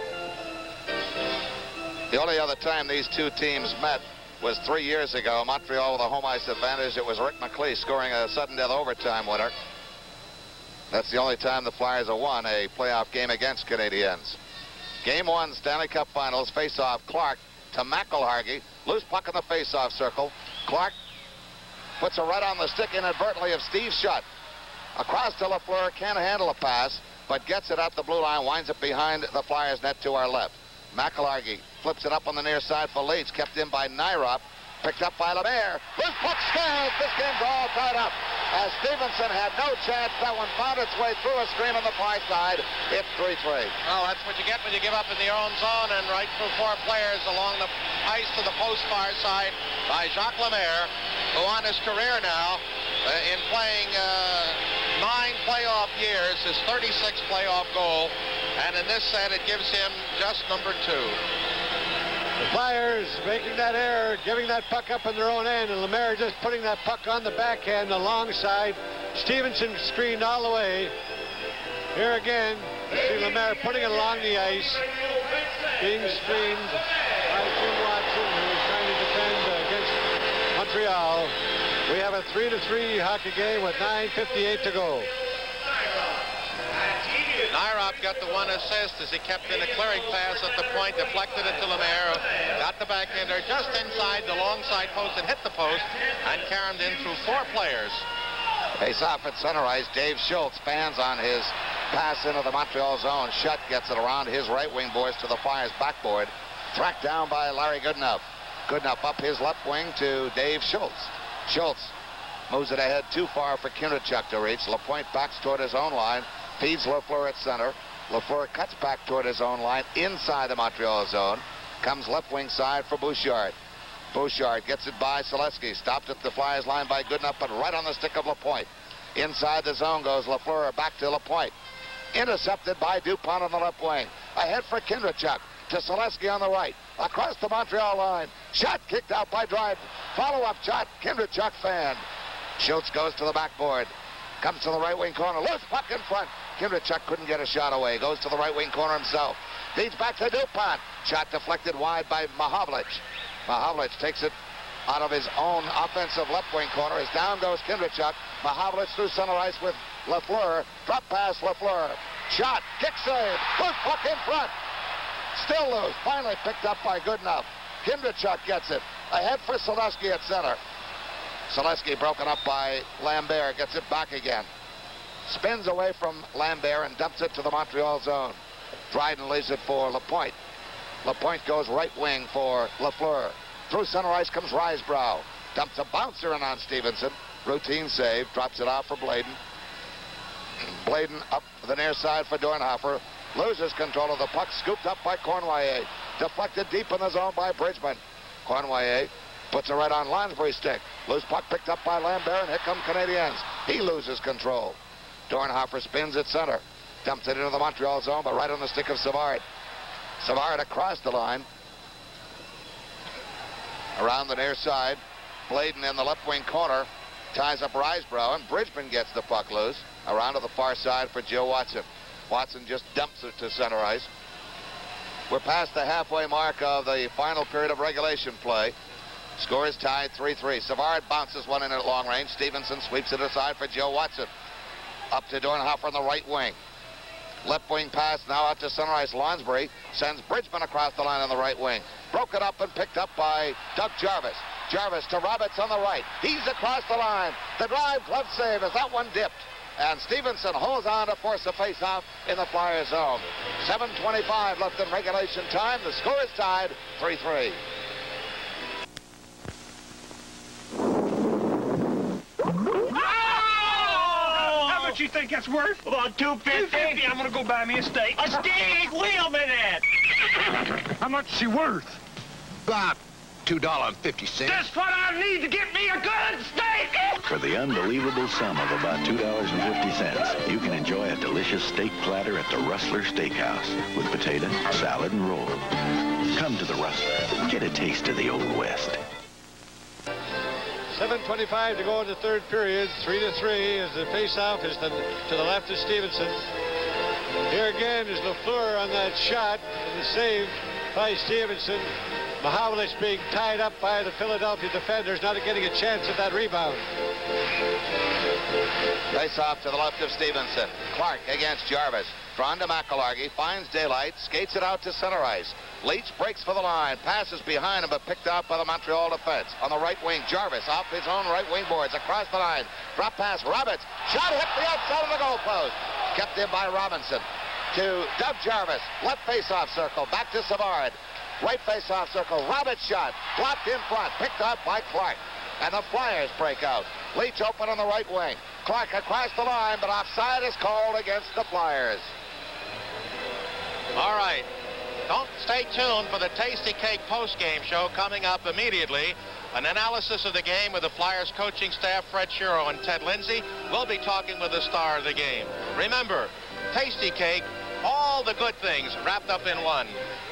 The only other time these two teams met was 3 years ago. Montreal with a home ice advantage. It was Rick McLeese scoring a sudden death overtime winner. That's the only time the Flyers have won a playoff game against Canadiens. Game 1, Stanley Cup Finals, face-off Clark to McElhargy. Loose puck in the face-off circle. Clark puts it right on the stick inadvertently of Steve Shutt. Across to Lafleur, can't handle a pass, but gets it at the blue line, winds it behind the Flyers net to our left. McElhargy flips it up on the near side for Leeds, kept in by Nyrop, picked up by Lemaire. Loose puck stands. This game's all tied up. As Stevenson had no chance, that one found its way through a screen on the far side. It's 3-3. Well, that's what you get when you give up in your own zone, and right through four players along the ice to the post far side by Jacques Lemaire, who on his career now, in playing 9 playoff years, his 36th playoff goal, and in this set it gives him just number 2. The Flyers making that error, giving that puck up in their own end, and Lemaire just putting that puck on the backhand alongside. Stevenson screened all the way. Here again, you see Lemaire putting it along the ice, being screened by Jim Watson, who is trying to defend against Montreal. We have a 3-3 hockey game with 9:58 to go. Nyrop got the one assist as he kept in a clearing pass at the point, deflected it to Lemaire, got the backhander just inside the long side post and hit the post, and carried in through 4 players. Face off at center ice. Dave Schultz fans on his pass into the Montreal zone. Shutt gets it around his right wing boys to the Flyers backboard. Tracked down by Larry Goodenough. Goodenough up his left wing to Dave Schultz. Schultz moves it ahead too far for Kinrachuk to reach. Lapointe backs toward his own line. Feeds Lafleur at center. Lafleur cuts back toward his own line inside the Montreal zone. Comes left wing side for Bouchard. Bouchard gets it by Selesky. Stopped at the Flyers line by Goodenough, but right on the stick of Lapointe. Inside the zone goes Lafleur, back to Lapointe. Intercepted by Dupont on the left wing. Ahead for Kinrachuk. To Selesky on the right. Across the Montreal line. Shot kicked out by Dryden. Follow-up shot. Kinrachuk fanned. Schultz goes to the backboard. Comes to the right wing corner. Loose puck in front. Kinrachuk couldn't get a shot away. Goes to the right wing corner himself. Feeds back to Dupont. Shot deflected wide by Mahovlich. Mahovlich takes it out of his own offensive left wing corner. As down goes Kinrachuk. Mahovlich through center ice with Lafleur. Drop pass Lafleur. Shot. Kick save. Loose puck in front. Still loose. Finally picked up by Goodenough. Kindrachuk gets it. Ahead for Selesky at center. Selesky broken up by Lambert. Gets it back again. Spins away from Lambert and dumps it to the Montreal zone. Dryden leaves it for Lapointe. Lapointe goes right wing for Lafleur. Through center ice comes Risebrough. Dumps a bouncer in on Stevenson. Routine save. Drops it off for Bladen. Bladen up the near side for Dornhofer. Loses control of the puck. Scooped up by Cournoyer. Deflected deep in the zone by Bridgman. Cournoyer puts it right on Lansbury's stick. Loose puck picked up by Lambert, and here come Canadiens. He loses control. Dornhofer spins at center. Dumps it into the Montreal zone, but right on the stick of Savard. Savard across the line. Around the near side. Bladen in the left wing corner. Ties up Risebrough, and Bridgman gets the puck loose. Around to the far side for Joe Watson. Watson just dumps it to center ice. We're past the halfway mark of the final period of regulation play. Score is tied 3-3. Savard bounces one in at long range. Stevenson sweeps it aside for Joe Watson. Up to Dornhofer on the right wing. Left wing pass now out to center ice. Lansbury sends Bridgman across the line on the right wing. Broken up and picked up by Doug Jarvis. Jarvis to Roberts on the right. He's across the line. The drive, glove save as that one dipped. And Stevenson holds on to force a face-off in the Flyers zone. 7:25 left in regulation time. The score is tied 3-3. How much you think that's worth? About $2.50. I'm gonna go buy me a steak. A steak? Wait a minute. How much is she worth? About $2.50. That's what I need to get me a good steak! For the unbelievable sum of about $2.50, you can enjoy a delicious steak platter at the Rustler Steakhouse with potato, salad, and roll. Come to the Rustler. Get a taste of the Old West. 7:25 to go in the third period. 3-3 as the face-off is to the left of Stevenson. Here again is Lafleur on that shot, and the save by Stevenson. Mahavlich being tied up by the Philadelphia defenders, not getting a chance at that rebound. Face off to the left of Stevenson. Clark against Jarvis. Drawn to McIlhargey, finds daylight, skates it out to center ice. Leach breaks for the line, passes behind him, but picked out by the Montreal defense. On the right wing, Jarvis off his own right wing boards, across the line. Drop pass, Roberts. Shot hit the outside of the goal post. Kept in by Robinson. To Doug Jarvis, left face-off circle, back to Savard. Right face-off circle, Roberts shot, blocked in front, picked up by Clark. And the Flyers break out. Leach open on the right wing. Clark across the line, but offside is called against the Flyers. All right. Don't stay tuned for the Tasty Cake post-game show coming up immediately. An analysis of the game with the Flyers coaching staff, Fred Shiro and Ted Lindsay. We'll be talking with the star of the game. Remember, Tasty Cake, all the good things wrapped up in one.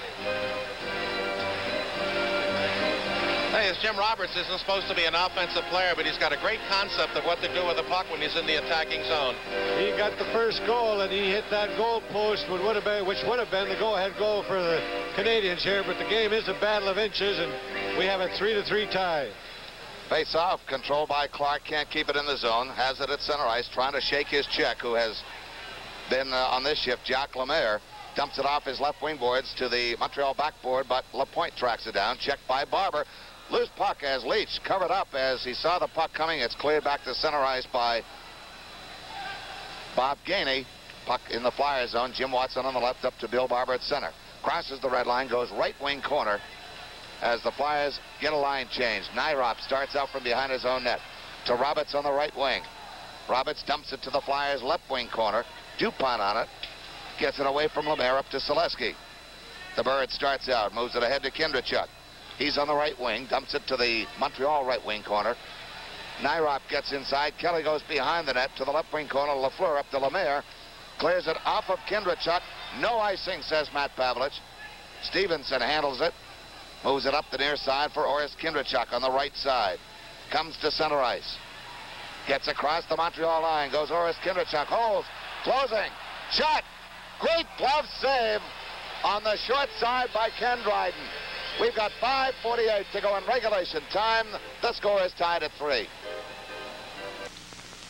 Hey, Jim Roberts isn't supposed to be an offensive player, but he's got a great concept of what to do with the puck when he's in the attacking zone. He got the first goal, and he hit that goal post, which would have been the go-ahead goal for the Canadians here, but the game is a battle of inches, and we have a 3-3 tie. Face off, controlled by Clark, can't keep it in the zone, has it at center ice, trying to shake his check, who has been on this shift, Jacques Lemaire. Dumps it off his left wing boards to the Montreal backboard, but Lapointe tracks it down, checked by Barber. Loose puck as Leach covered up as he saw the puck coming. It's cleared back to center ice by Bob Gainey. Puck in the Flyer zone. Jim Watson on the left, up to Bill Barber at center. Crosses the red line, goes right wing corner as the Flyers get a line change. Nyrop starts out from behind his own net to Roberts on the right wing. Roberts dumps it to the Flyers left wing corner. Dupont on it. Gets it away from Lemaire up to Selesky. The Bird starts out, moves it ahead to Kindrachuk. He's on the right wing, dumps it to the Montreal right wing corner. Nyrop gets inside. Kelly goes behind the net to the left wing corner. Lafleur up to Lemaire. Clears it off of Kindrachuk. No icing, says Matt Pavlich. Stevenson handles it. Moves it up the near side for Orest Kindrachuk on the right side. Comes to center ice. Gets across the Montreal line. Goes Orest Kindrachuk. Holds. Closing. Shot. Great glove save on the short side by Ken Dryden. We've got 5:48 to go in regulation time. The score is tied at 3.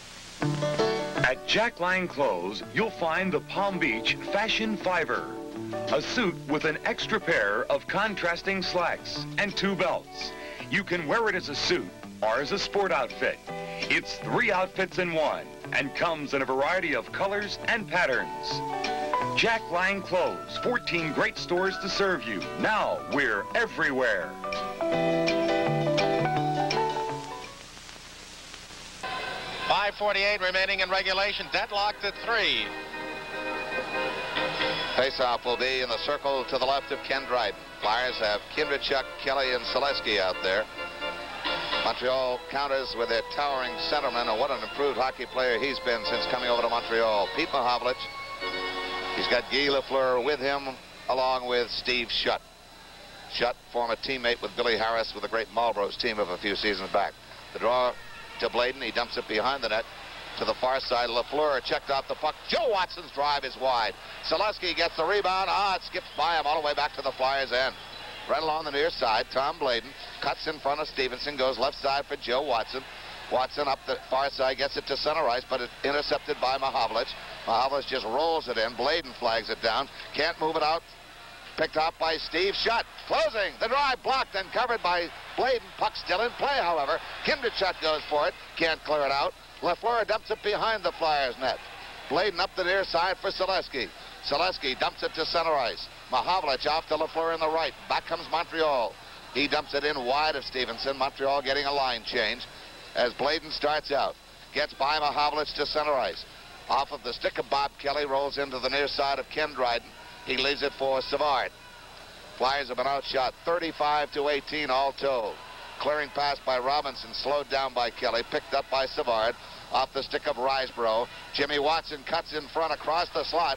At Jack Lang Clothes, you'll find the Palm Beach Fashion Fiver. A suit with an extra pair of contrasting slacks and 2 belts. You can wear it as a suit or as a sport outfit. It's 3 outfits in 1 and comes in a variety of colors and patterns. Jack Lang Clothes, 14 great stores to serve you. Now we're everywhere. .548 remaining in regulation, deadlocked at 3. Faceoff will be in the circle to the left of Ken Dryden. Flyers have Kindrachuk, Kelly, and Selesky out there. Montreal counters with their towering centerman, and what an improved hockey player he's been since coming over to Montreal. Pete Mahovlich. He's got Guy Lafleur with him, along with Steve Shutt. Shutt, former teammate with Billy Harris with the great Marlborough's team of a few seasons back. The draw to Bladen. He dumps it behind the net to the far side. Lafleur checked off the puck. Joe Watson's drive is wide. Selesky gets the rebound. It skips by him all the way back to the Flyers' end. Right along the near side, Tom Bladen cuts in front of Stevenson, goes left side for Joe Watson. Watson up the far side, gets it to center ice, but it's intercepted by Mahovlich. Mahovlich just rolls it in. Bladen flags it down. Can't move it out. Picked off by Steve Shutt. Closing. The drive blocked and covered by Bladen. Puck still in play, however. Kindrachuk goes for it. Can't clear it out. Lafleur dumps it behind the Flyers' net. Bladen up the near side for Selesky. Selesky dumps it to center ice. Mahovlich off to Lafleur in the right. Back comes Montreal. He dumps it in wide of Stevenson. Montreal getting a line change as Bladen starts out. Gets by Mahovlich to center ice. Off of the stick of Bob Kelly, rolls into the near side of Ken Dryden. He leaves it for Savard. Flyers have been outshot 35-18 all told. Clearing pass by Robinson, slowed down by Kelly, picked up by Savard. Off the stick of Risebrough. Jimmy Watson cuts in front across the slot.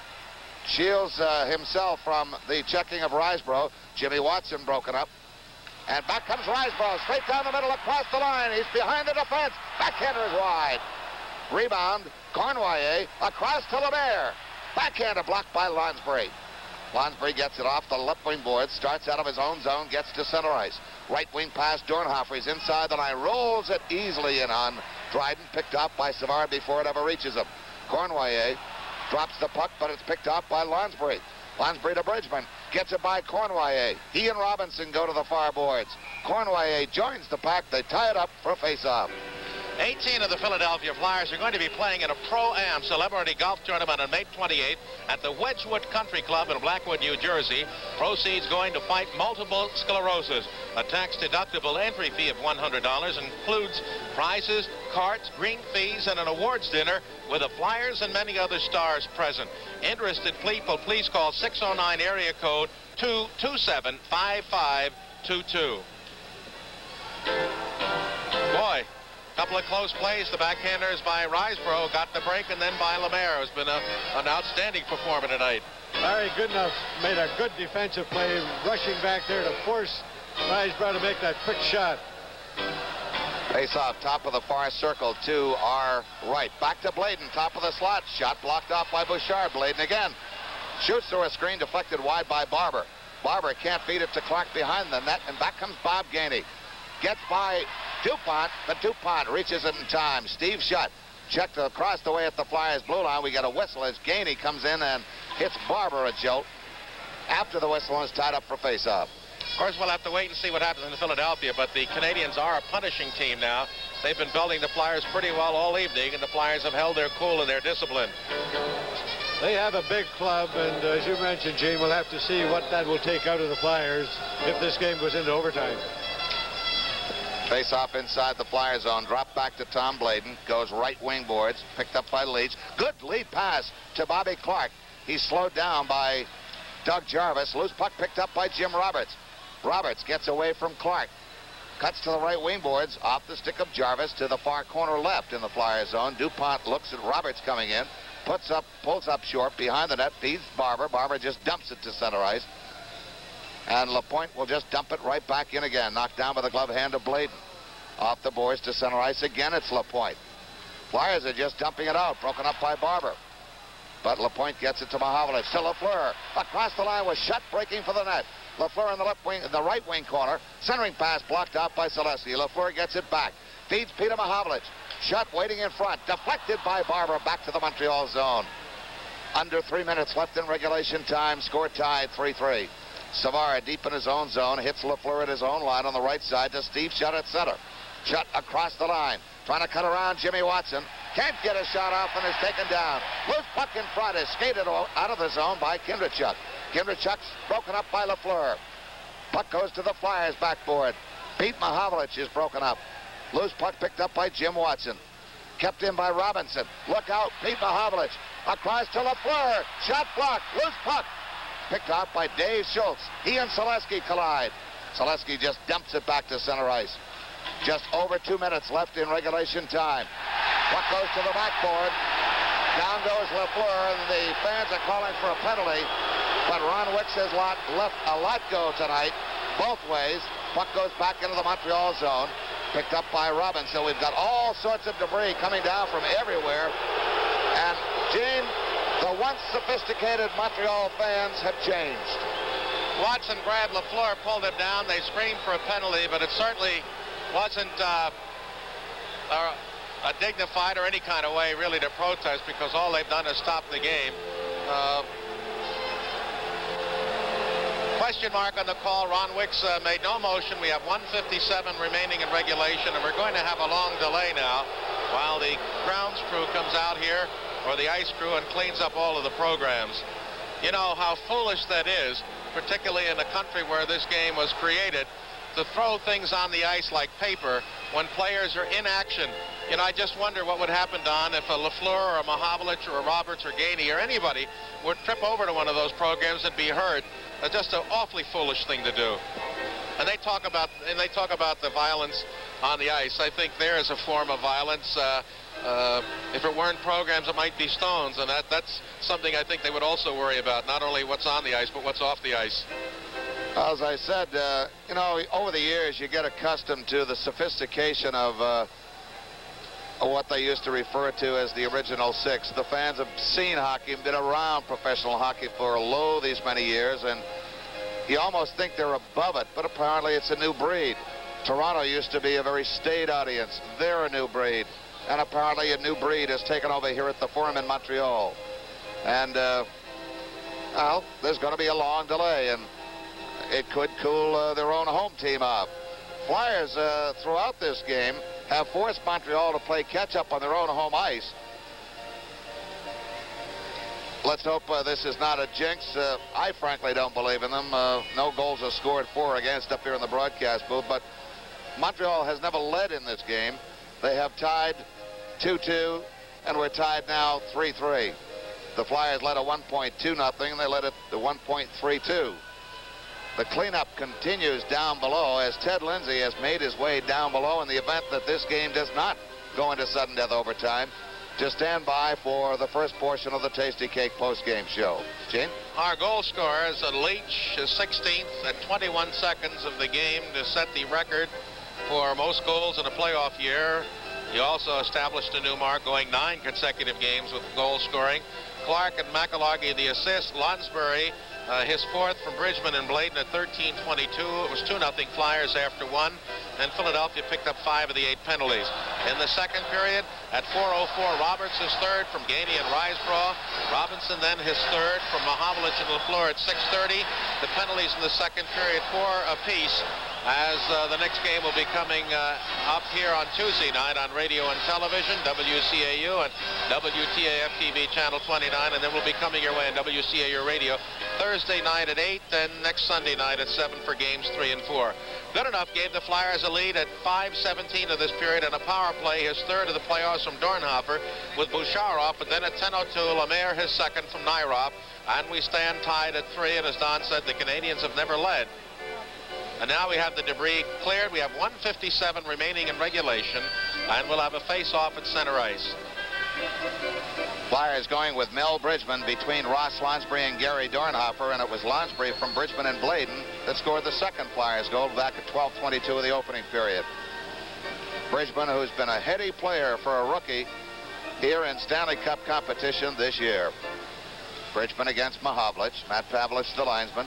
Shields himself from the checking of Risebrough. Jimmy Watson broken up. And back comes Risebrough, straight down the middle across the line. He's behind the defense. Backhander is wide. Rebound, Cornwallis across to Lemaire. Backhander blocked by Lonsbury. Lonsbury gets it off the left wing board, starts out of his own zone, gets to center ice. Right wing pass, Dornhofer. He's inside the line, rolls it easily in on Dryden, picked up by Savard before it ever reaches him. Cornwallis drops the puck, but it's picked off by Lonsbury. Lonsbury to Bridgman, gets it by Cornwallis. He and Robinson go to the far boards. Cornwallis joins the pack. They tie it up for a face-off. 18 of the Philadelphia Flyers are going to be playing in a Pro-Am Celebrity Golf Tournament on May 28th at the Wedgwood Country Club in Blackwood, New Jersey. Proceeds going to fight multiple sclerosis. A tax-deductible entry fee of $100 includes prizes, carts, green fees, and an awards dinner with the Flyers and many other stars present. Interested people, please call 609 area code 227-5522. Boy. Couple of close plays. The backhanders by Risebrough got the break, and then by Lemaire. It's been an outstanding performer tonight. Larry Goodenough made a good defensive play, rushing back there to force Risebrough to make that quick shot. Face off top of the far circle to our right. Back to Bladen, top of the slot. Shot blocked off by Bouchard. Bladen again. Shoots through a screen deflected wide by Barber. Barber can't feed it to Clark behind the net, and back comes Bob Gainey. Gets by DuPont, but DuPont reaches it in time. Steve Shutt checked across the way at the Flyers' blue line. We got a whistle as Gainey comes in and hits Barber a jolt after the whistle is tied up for face-off. Of course, we'll have to wait and see what happens in Philadelphia, but the Canadians are a punishing team now. They've been building the Flyers pretty well all evening, and the Flyers have held their cool and their discipline. They have a big club, and as you mentioned, Gene, we'll have to see what that will take out of the Flyers if this game goes into overtime. Face-off inside the Flyer zone. Drop back to Tom Bladen. Goes right wing boards. Picked up by Leach. Good lead pass to Bobby Clark. He's slowed down by Doug Jarvis. Loose puck picked up by Jim Roberts. Roberts gets away from Clark. Cuts to the right wing boards. Off the stick of Jarvis to the far corner left in the Flyer zone. DuPont looks at Roberts coming in. Pulls up short behind the net. Feeds Barber. Barber just dumps it to center ice. And LaPointe will just dump it right back in again. Knocked down by the glove hand of Bladen. Off the boards to center ice again. It's LaPointe. Flyers are just dumping it out. Broken up by Barber. But LaPointe gets it to Mahovlich. To Lafleur. Across the line was Shutt breaking for the net. Lafleur in the left wing, the right wing corner. Centering pass blocked out by Selesky. Lafleur gets it back. Feeds Peter Mahovlich. Shutt waiting in front. Deflected by Barber back to the Montreal zone. Under 3 minutes left in regulation time. Score tied 3-3. Savard deep in his own zone. Hits Lafleur at his own line on the right side to Steve Shutt at center. Shutt across the line. Trying to cut around Jimmy Watson. Can't get a shot off and is taken down. Loose puck in front is skated out of the zone by Kindrachuk. Kindrachuk's broken up by Lafleur. Puck goes to the Flyers' backboard. Pete Mahovlich is broken up. Loose puck picked up by Jim Watson. Kept in by Robinson. Look out, Pete Mahovlich. Across to Lafleur. Shot blocked. Loose puck. Picked out by Dave Schultz. He and Selesky collide. Selesky just dumps it back to center ice. Just over 2 minutes left in regulation time. Puck goes to the backboard. Down goes Lafleur, and the fans are calling for a penalty. But Ron Wicks has left a lot go tonight, both ways. Puck goes back into the Montreal zone. Picked up by Robinson. We've got all sorts of debris coming down from everywhere. And, Gene, the once sophisticated Montreal fans have changed. Watson grabbed Lafleur, pulled him down. They screamed for a penalty, but it certainly wasn't a dignified or any kind of way really to protest, because all they've done is stop the game. Question mark on the call. Ron Wicks made no motion. We have 1:57 remaining in regulation, and we're going to have a long delay now while the grounds crew comes out here, or the ice crew, and cleans up all of the programs. You know how foolish that is, particularly in a country where this game was created, to throw things on the ice like paper when players are in action. You know, I just wonder what would happen, Don, if a Lafleur or a Mahovlich or a Roberts or Gainey or anybody would trip over to one of those programs and be hurt. Just an awfully foolish thing to do. And they talk about the violence on the ice. I think there is a form of violence. If it weren't programs, it might be stones, and that's something I think they would also worry about. Not only what's on the ice, but what's off the ice. As I said, you know, over the years you get accustomed to the sophistication of what they used to refer to as the original six. The fans have seen hockey and been around professional hockey for these many years, and you almost think they're above it, but apparently it's a new breed. Toronto used to be a very staid audience. They're a new breed, and apparently a new breed has taken over here at the Forum in Montreal. And, well, there's going to be a long delay, and it could cool their own home team off. Flyers, throughout this game, have forced Montreal to play catch-up on their own home ice. Let's hope this is not a jinx. I frankly don't believe in them. No goals are scored for or against up here in the broadcast booth, but Montreal has never led in this game. They have tied 2-2, and we're tied now 3-3. The Flyers led a 1.2-0, and they led it to 1.32. The cleanup continues down below as Ted Lindsay has made his way down below in the event that this game does not go into sudden death overtime, to stand by for the first portion of the Tasty Cake post-game show. Gene? Our goal scorers, Leach is 16th at 21 seconds of the game to set the record for most goals in a playoff year. He also established a new mark, going 9 consecutive games with goal scoring. Clark and McIlhargey the assist. Lonsbury his fourth from Bridgman and Bladen at 13:22. It was 2-0 Flyers after 1, and Philadelphia picked up 5 of the 8 penalties. In the second period, at 4:04, Roberts his third from Gainey and Risebrough. Robinson then his third from Mahovlich and Lafleur at 6:30. The penalties in the second period, 4 apiece, as the next game will be coming up here on Tuesday night on radio and television, WCAU and WTAF TV channel 29, and then we'll be coming your way on WCAU radio Thursday night at 8, and next Sunday night at 7 for games 3 and 4. Good enough gave the Flyers a lead at 5:17 of this period, and a power play, his third of the playoffs from Dornhofer with Boucharoff, and then at 10:02, Lemaire his second from Nyrop, and we stand tied at 3, and as Don said, the Canadians have never led. And now we have the debris cleared. We have 1:57 remaining in regulation, and we'll have a face-off at center ice. Flyers going with Mel Bridgman between Ross Lonsbury and Gary Dornhofer, and it was Lonsbury from Bridgman and Bladen that scored the second Flyers goal back at 12:22 of the opening period. Bridgman, who's been a heady player for a rookie here in Stanley Cup competition this year. Bridgman against Mahovlich. Matt Pavlich, the linesman.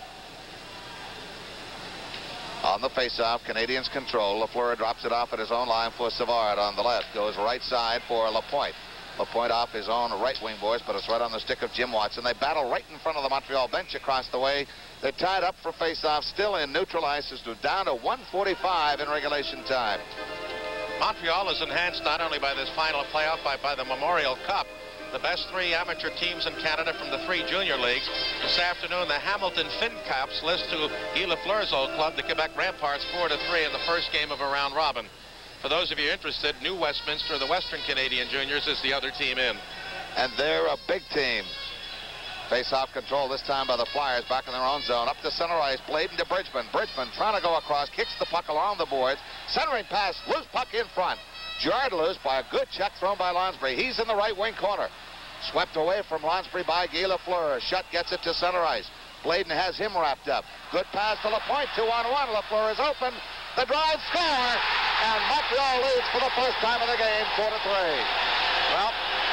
On the face-off, Canadians control. Lafleur drops it off at his own line for Savard on the left. Goes right side for Lapointe. LaPointe off his own right wing, boys, but it's right on the stick of Jim Watson. They battle right in front of the Montreal bench across the way. They're tied up for face-off, still in neutral ice, as down to 1:45 in regulation time. Montreal is enhanced not only by this final playoff, but by the Memorial Cup. The best 3 amateur teams in Canada from the 3 junior leagues. This afternoon, the Hamilton FinCaps list to Guy Lafleur's old club, the Quebec Ramparts, 4-3 in the first game of a round robin. For those of you interested, New Westminster, the Western Canadian Juniors, is the other team in. And they're a big team. Face-off control this time by the Flyers, back in their own zone. Up to center ice, Bladen to Bridgman. Bridgman trying to go across, kicks the puck along the boards. Centering pass, loose puck in front. Jarred loose by a good check thrown by Lonsbury. He's in the right wing corner. Swept away from Lonsbury by Guy Lafleur. Shutt gets it to center ice. Bladen has him wrapped up. Good pass to LaPointe, 2-on-1. Lafleur is open. The drive, score, and Montreal leads for the first time in the game, 4-3. Well,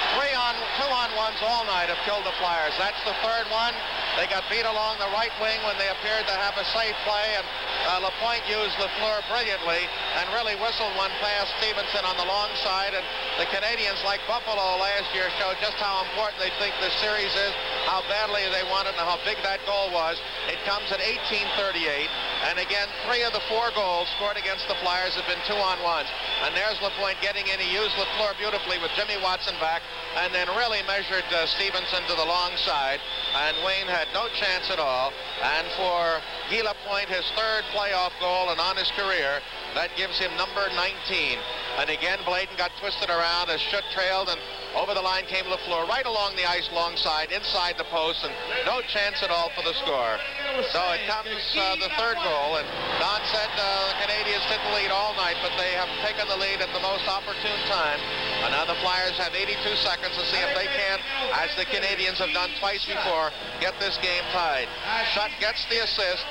2-on-1s all night have killed the Flyers. That's the third one. They got beat along the right wing when they appeared to have a safe play, and LaPointe used Lafleur brilliantly and really whistled one past Stevenson on the long side. And the Canadians, like Buffalo last year, showed just how important they think this series is, how badly they want it, and how big that goal was. It comes at 18:38, and again, 3 of the 4 goals scored against the Flyers have been 2-on-1s. And there's LaPointe getting in. He used Lafleur beautifully with Jimmy Watson back, and then really measured Stevenson to the long side, and Wayne had no chance at all. And for Guy Lafleur, his 3rd playoff goal and on his career, that gives him number 19. And again, Bladen got twisted around as Schutt trailed, and over the line came Lafleur right along the ice, long side, inside the post, and no chance at all for the score. So it comes the 3rd goal, and Don said the Canadians didn't lead all night, but they have taken the lead at the most opportune time. And now the Flyers have 82 seconds to see if they can, as the Canadians have done twice before, get this game tied. Schutt gets the assist,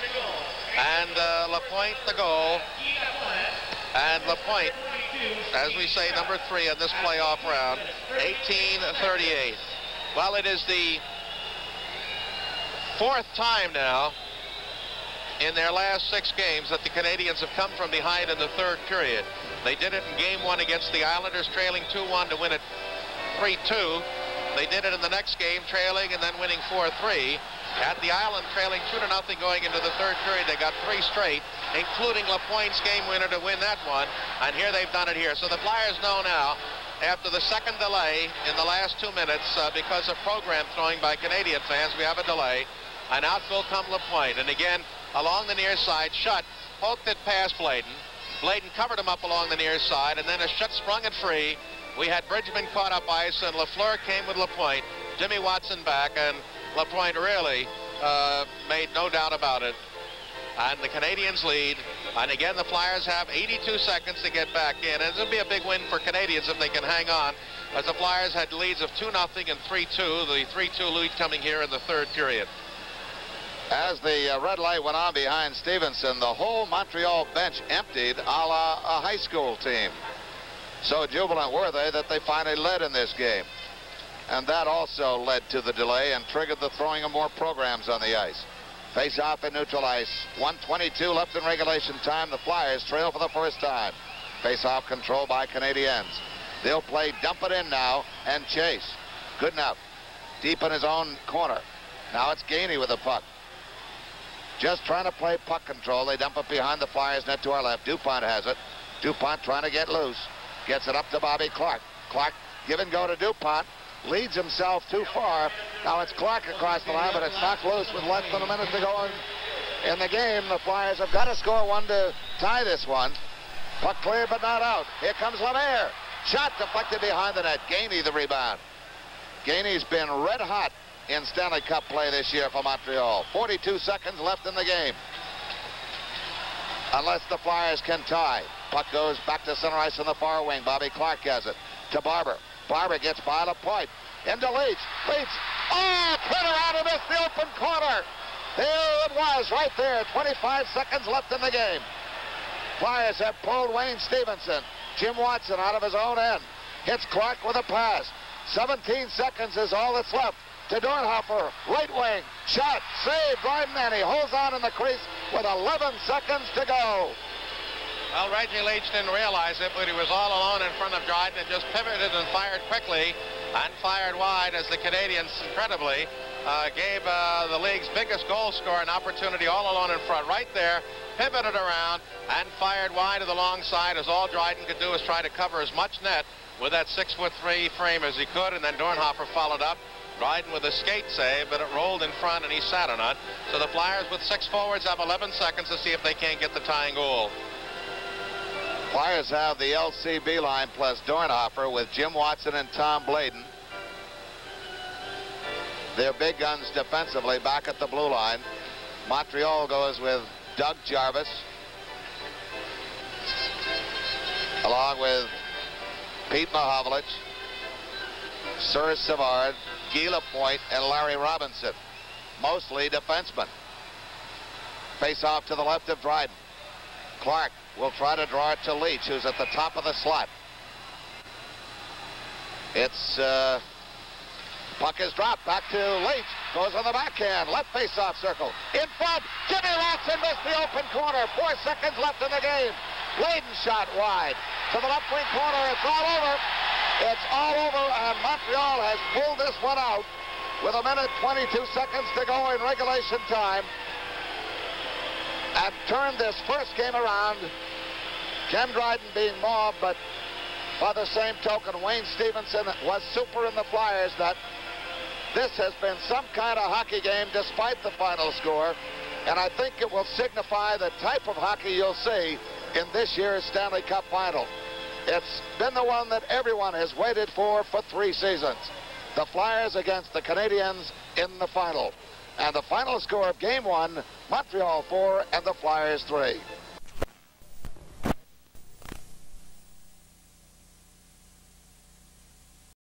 and LaPointe the goal. And LaPointe, as we say, number 3 in this playoff round, 18:38. Well, it is the 4th time now in their last 6 games that the Canadians have come from behind in the 3rd period. They did it in game 1 against the Islanders, trailing 2-1 to win it 3-2. They did it in the next game, trailing and then winning 4-3. At the Island, trailing 2-0 going into the 3rd period. They got 3 straight, including LaPointe's game winner to win that one. And here they've done it here. So the Flyers know now, after the 2nd delay in the last 2 minutes, because of program throwing by Canadian fans, we have a delay. And out will come LaPointe. And again, along the near side, Schutt poked it past Bladen. Bladen covered him up along the near side, and then as Schutt sprung it free, we had Bridgman caught up ice, and Lafleur came with LaPointe. Jimmy Watson back, and LaPointe really made no doubt about it. And the Canadians lead. And again, the Flyers have 82 seconds to get back in. And it'll be a big win for Canadians if they can hang on, as the Flyers had leads of 2-0 and 3-2. The 3-2 lead coming here in the 3rd period. As the red light went on behind Stevenson, the whole Montreal bench emptied a la a high school team. So jubilant were they that they finally led in this game. And that also led to the delay and triggered the throwing of more programs on the ice. Face off in neutral ice. 1:22 left in regulation time. The Flyers trail for the first time. Face off control by Canadiens. They'll play dump it in now and chase. Good enough. Deep in his own corner. Now it's Gainey with the puck. Just trying to play puck control. They dump it behind the Flyers net to our left. DuPont has it. DuPont trying to get loose. Gets it up to Bobby Clark. Clark give and go to DuPont. Leads himself too far. Now it's Clark across the line, but it's knocked loose with less than a minute to go in the game. The Flyers have got to score 1 to tie this one. Puck cleared but not out. Here comes Lemaire. Shot deflected behind the net. Gainey the rebound. Gainey's been red hot in Stanley Cup play this year for Montreal. 42 seconds left in the game. Unless the Flyers can tie. Puck goes back to center ice in the far wing. Bobby Clark has it to Barber. Barber gets by LaPointe. Into Leach. Leach. Oh, put it out of this, the open corner. There it was, right there. 25 seconds left in the game. Flyers have pulled Wayne Stevenson. Jim Watson out of his own end. Hits Clark with a pass. 17 seconds is all that's left. To Dornhofer, right wing. Shot, save, Gordon, and he holds on in the crease with 11 seconds to go. Well, Reggie Leach didn't realize it, but he was all alone in front of Dryden and just pivoted and fired quickly and fired wide as the Canadians incredibly gave the league's biggest goal scorer an opportunity all alone in front. Right there, pivoted around and fired wide to the long side as all Dryden could do was try to cover as much net with that 6'3" frame as he could, and then Dornhofer followed up. Dryden with a skate save, but it rolled in front and he sat on it. So the Flyers with 6 forwards have 11 seconds to see if they can't get the tying goal. Flyers have the LCB line plus Dornhofer with Jim Watson and Tom Bladen. Their big guns defensively back at the blue line. Montreal goes with Doug Jarvis, along with Pete Mahovlich, Sir Savard, Guy Lapointe, and Larry Robinson. Mostly defensemen. Face off to the left of Dryden. Clark will try to draw it to Leach, who's at the top of the slot. It's puck is dropped back to Leach. Goes on the backhand. Left face-off circle. In front. Jimmy Watson missed the open corner. 4 seconds left in the game. Bladen shot wide. To the left wing corner. It's all over. It's all over, and Montreal has pulled this one out with 1 minute 22 seconds to go in regulation time and turned this first game around. Ken Dryden being mobbed, but by the same token, Wayne Stevenson was super in the Flyers that this has been some kind of hockey game despite the final score, and I think it will signify the type of hockey you'll see in this year's Stanley Cup final. It's been the one that everyone has waited for 3 seasons. The Flyers against the Canadiens in the final. And the final score of Game 1, Montreal 4 and the Flyers 3.